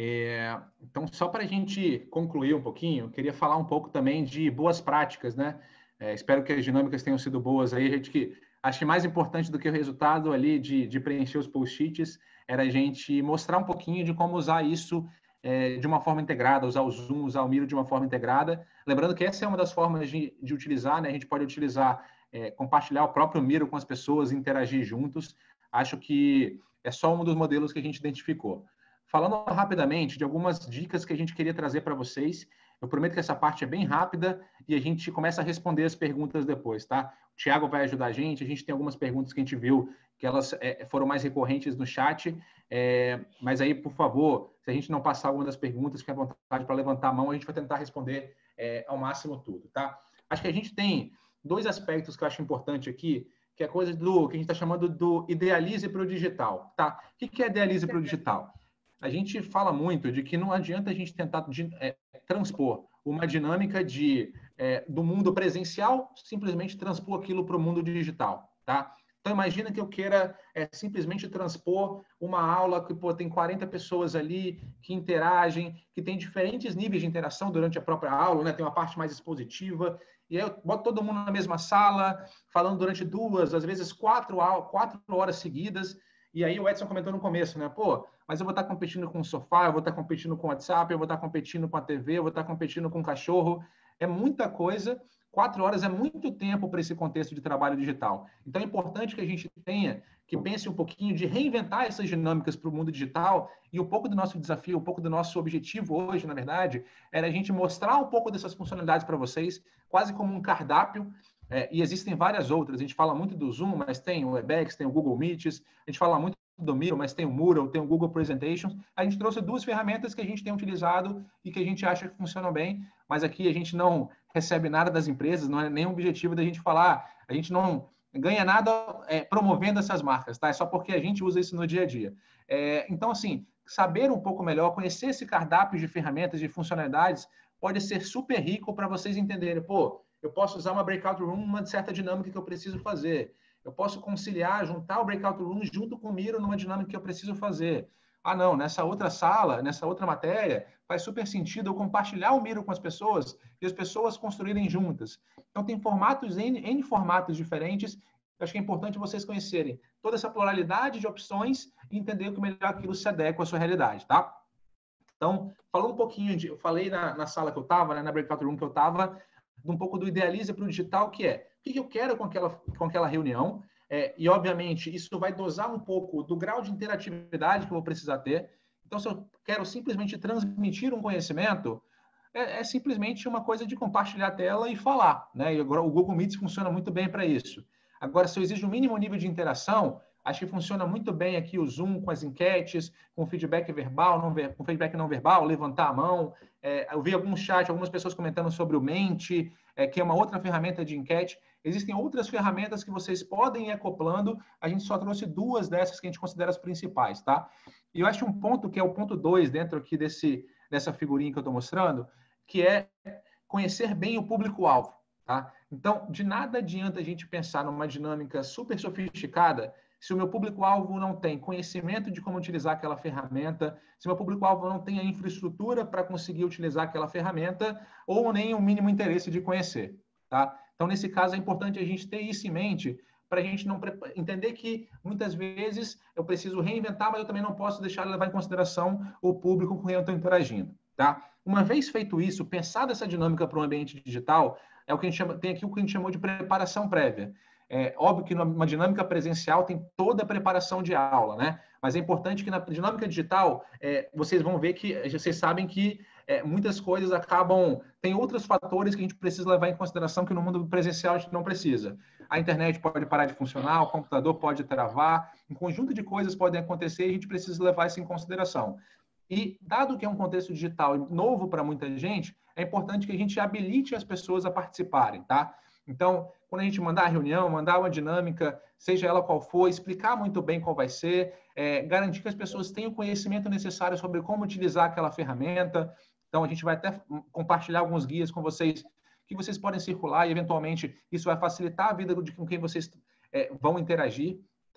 É, então, só para a gente concluir um pouquinho, eu queria falar um pouco também de boas práticas, né? É, espero que as dinâmicas tenham sido boas aí. A gente que acho que mais importante do que o resultado ali de, de preencher os post-its era a gente mostrar um pouquinho de como usar isso é, de uma forma integrada, usar o Zoom, usar o Miro de uma forma integrada. Lembrando que essa é uma das formas de, de utilizar, né? A gente pode utilizar, é, compartilhar o próprio Miro com as pessoas, interagir juntos. Acho que é só um dos modelos que a gente identificou. Falando rapidamente de algumas dicas que a gente queria trazer para vocês, eu prometo que essa parte é bem rápida e a gente começa a responder as perguntas depois, tá? O Thiago vai ajudar a gente, a gente tem algumas perguntas que a gente viu que elas é, foram mais recorrentes no chat, é, mas aí, por favor, se a gente não passar alguma das perguntas, fique à vontade para levantar a mão, a gente vai tentar responder é, ao máximo tudo, tá? Acho que a gente tem dois aspectos que eu acho importante aqui, que é coisa do que a gente está chamando do idealize para o digital, tá? O que é idealize para o digital? A gente fala muito de que não adianta a gente tentar é, transpor uma dinâmica de, é, do mundo presencial, simplesmente transpor aquilo para o mundo digital, tá? Então, imagina que eu queira é, simplesmente transpor uma aula que pô, tem quarenta pessoas ali, que interagem, que tem diferentes níveis de interação durante a própria aula, né? Tem uma parte mais expositiva, e aí eu boto todo mundo na mesma sala, falando durante duas, às vezes quatro, quatro horas seguidas, e aí o Edson comentou no começo, né? Pô, mas eu vou estar competindo com o sofá, eu vou estar competindo com o WhatsApp, eu vou estar competindo com a T V, eu vou estar competindo com o cachorro. É muita coisa. Quatro horas é muito tempo para esse contexto de trabalho digital. Então, é importante que a gente tenha, que pense um pouquinho de reinventar essas dinâmicas para o mundo digital. E um pouco do nosso desafio, um pouco do nosso objetivo hoje, na verdade, era a gente mostrar um pouco dessas funcionalidades para vocês, quase como um cardápio. É, e existem várias outras. A gente fala muito do Zoom, mas tem o Webex, tem o Google Meets. A gente fala muito do Miro, mas tem o Moodle, tem o Google Presentations. A gente trouxe duas ferramentas que a gente tem utilizado e que a gente acha que funcionam bem, mas aqui a gente não recebe nada das empresas, não é nem o objetivo da gente falar, a gente não ganha nada é, promovendo essas marcas, tá? É só porque a gente usa isso no dia a dia. É, então, assim, saber um pouco melhor, conhecer esse cardápio de ferramentas, de funcionalidades, pode ser super rico para vocês entenderem, pô, eu posso usar uma breakout room, uma certa dinâmica que eu preciso fazer. Eu posso conciliar, juntar o breakout room junto com o Miro numa dinâmica que eu preciso fazer. Ah, não, nessa outra sala, nessa outra matéria, faz super sentido eu compartilhar o Miro com as pessoas e as pessoas construírem juntas. Então, tem formatos, N, N formatos diferentes. Eu acho que é importante vocês conhecerem toda essa pluralidade de opções e entender o que melhor aquilo se adequa à sua realidade, tá? Então, falando um pouquinho, de, eu falei na, na sala que eu estava, né, na breakout room que eu estava, um pouco do idealize para o digital, que é o que eu quero com aquela, com aquela reunião, é, e, obviamente, isso vai dosar um pouco do grau de interatividade que eu vou precisar ter. Então, se eu quero simplesmente transmitir um conhecimento, é, é simplesmente uma coisa de compartilhar a tela e falar, né? E agora o Google Meets funciona muito bem para isso. Agora, se eu exijo um mínimo nível de interação, acho que funciona muito bem aqui o Zoom com as enquetes, com feedback verbal, não ver, com feedback não verbal, levantar a mão. É, eu vi algum chat, algumas pessoas comentando sobre o Mente, é, que é uma outra ferramenta de enquete. Existem outras ferramentas que vocês podem ir acoplando. A gente só trouxe duas dessas que a gente considera as principais, tá? E eu acho um ponto que é o ponto dois dentro aqui desse, dessa figurinha que eu estou mostrando, que é conhecer bem o público-alvo, tá? Então, de nada adianta a gente pensar numa dinâmica super sofisticada se o meu público-alvo não tem conhecimento de como utilizar aquela ferramenta, se o meu público-alvo não tem a infraestrutura para conseguir utilizar aquela ferramenta, ou nem o mínimo interesse de conhecer, tá? Então, nesse caso, é importante a gente ter isso em mente para a gente não entender que, muitas vezes, eu preciso reinventar, mas eu também não posso deixar de levar em consideração o público com quem eu estou interagindo, tá? Uma vez feito isso, pensar dessa dinâmica para o ambiente digital, é o que a gente chama, tem aqui o que a gente chamou de preparação prévia. É óbvio que numa dinâmica presencial tem toda a preparação de aula, né? Mas é importante que na dinâmica digital, é, vocês vão ver que, vocês sabem que é, muitas coisas acabam, tem outros fatores que a gente precisa levar em consideração que no mundo presencial a gente não precisa. A internet pode parar de funcionar, o computador pode travar, um conjunto de coisas podem acontecer e a gente precisa levar isso em consideração. E, dado que é um contexto digital novo para muita gente, é importante que a gente habilite as pessoas a participarem, tá? Então, quando a gente mandar a reunião, mandar uma dinâmica, seja ela qual for, explicar muito bem qual vai ser, é, garantir que as pessoas tenham o conhecimento necessário sobre como utilizar aquela ferramenta. Então, a gente vai até compartilhar alguns guias com vocês, que vocês podem circular e, eventualmente, isso vai facilitar a vida de com quem vocês é, vão interagir, tá?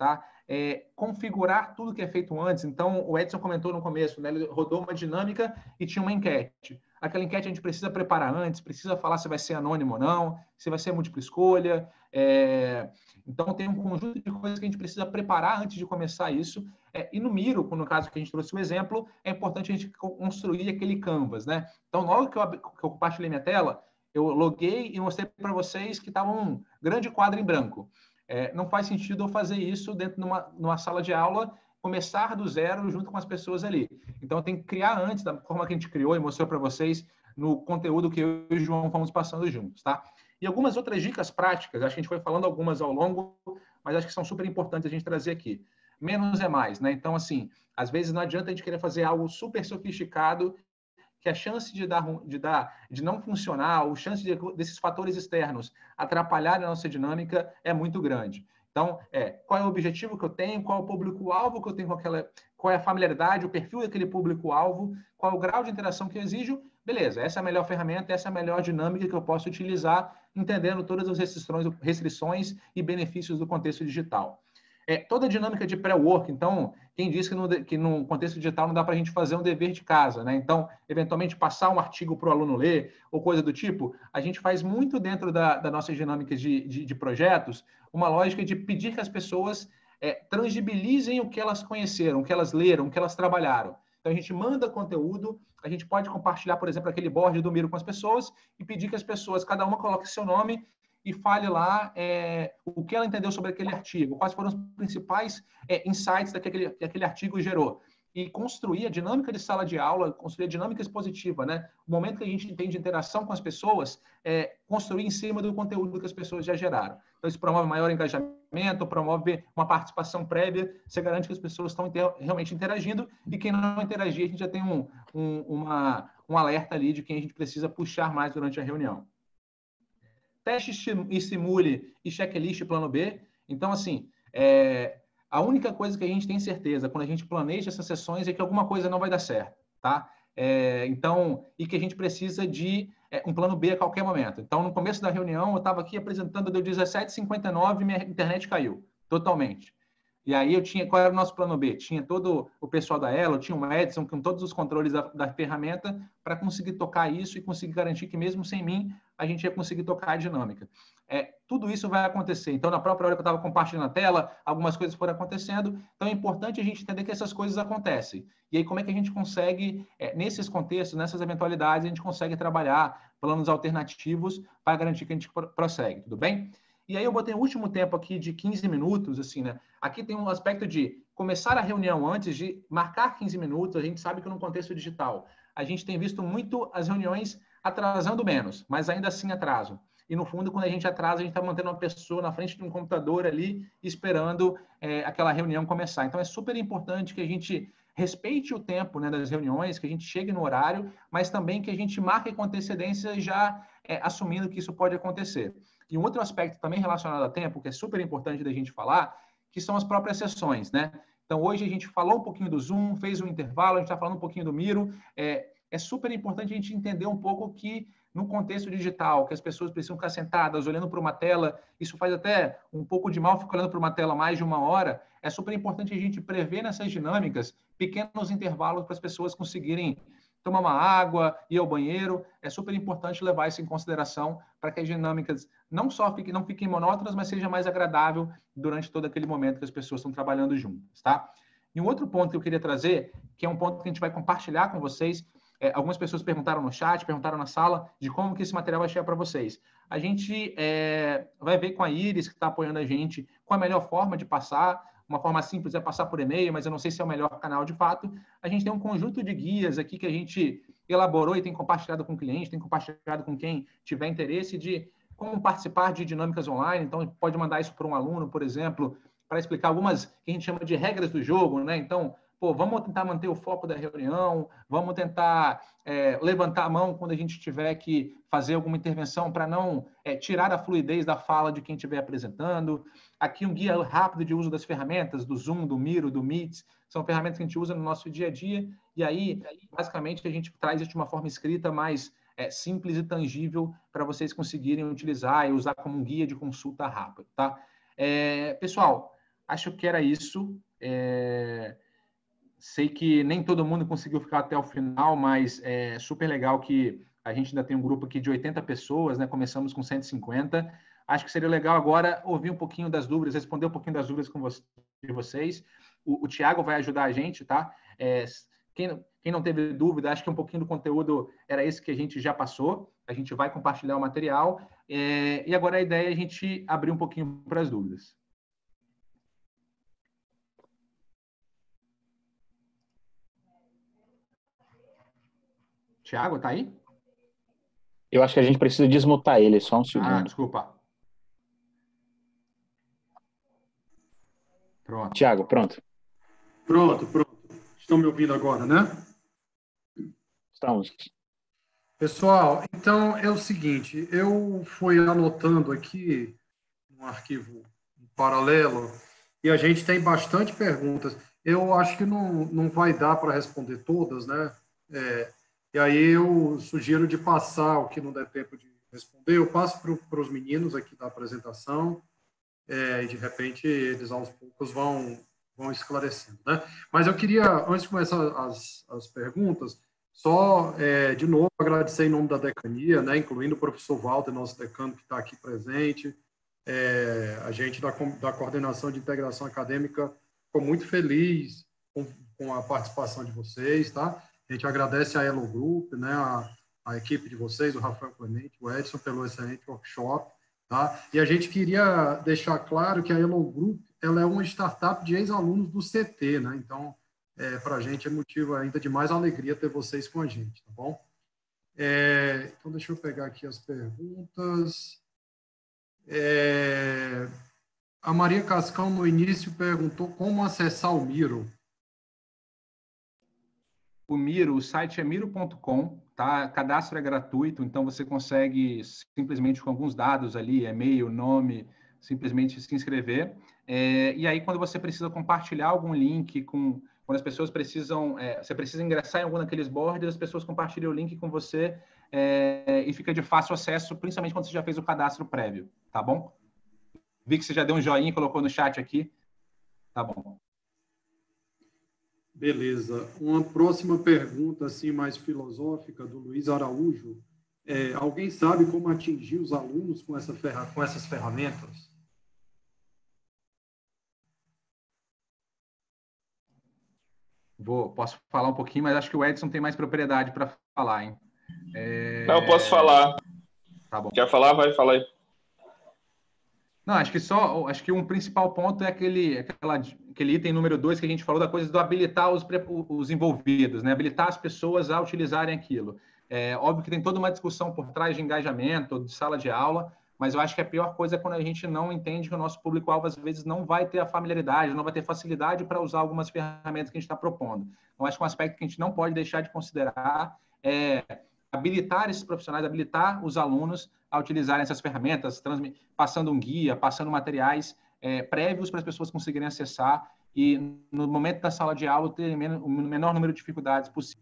é, configurar tudo que é feito antes. Então, o Edson comentou no começo, né? Ele rodou uma dinâmica e tinha uma enquete. Aquela enquete a gente precisa preparar antes, precisa falar se vai ser anônimo ou não, se vai ser múltipla escolha. É... Então, tem um conjunto de coisas que a gente precisa preparar antes de começar isso. É, e no Miro, no caso que a gente trouxe o exemplo, é importante a gente construir aquele canvas, né? Então, logo que eu, que eu compartilhei minha tela, eu loguei e mostrei para vocês que estava um grande quadro em branco. É, não faz sentido eu fazer isso dentro de uma, numa sala de aula, começar do zero junto com as pessoas ali. Então, tem que criar antes, da forma que a gente criou e mostrou para vocês no conteúdo que eu e o João fomos passando juntos, tá? E algumas outras dicas práticas, acho que a gente foi falando algumas ao longo, mas acho que são super importantes a gente trazer aqui. Menos é mais, né? Então, assim, às vezes não adianta a gente querer fazer algo super sofisticado, que a chance de, dar, de, dar, de não funcionar, a chance de, desses fatores externos atrapalharem a nossa dinâmica é muito grande. Então, é, qual é o objetivo que eu tenho, qual é o público-alvo que eu tenho com aquela, qual é a familiaridade, o perfil daquele público-alvo, qual é o grau de interação que eu exijo, beleza, essa é a melhor ferramenta, essa é a melhor dinâmica que eu posso utilizar, entendendo todas as restrições, restrições e benefícios do contexto digital. É, toda a dinâmica de pré-work, então, quem diz que no, que no contexto digital não dá para a gente fazer um dever de casa, né? Então, eventualmente, passar um artigo para o aluno ler, ou coisa do tipo, a gente faz muito dentro da, da nossas dinâmicas de, de, de projetos, uma lógica de pedir que as pessoas é, tangibilizem o que elas conheceram, o que elas leram, o que elas trabalharam. Então, a gente manda conteúdo, a gente pode compartilhar, por exemplo, aquele board do Miro com as pessoas e pedir que as pessoas, cada uma coloque seu nome e fale lá é, o que ela entendeu sobre aquele artigo, quais foram os principais é, insights daquele, que aquele artigo gerou. E construir a dinâmica de sala de aula, construir a dinâmica expositiva, né? O momento que a gente tem de interação com as pessoas, é, construir em cima do conteúdo que as pessoas já geraram. Então, isso promove maior engajamento, promove uma participação prévia, você garante que as pessoas estão inter realmente interagindo, e quem não interagir, a gente já tem um, um, uma, um alerta ali de quem a gente precisa puxar mais durante a reunião. Teste e simule e checklist plano B. Então, assim, é, a única coisa que a gente tem certeza quando a gente planeja essas sessões é que alguma coisa não vai dar certo, tá? É, então, e que a gente precisa de é, um plano B a qualquer momento. Então, no começo da reunião, eu estava aqui apresentando, deu dezessete e cinquenta e nove e minha internet caiu, totalmente. E aí eu tinha, qual era o nosso plano B? Tinha todo o pessoal da Elo, tinha o Edson com todos os controles da, da ferramenta para conseguir tocar isso e conseguir garantir que mesmo sem mim, a gente ia conseguir tocar a dinâmica. É, tudo isso vai acontecer. Então, na própria hora que eu estava compartilhando a tela, algumas coisas foram acontecendo. Então, é importante a gente entender que essas coisas acontecem. E aí, como é que a gente consegue, é, nesses contextos, nessas eventualidades, a gente consegue trabalhar planos alternativos para garantir que a gente prossegue, tudo bem? E aí eu botei o último tempo aqui de quinze minutos, assim, né? Aqui tem um aspecto de começar a reunião antes de marcar quinze minutos. A gente sabe que no contexto digital, a gente tem visto muito as reuniões atrasando menos, mas ainda assim atrasam. E no fundo, quando a gente atrasa, a gente está mantendo uma pessoa na frente de um computador ali, esperando é, aquela reunião começar. Então, é super importante que a gente respeite o tempo, né, das reuniões, que a gente chegue no horário, mas também que a gente marque com antecedência já é, assumindo que isso pode acontecer. E um outro aspecto também relacionado a tempo, que é super importante da gente falar, que são as próprias sessões, né? Então, hoje a gente falou um pouquinho do Zoom, fez um intervalo, a gente está falando um pouquinho do Miro. É, é super importante a gente entender um pouco que, no contexto digital, que as pessoas precisam ficar sentadas, olhando para uma tela, isso faz até um pouco de mal ficar olhando para uma tela mais de uma hora. É super importante a gente prever nessas dinâmicas pequenos intervalos para as pessoas conseguirem tomar uma água, ir ao banheiro. É super importante levar isso em consideração para que as dinâmicas não só fiquem, não fiquem monótonas, mas seja mais agradável durante todo aquele momento que as pessoas estão trabalhando juntas, tá? E um outro ponto que eu queria trazer, que é um ponto que a gente vai compartilhar com vocês, é, algumas pessoas perguntaram no chat, perguntaram na sala, de como que esse material vai chegar para vocês. A gente é, vai ver com a Iris, que está apoiando a gente, qual a melhor forma de passar. Uma forma simples é passar por e-mail, mas eu não sei se é o melhor canal de fato. A gente tem um conjunto de guias aqui que a gente elaborou e tem compartilhado com o cliente, tem compartilhado com quem tiver interesse de como participar de dinâmicas online. Então, pode mandar isso para um aluno, por exemplo, para explicar algumas que a gente chama de regras do jogo, né? Então, pô, vamos tentar manter o foco da reunião, vamos tentar é, levantar a mão quando a gente tiver que fazer alguma intervenção para não é, tirar a fluidez da fala de quem estiver apresentando. Aqui um guia rápido de uso das ferramentas, do Zoom, do Miro, do Meet, são ferramentas que a gente usa no nosso dia a dia, e aí, basicamente, a gente traz isso de uma forma escrita mais é, simples e tangível para vocês conseguirem utilizar e usar como um guia de consulta rápido, tá? É, pessoal, acho que era isso. É... Sei que nem todo mundo conseguiu ficar até o final, mas é super legal que a gente ainda tem um grupo aqui de oitenta pessoas, né? Começamos com cento e cinquenta. Acho que seria legal agora ouvir um pouquinho das dúvidas, responder um pouquinho das dúvidas com você, de vocês. O, o Thiago vai ajudar a gente, tá? É, quem, quem não teve dúvida, acho que um pouquinho do conteúdo era esse que a gente já passou. A gente vai compartilhar o material. É, e agora a ideia é a gente abrir um pouquinho para as dúvidas. Thiago, tá aí? Eu acho que a gente precisa desmutar ele, só um Ah, segundo. desculpa. Pronto. Thiago, pronto. Pronto, pronto. Estão me ouvindo agora, né? Estamos. Pessoal, então é o seguinte, eu fui anotando aqui um arquivo paralelo e a gente tem bastante perguntas. Eu acho que não, não vai dar para responder todas, né? É, e aí eu sugiro de passar o que não der tempo de responder. Eu passo para os meninos aqui da apresentação é, e, de repente, eles aos poucos vão, vão esclarecendo, né? Mas eu queria, antes de começar as, as perguntas, só, é, de novo, agradecer em nome da decania, né, incluindo o professor Walter, nosso decano, que está aqui presente. É, a gente da, da Coordenação de Integração Acadêmica ficou muito feliz com, com a participação de vocês, tá? A gente agradece a Elo Group, né, a, a equipe de vocês, o Rafael Clemente, o Edson, pelo excelente workshop, tá? E a gente queria deixar claro que a Elo Group, ela é uma startup de ex-alunos do C T, né? Então, é, para a gente é motivo ainda de mais alegria ter vocês com a gente, tá bom? É, então, deixa eu pegar aqui as perguntas. É, a Maria Cascão, no início, perguntou como acessar o Miro. O Miro, o site é miro ponto com, tá? Cadastro é gratuito, então você consegue simplesmente com alguns dados ali, e-mail, nome, simplesmente se inscrever. É, e aí, quando você precisa compartilhar algum link, com, quando as pessoas precisam, é, você precisa ingressar em algum daqueles boards, as pessoas compartilham o link com você é, e fica de fácil acesso, principalmente quando você já fez o cadastro prévio, tá bom? Vi que você já deu um joinha e colocou no chat aqui. Tá bom. Beleza. Uma próxima pergunta, assim, mais filosófica, do Luiz Araújo. É, alguém sabe como atingir os alunos com, essa ferra com essas ferramentas? Vou, posso falar um pouquinho, mas acho que o Edson tem mais propriedade para falar, hein? É... Não, eu posso falar. Tá bom. Quer falar? Vai, fala aí. Não, acho que só, acho que um principal ponto é aquele, aquela, aquele item número dois que a gente falou da coisa do habilitar os, os envolvidos, né? Habilitar as pessoas a utilizarem aquilo. É óbvio que tem toda uma discussão por trás de engajamento, de sala de aula, mas eu acho que a pior coisa é quando a gente não entende que o nosso público-alvo, às vezes, não vai ter a familiaridade, não vai ter facilidade para usar algumas ferramentas que a gente está propondo. Então, acho que um aspecto que a gente não pode deixar de considerar é habilitar esses profissionais, habilitar os alunos a utilizarem essas ferramentas, passando um guia, passando materiais é, prévios para as pessoas conseguirem acessar e, no momento da sala de aula, ter o menor número de dificuldades possível.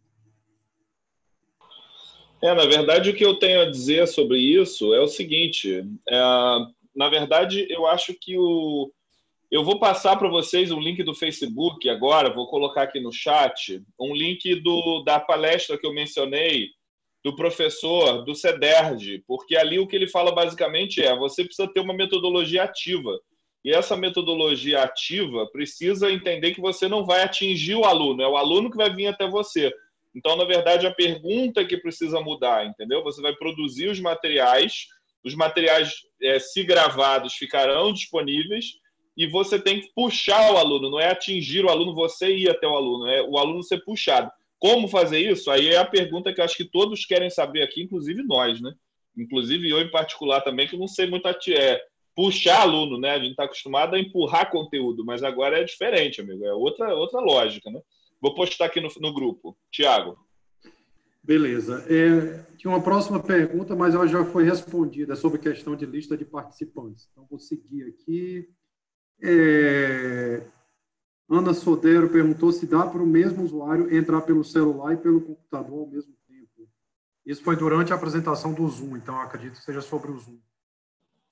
É, na verdade, o que eu tenho a dizer sobre isso é o seguinte, é, na verdade, eu acho que o... Eu vou passar para vocês um link do Facebook agora, vou colocar aqui no chat, um link do, da palestra que eu mencionei, do professor, do CEDERJ, porque ali o que ele fala basicamente é, você precisa ter uma metodologia ativa, e essa metodologia ativa precisa entender que você não vai atingir o aluno, é o aluno que vai vir até você. Então, na verdade, a pergunta que precisa mudar, entendeu? Você vai produzir os materiais, os materiais, é, se gravados, ficarão disponíveis, e você tem que puxar o aluno, não é atingir o aluno, você ir até o aluno, é o aluno ser puxado. Como fazer isso? Aí é a pergunta que eu acho que todos querem saber aqui, inclusive nós, né? Inclusive eu em particular também, que não sei muito é, puxar aluno, né? A gente está acostumado a empurrar conteúdo, mas agora é diferente, amigo, é outra, outra lógica, né? Vou postar aqui no, no grupo. Tiago. Beleza. É, tinha uma próxima pergunta, mas ela já foi respondida, sobre questão de lista de participantes. Então, vou seguir aqui. É... Ana Sodero perguntou se dá para o mesmo usuário entrar pelo celular e pelo computador ao mesmo tempo. Isso foi durante a apresentação do Zoom, então eu acredito que seja sobre o Zoom.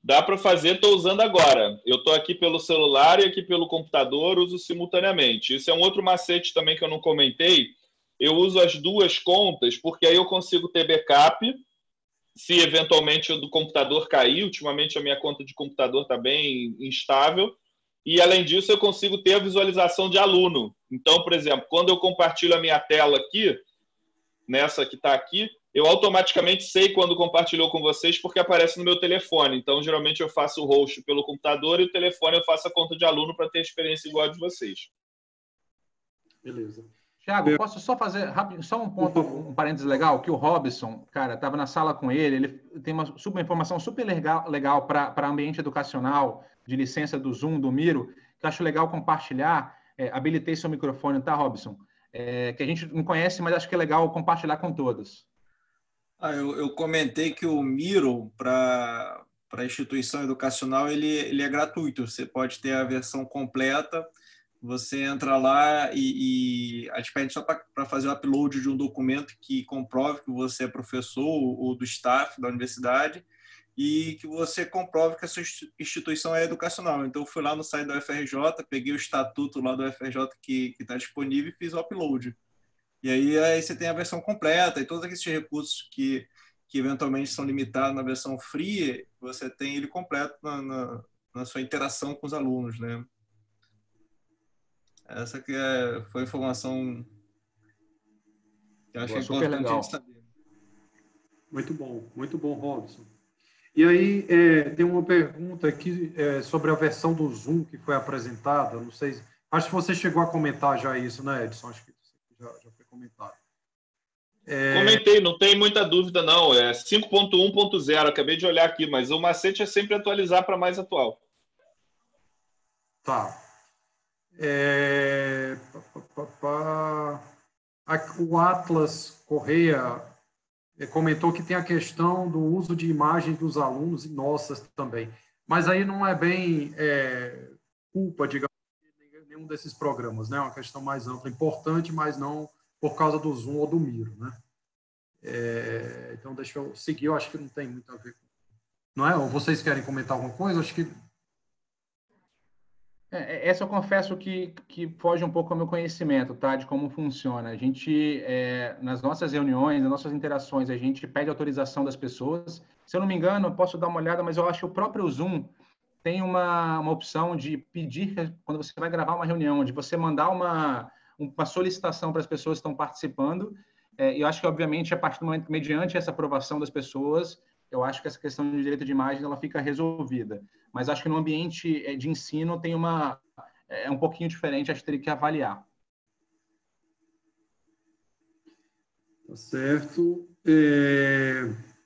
Dá para fazer, estou usando agora. Eu estou aqui pelo celular e aqui pelo computador, uso simultaneamente. Isso é um outro macete também que eu não comentei. Eu uso as duas contas, porque aí eu consigo ter backup. Se eventualmente o do computador cair, ultimamente a minha conta de computador está bem instável. E, além disso, eu consigo ter a visualização de aluno. Então, por exemplo, quando eu compartilho a minha tela aqui, nessa que está aqui, eu automaticamente sei quando compartilhou com vocês, porque aparece no meu telefone. Então, geralmente, eu faço o host pelo computador e o telefone eu faço a conta de aluno para ter a experiência igual a de vocês. Beleza. Tiago, posso só fazer rápido, só um ponto, um parênteses legal, que o Robson, cara, estava na sala com ele, ele tem uma, uma informação super legal, legal para ambiente educacional, de licença do Zoom, do Miro, que eu acho legal compartilhar. É, habilitei seu microfone, tá, Robson? É, que a gente não conhece, mas acho que é legal compartilhar com todos. Ah, eu, eu comentei que o Miro, para a instituição educacional, ele, ele é gratuito. Você pode ter a versão completa. Você entra lá e, e a gente pede só para fazer o upload de um documento que comprove que você é professor ou do staff da universidade e que você comprove que a sua instituição é educacional. Então, eu fui lá no site da U F R J, peguei o estatuto lá da U F R J que está disponível e fiz o upload. E aí, aí você tem a versão completa e todos esses recursos que, que eventualmente são limitados na versão free, você tem ele completo na, na, na sua interação com os alunos, né? Essa que é, foi a informação que eu acho Boa, importante legal. de saber. Muito bom, muito bom, Robson. E aí, é, tem uma pergunta aqui é, sobre a versão do Zoom que foi apresentada. Não sei, acho que você chegou a comentar já isso, né, Edson? Acho que já, já foi comentado. É... Comentei, não tem muita dúvida, não. É cinco ponto um ponto zero, acabei de olhar aqui, mas o macete é sempre atualizar para mais atual. Tá. É... Pá, pá, pá. O Atlas Correia comentou que tem a questão do uso de imagens dos alunos e nossas também. Mas aí não é bem é, culpa, digamos, de nenhum desses programas, né? É uma questão mais ampla, importante, mas não por causa do Zoom ou do Miro, né? É, então, deixa eu seguir, eu acho que não tem muito a ver. Não é? Ou vocês querem comentar alguma coisa? Acho que... É, essa eu confesso que, que foge um pouco ao meu conhecimento, tá? De como funciona. A gente, é, nas nossas reuniões, nas nossas interações, a gente pede autorização das pessoas. Se eu não me engano, eu posso dar uma olhada, mas eu acho que o próprio Zoom tem uma, uma opção de pedir, quando você vai gravar uma reunião, de você mandar uma, uma solicitação para as pessoas que estão participando. É, e eu acho que, obviamente, a partir do momento, mediante essa aprovação das pessoas, eu acho que essa questão de direito de imagem ela fica resolvida. Mas acho que no ambiente de ensino tem uma é um pouquinho diferente, acho que teria que avaliar. Tá certo. É...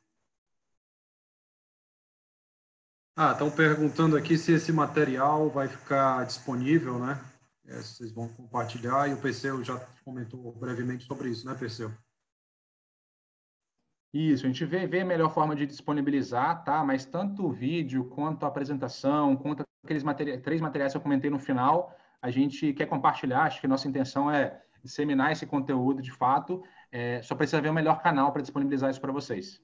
Ah, estão perguntando aqui se esse material vai ficar disponível, né? É, vocês vão compartilhar, e o Perseu já comentou brevemente sobre isso, né, Perseu? Isso, a gente vê, vê a melhor forma de disponibilizar, tá? Mas tanto o vídeo, quanto a apresentação, quanto aqueles materiais, três materiais que eu comentei no final, a gente quer compartilhar, acho que a nossa intenção é disseminar esse conteúdo de fato, é, só precisa ver o melhor canal para disponibilizar isso para vocês.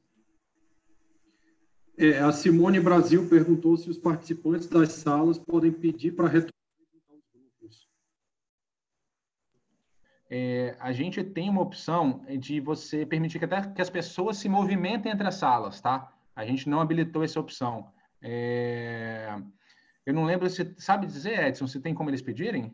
É, a Simone Brasil perguntou se os participantes das salas podem pedir para retornar os grupos. É, a gente tem uma opção de você permitir que até que as pessoas se movimentem entre as salas, tá? A gente não habilitou essa opção. É, eu não lembro se... Sabe dizer, Edson, se tem como eles pedirem?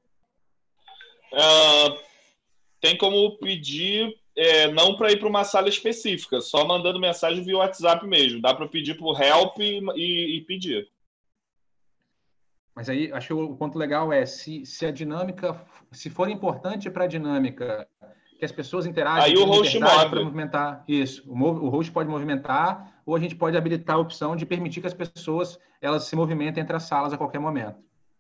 Uh, tem como pedir, é, não para ir para uma sala específica, só mandando mensagem via WhatsApp mesmo. Dá para pedir por help e, e, e pedir. Mas aí, acho que o ponto legal é, se, se a dinâmica, se for importante para a dinâmica, que as pessoas interagem, aí o host move. Para movimentar isso. O, o host pode movimentar, ou a gente pode habilitar a opção de permitir que as pessoas elas se movimentem entre as salas a qualquer momento.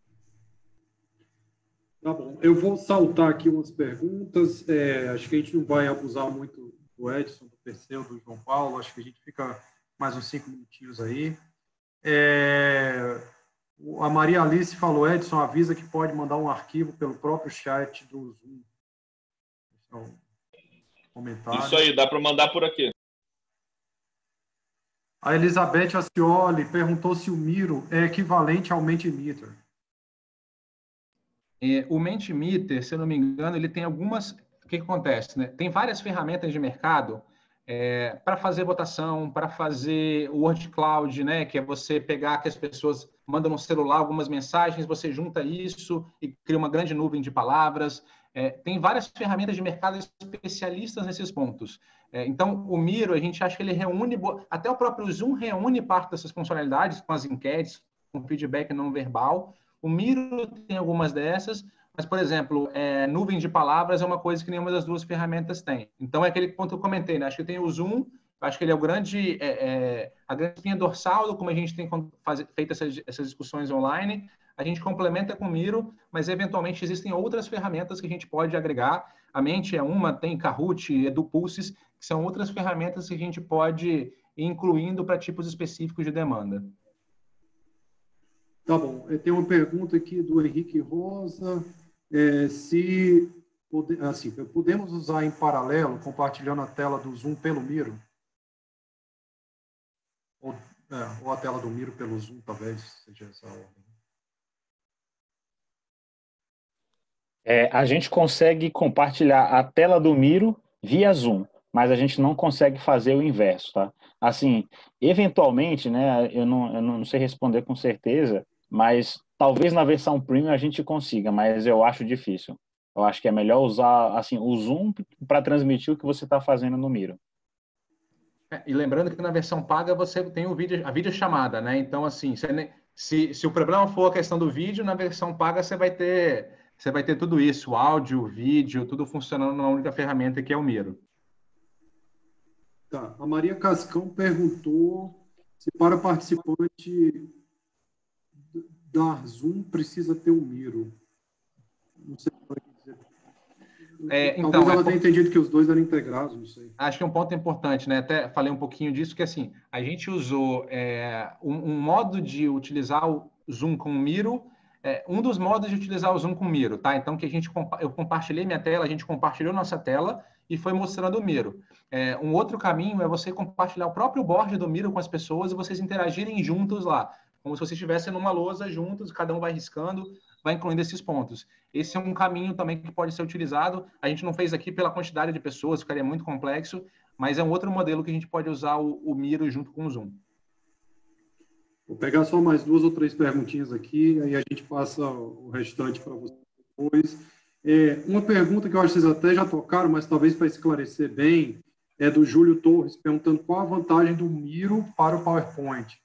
Tá bom. Eu vou saltar aqui umas perguntas. É, acho que a gente não vai abusar muito do Edson, do Perseu, do João Paulo. Acho que a gente fica mais uns cinco minutinhos aí. É... A Maria Alice falou, Edson, avisa que pode mandar um arquivo pelo próprio chat do Zoom. Então, comentário. Isso aí, dá para mandar por aqui. A Elizabeth Ascioli perguntou se o Miro é equivalente ao Mentimeter. É, o Mentimeter, se eu não me engano, ele tem algumas... O que, que acontece, né? Tem várias ferramentas de mercado é, para fazer votação, para fazer o Word Cloud, né? Que é você pegar que as pessoas mandam no celular algumas mensagens, você junta isso e cria uma grande nuvem de palavras. É, tem várias ferramentas de mercado especialistas nesses pontos. É, então, o Miro, a gente acha que ele reúne... Até o próprio Zoom reúne parte dessas funcionalidades com as enquetes, com feedback não verbal. O Miro tem algumas dessas, mas, por exemplo, é, nuvem de palavras é uma coisa que nenhuma das duas ferramentas tem. Então, é aquele ponto que eu comentei, né? Acho que tem o Zoom, acho que ele é o grande, é, é, a grande espinha dorsal do como a gente tem faz, feito essas, essas discussões online. A gente complementa com o Miro, mas, eventualmente, existem outras ferramentas que a gente pode agregar. A Mente é uma, tem Kahoot, EduPulses, que são outras ferramentas que a gente pode ir incluindo para tipos específicos de demanda. Tá bom. Tem uma pergunta aqui do Henrique Rosa. É, se pode, assim, podemos usar em paralelo, compartilhando a tela do Zoom pelo Miro? Ou, é, ou a tela do Miro pelo Zoom, talvez seja essa a ordem. É, a gente consegue compartilhar a tela do Miro via Zoom, mas a gente não consegue fazer o inverso, tá? Assim, eventualmente, né, eu não, eu não sei responder com certeza, mas talvez na versão Premium a gente consiga, mas eu acho difícil. Eu acho que é melhor usar assim, o Zoom para transmitir o que você está fazendo no Miro. É, e lembrando que na versão paga você tem o vídeo, a videochamada, né? Então, assim, se, se, se o problema for a questão do vídeo, na versão paga você vai ter, você vai ter tudo isso, o áudio, o vídeo, tudo funcionando numa única ferramenta que é o Miro. Tá. A Maria Cascão perguntou se para o participante dar Zoom precisa ter o Miro. Não sei o que vai dizer. É, Talvez então, ela é tenha entendido que os dois eram integrados, não sei. Acho que é um ponto importante, né? Até falei um pouquinho disso, que assim, a gente usou é, um, um modo de utilizar o Zoom com o Miro, é, um dos modos de utilizar o Zoom com o Miro, tá? Então, que a gente, eu compartilhei minha tela, a gente compartilhou nossa tela e foi mostrando o Miro. É, um outro caminho é você compartilhar o próprio board do Miro com as pessoas e vocês interagirem juntos lá, como se vocês estivessem numa lousa juntos, cada um vai riscando, vai incluindo esses pontos. Esse é um caminho também que pode ser utilizado. A gente não fez aqui pela quantidade de pessoas, ficaria muito complexo, mas é um outro modelo que a gente pode usar o, o Miro junto com o Zoom. Vou pegar só mais duas ou três perguntinhas aqui, aí a gente passa o restante para vocês depois. É, uma pergunta que eu acho que vocês até já tocaram, mas talvez para esclarecer bem, é do Júlio Torres, perguntando qual a vantagem do Miro para o PowerPoint.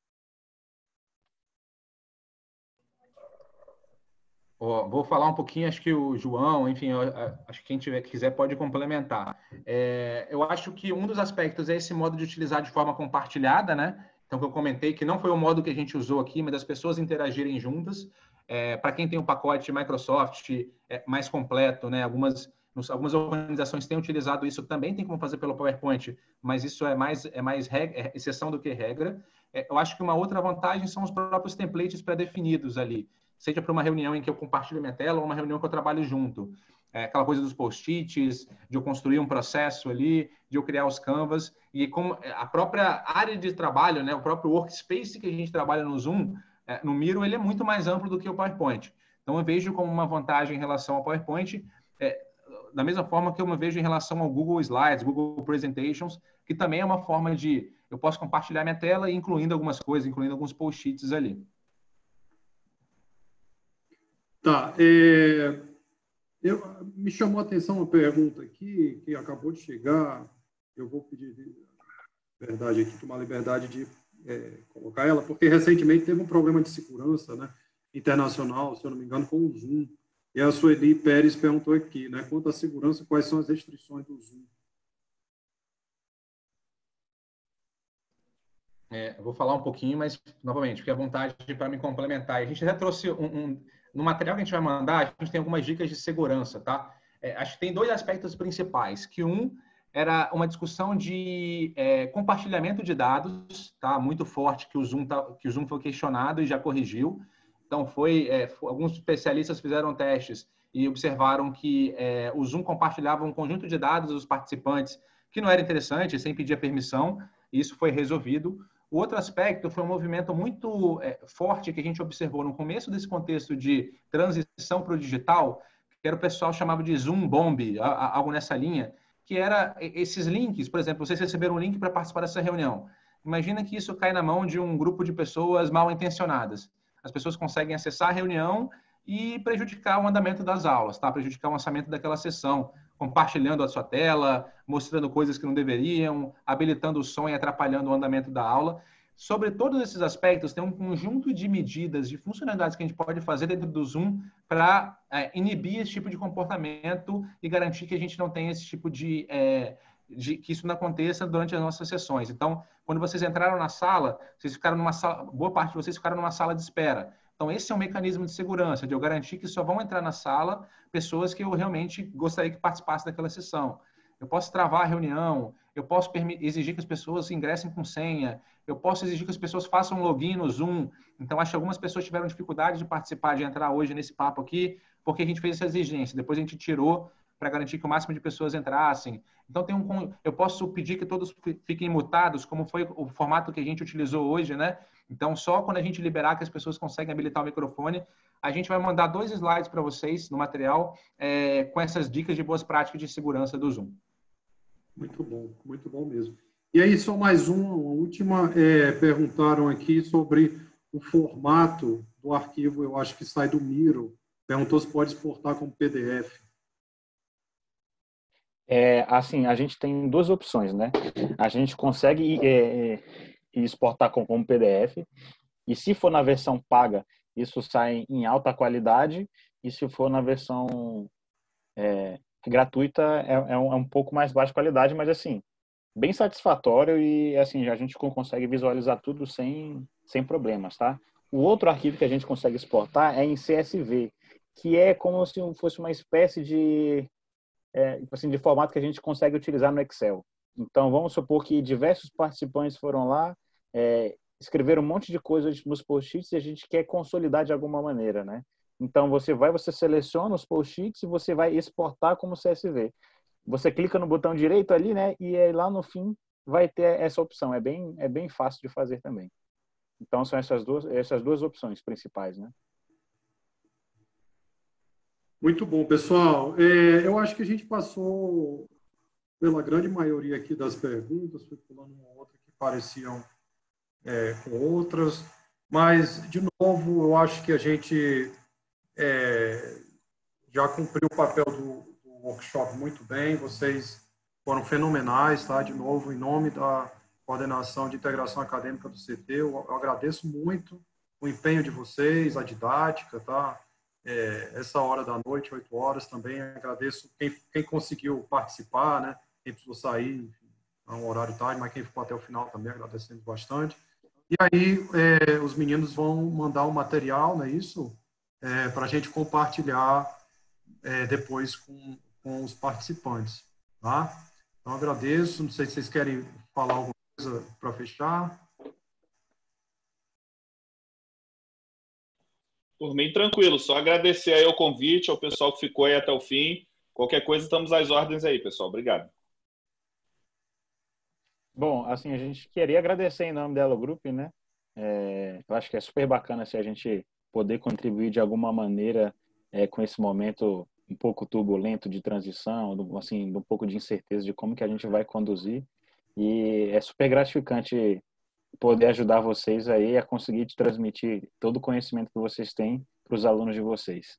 Oh, vou falar um pouquinho, acho que o João, enfim, eu, acho que quem tiver, quiser pode complementar. É, eu acho que um dos aspectos é esse modo de utilizar de forma compartilhada, né? Então, que eu comentei, que não foi o modo que a gente usou aqui, mas das pessoas interagirem juntas. É, para quem tem um pacote Microsoft é, mais completo, né? Algumas, algumas organizações têm utilizado isso, também tem como fazer pelo PowerPoint, mas isso é mais, é mais regra, é exceção do que regra. É, eu acho que uma outra vantagem são os próprios templates pré-definidos ali, seja para uma reunião em que eu compartilho minha tela ou uma reunião que eu trabalho junto. É aquela coisa dos post-its, de eu construir um processo ali, de eu criar os canvas, e como a própria área de trabalho, né, o próprio workspace que a gente trabalha no Zoom, é, no Miro, ele é muito mais amplo do que o PowerPoint. Então, eu vejo como uma vantagem em relação ao PowerPoint, é, da mesma forma que eu me vejo em relação ao Google Slides, Google Presentations, que também é uma forma de, eu posso compartilhar minha tela, incluindo algumas coisas, incluindo alguns post-its ali. Tá, é, eu, me chamou a atenção uma pergunta aqui, que acabou de chegar, eu vou pedir liberdade aqui, tomar liberdade de é, colocar ela, porque recentemente teve um problema de segurança, né, internacional, se eu não me engano, com o Zoom, e a Sueli Pérez perguntou aqui, né, quanto à segurança, quais são as restrições do Zoom? É, eu vou falar um pouquinho, mas, novamente, fique à vontade para me complementar. A gente já trouxe um... um No material que a gente vai mandar, a gente tem algumas dicas de segurança, tá? É, acho que tem dois aspectos principais, que um era uma discussão de é, compartilhamento de dados, tá? Muito forte, que o Zoom, tá, que o Zoom foi questionado e já corrigiu. Então, foi, é, foi alguns especialistas fizeram testes e observaram que é, o Zoom compartilhava um conjunto de dados dos participantes que não era interessante, sem pedir a permissão, e isso foi resolvido. O outro aspecto foi um movimento muito é, forte que a gente observou no começo desse contexto de transição para o digital, que era o pessoal chamava de Zoom Bomb, algo nessa linha, que era esses links, por exemplo, vocês receberam um link para participar dessa reunião. Imagina que isso cai na mão de um grupo de pessoas mal intencionadas. As pessoas conseguem acessar a reunião e prejudicar o andamento das aulas, tá? Prejudicar o lançamento daquela sessão, compartilhando a sua tela, mostrando coisas que não deveriam, habilitando o som e atrapalhando o andamento da aula. Sobre todos esses aspectos, tem um conjunto de medidas, de funcionalidades que a gente pode fazer dentro do Zoom para é, inibir esse tipo de comportamento e garantir que a gente não tenha esse tipo de, é, de... que isso não aconteça durante as nossas sessões. Então, quando vocês entraram na sala, vocês ficaram numa sala, boa parte de vocês ficaram numa sala de espera. Então, esse é um mecanismo de segurança, de eu garantir que só vão entrar na sala pessoas que eu realmente gostaria que participassem daquela sessão. Eu posso travar a reunião, eu posso exigir que as pessoas ingressem com senha, eu posso exigir que as pessoas façam login no Zoom. Então, acho que algumas pessoas tiveram dificuldade de participar, de entrar hoje nesse papo aqui, porque a gente fez essa exigência. Depois a gente tirou para garantir que o máximo de pessoas entrassem. Então, tem um, eu posso pedir que todos fiquem mutados, como foi o formato que a gente utilizou hoje, né? Então, só quando a gente liberar que as pessoas conseguem habilitar o microfone, a gente vai mandar dois slides para vocês no material é, com essas dicas de boas práticas de segurança do Zoom. Muito bom, muito bom mesmo. E aí, só mais uma, uma última, é, perguntaram aqui sobre o formato do arquivo, eu acho que sai do Miro. Perguntou se pode exportar como P D F. É, assim, a gente tem duas opções, né? A gente consegue é, exportar como, como P D F, e se for na versão paga, isso sai em alta qualidade, e se for na versão é, gratuita, é, é, um, é um pouco mais baixa qualidade, mas assim, bem satisfatório e assim, a gente consegue visualizar tudo sem, sem problemas, tá? O outro arquivo que a gente consegue exportar é em C S V, que é como se fosse uma espécie de, é, assim, de formato que a gente consegue utilizar no Excel. Então, vamos supor que diversos participantes foram lá, é, escreveram um monte de coisas nos post-its e a gente quer consolidar de alguma maneira, né? Então, você vai, você seleciona os post-its e você vai exportar como C S V. Você clica no botão direito ali, né? E aí, lá no fim vai ter essa opção. É bem, é bem fácil de fazer também. Então, são essas duas, essas duas opções principais, né? Muito bom, pessoal. É, eu acho que a gente passou pela grande maioria aqui das perguntas, foi pulando uma outra que pareciam é, com outras, mas, de novo, eu acho que a gente é, já cumpriu o papel do, do workshop muito bem, vocês foram fenomenais, tá? De novo, em nome da Coordenação de Integração Acadêmica do C T, eu, eu agradeço muito o empenho de vocês, a didática, tá? É, essa hora da noite, oito horas, também agradeço quem, quem conseguiu participar, né? Quem precisou sair, enfim, é um horário tarde, mas quem ficou até o final também agradecemos bastante. E aí, é, os meninos vão mandar o material, não é isso? É, para a gente compartilhar é, depois com, com os participantes, tá? Então, agradeço. Não sei se vocês querem falar alguma coisa para fechar. Por mim, tranquilo. Só agradecer aí o convite, ao pessoal que ficou aí até o fim. Qualquer coisa, estamos às ordens aí, pessoal. Obrigado. Bom, assim, a gente queria agradecer em nome da Elo Group, né? É, eu acho que é super bacana se a gente poder contribuir de alguma maneira é, com esse momento um pouco turbulento de transição, assim, um pouco de incerteza de como que a gente vai conduzir. E é super gratificante poder ajudar vocês aí a conseguir transmitir todo o conhecimento que vocês têm para os alunos de vocês.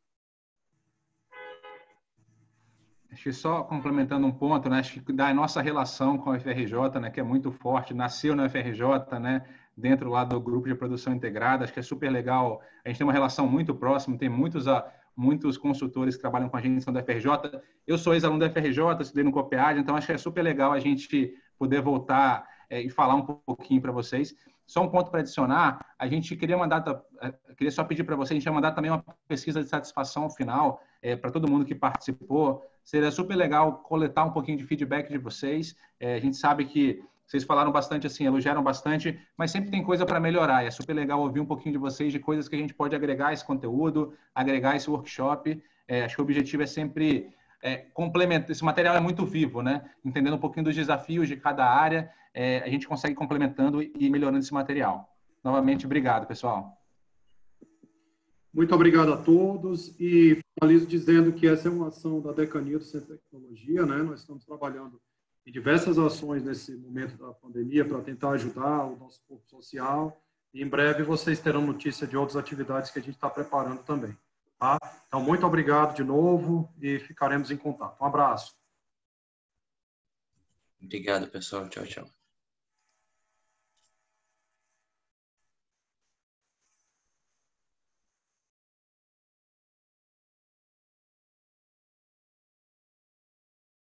Acho que só complementando um ponto, né? Acho que da nossa relação com a U F R J, né, que é muito forte, nasceu na U F R J, né, dentro lá do grupo de produção integrada, acho que é super legal. A gente tem uma relação muito próxima, tem muitos muitos consultores que trabalham com a gente são da U F R J. Eu sou ex-aluno da U F R J, estudei no COPEAD, então acho que é super legal a gente poder voltar é, e falar um pouquinho para vocês. Só um ponto para adicionar, a gente queria mandar, queria só pedir para vocês, a gente ia mandar também uma pesquisa de satisfação final é, para todo mundo que participou. Seria super legal coletar um pouquinho de feedback de vocês. É, a gente sabe que vocês falaram bastante, assim, elogiaram bastante, mas sempre tem coisa para melhorar. É super legal ouvir um pouquinho de vocês, de coisas que a gente pode agregar a esse conteúdo, agregar esse workshop. É, acho que o objetivo é sempre é, complementa, esse material é muito vivo, né? Entendendo um pouquinho dos desafios de cada área, é, a gente consegue complementando e melhorando esse material. Novamente, obrigado, pessoal. Muito obrigado a todos e finalizo dizendo que essa é uma ação da Decania do Centro de Tecnologia, né? Nós estamos trabalhando em diversas ações nesse momento da pandemia para tentar ajudar o nosso corpo social e em breve vocês terão notícia de outras atividades que a gente está preparando também, tá? Então, muito obrigado de novo e ficaremos em contato. Um abraço. Obrigado, pessoal. Tchau, tchau.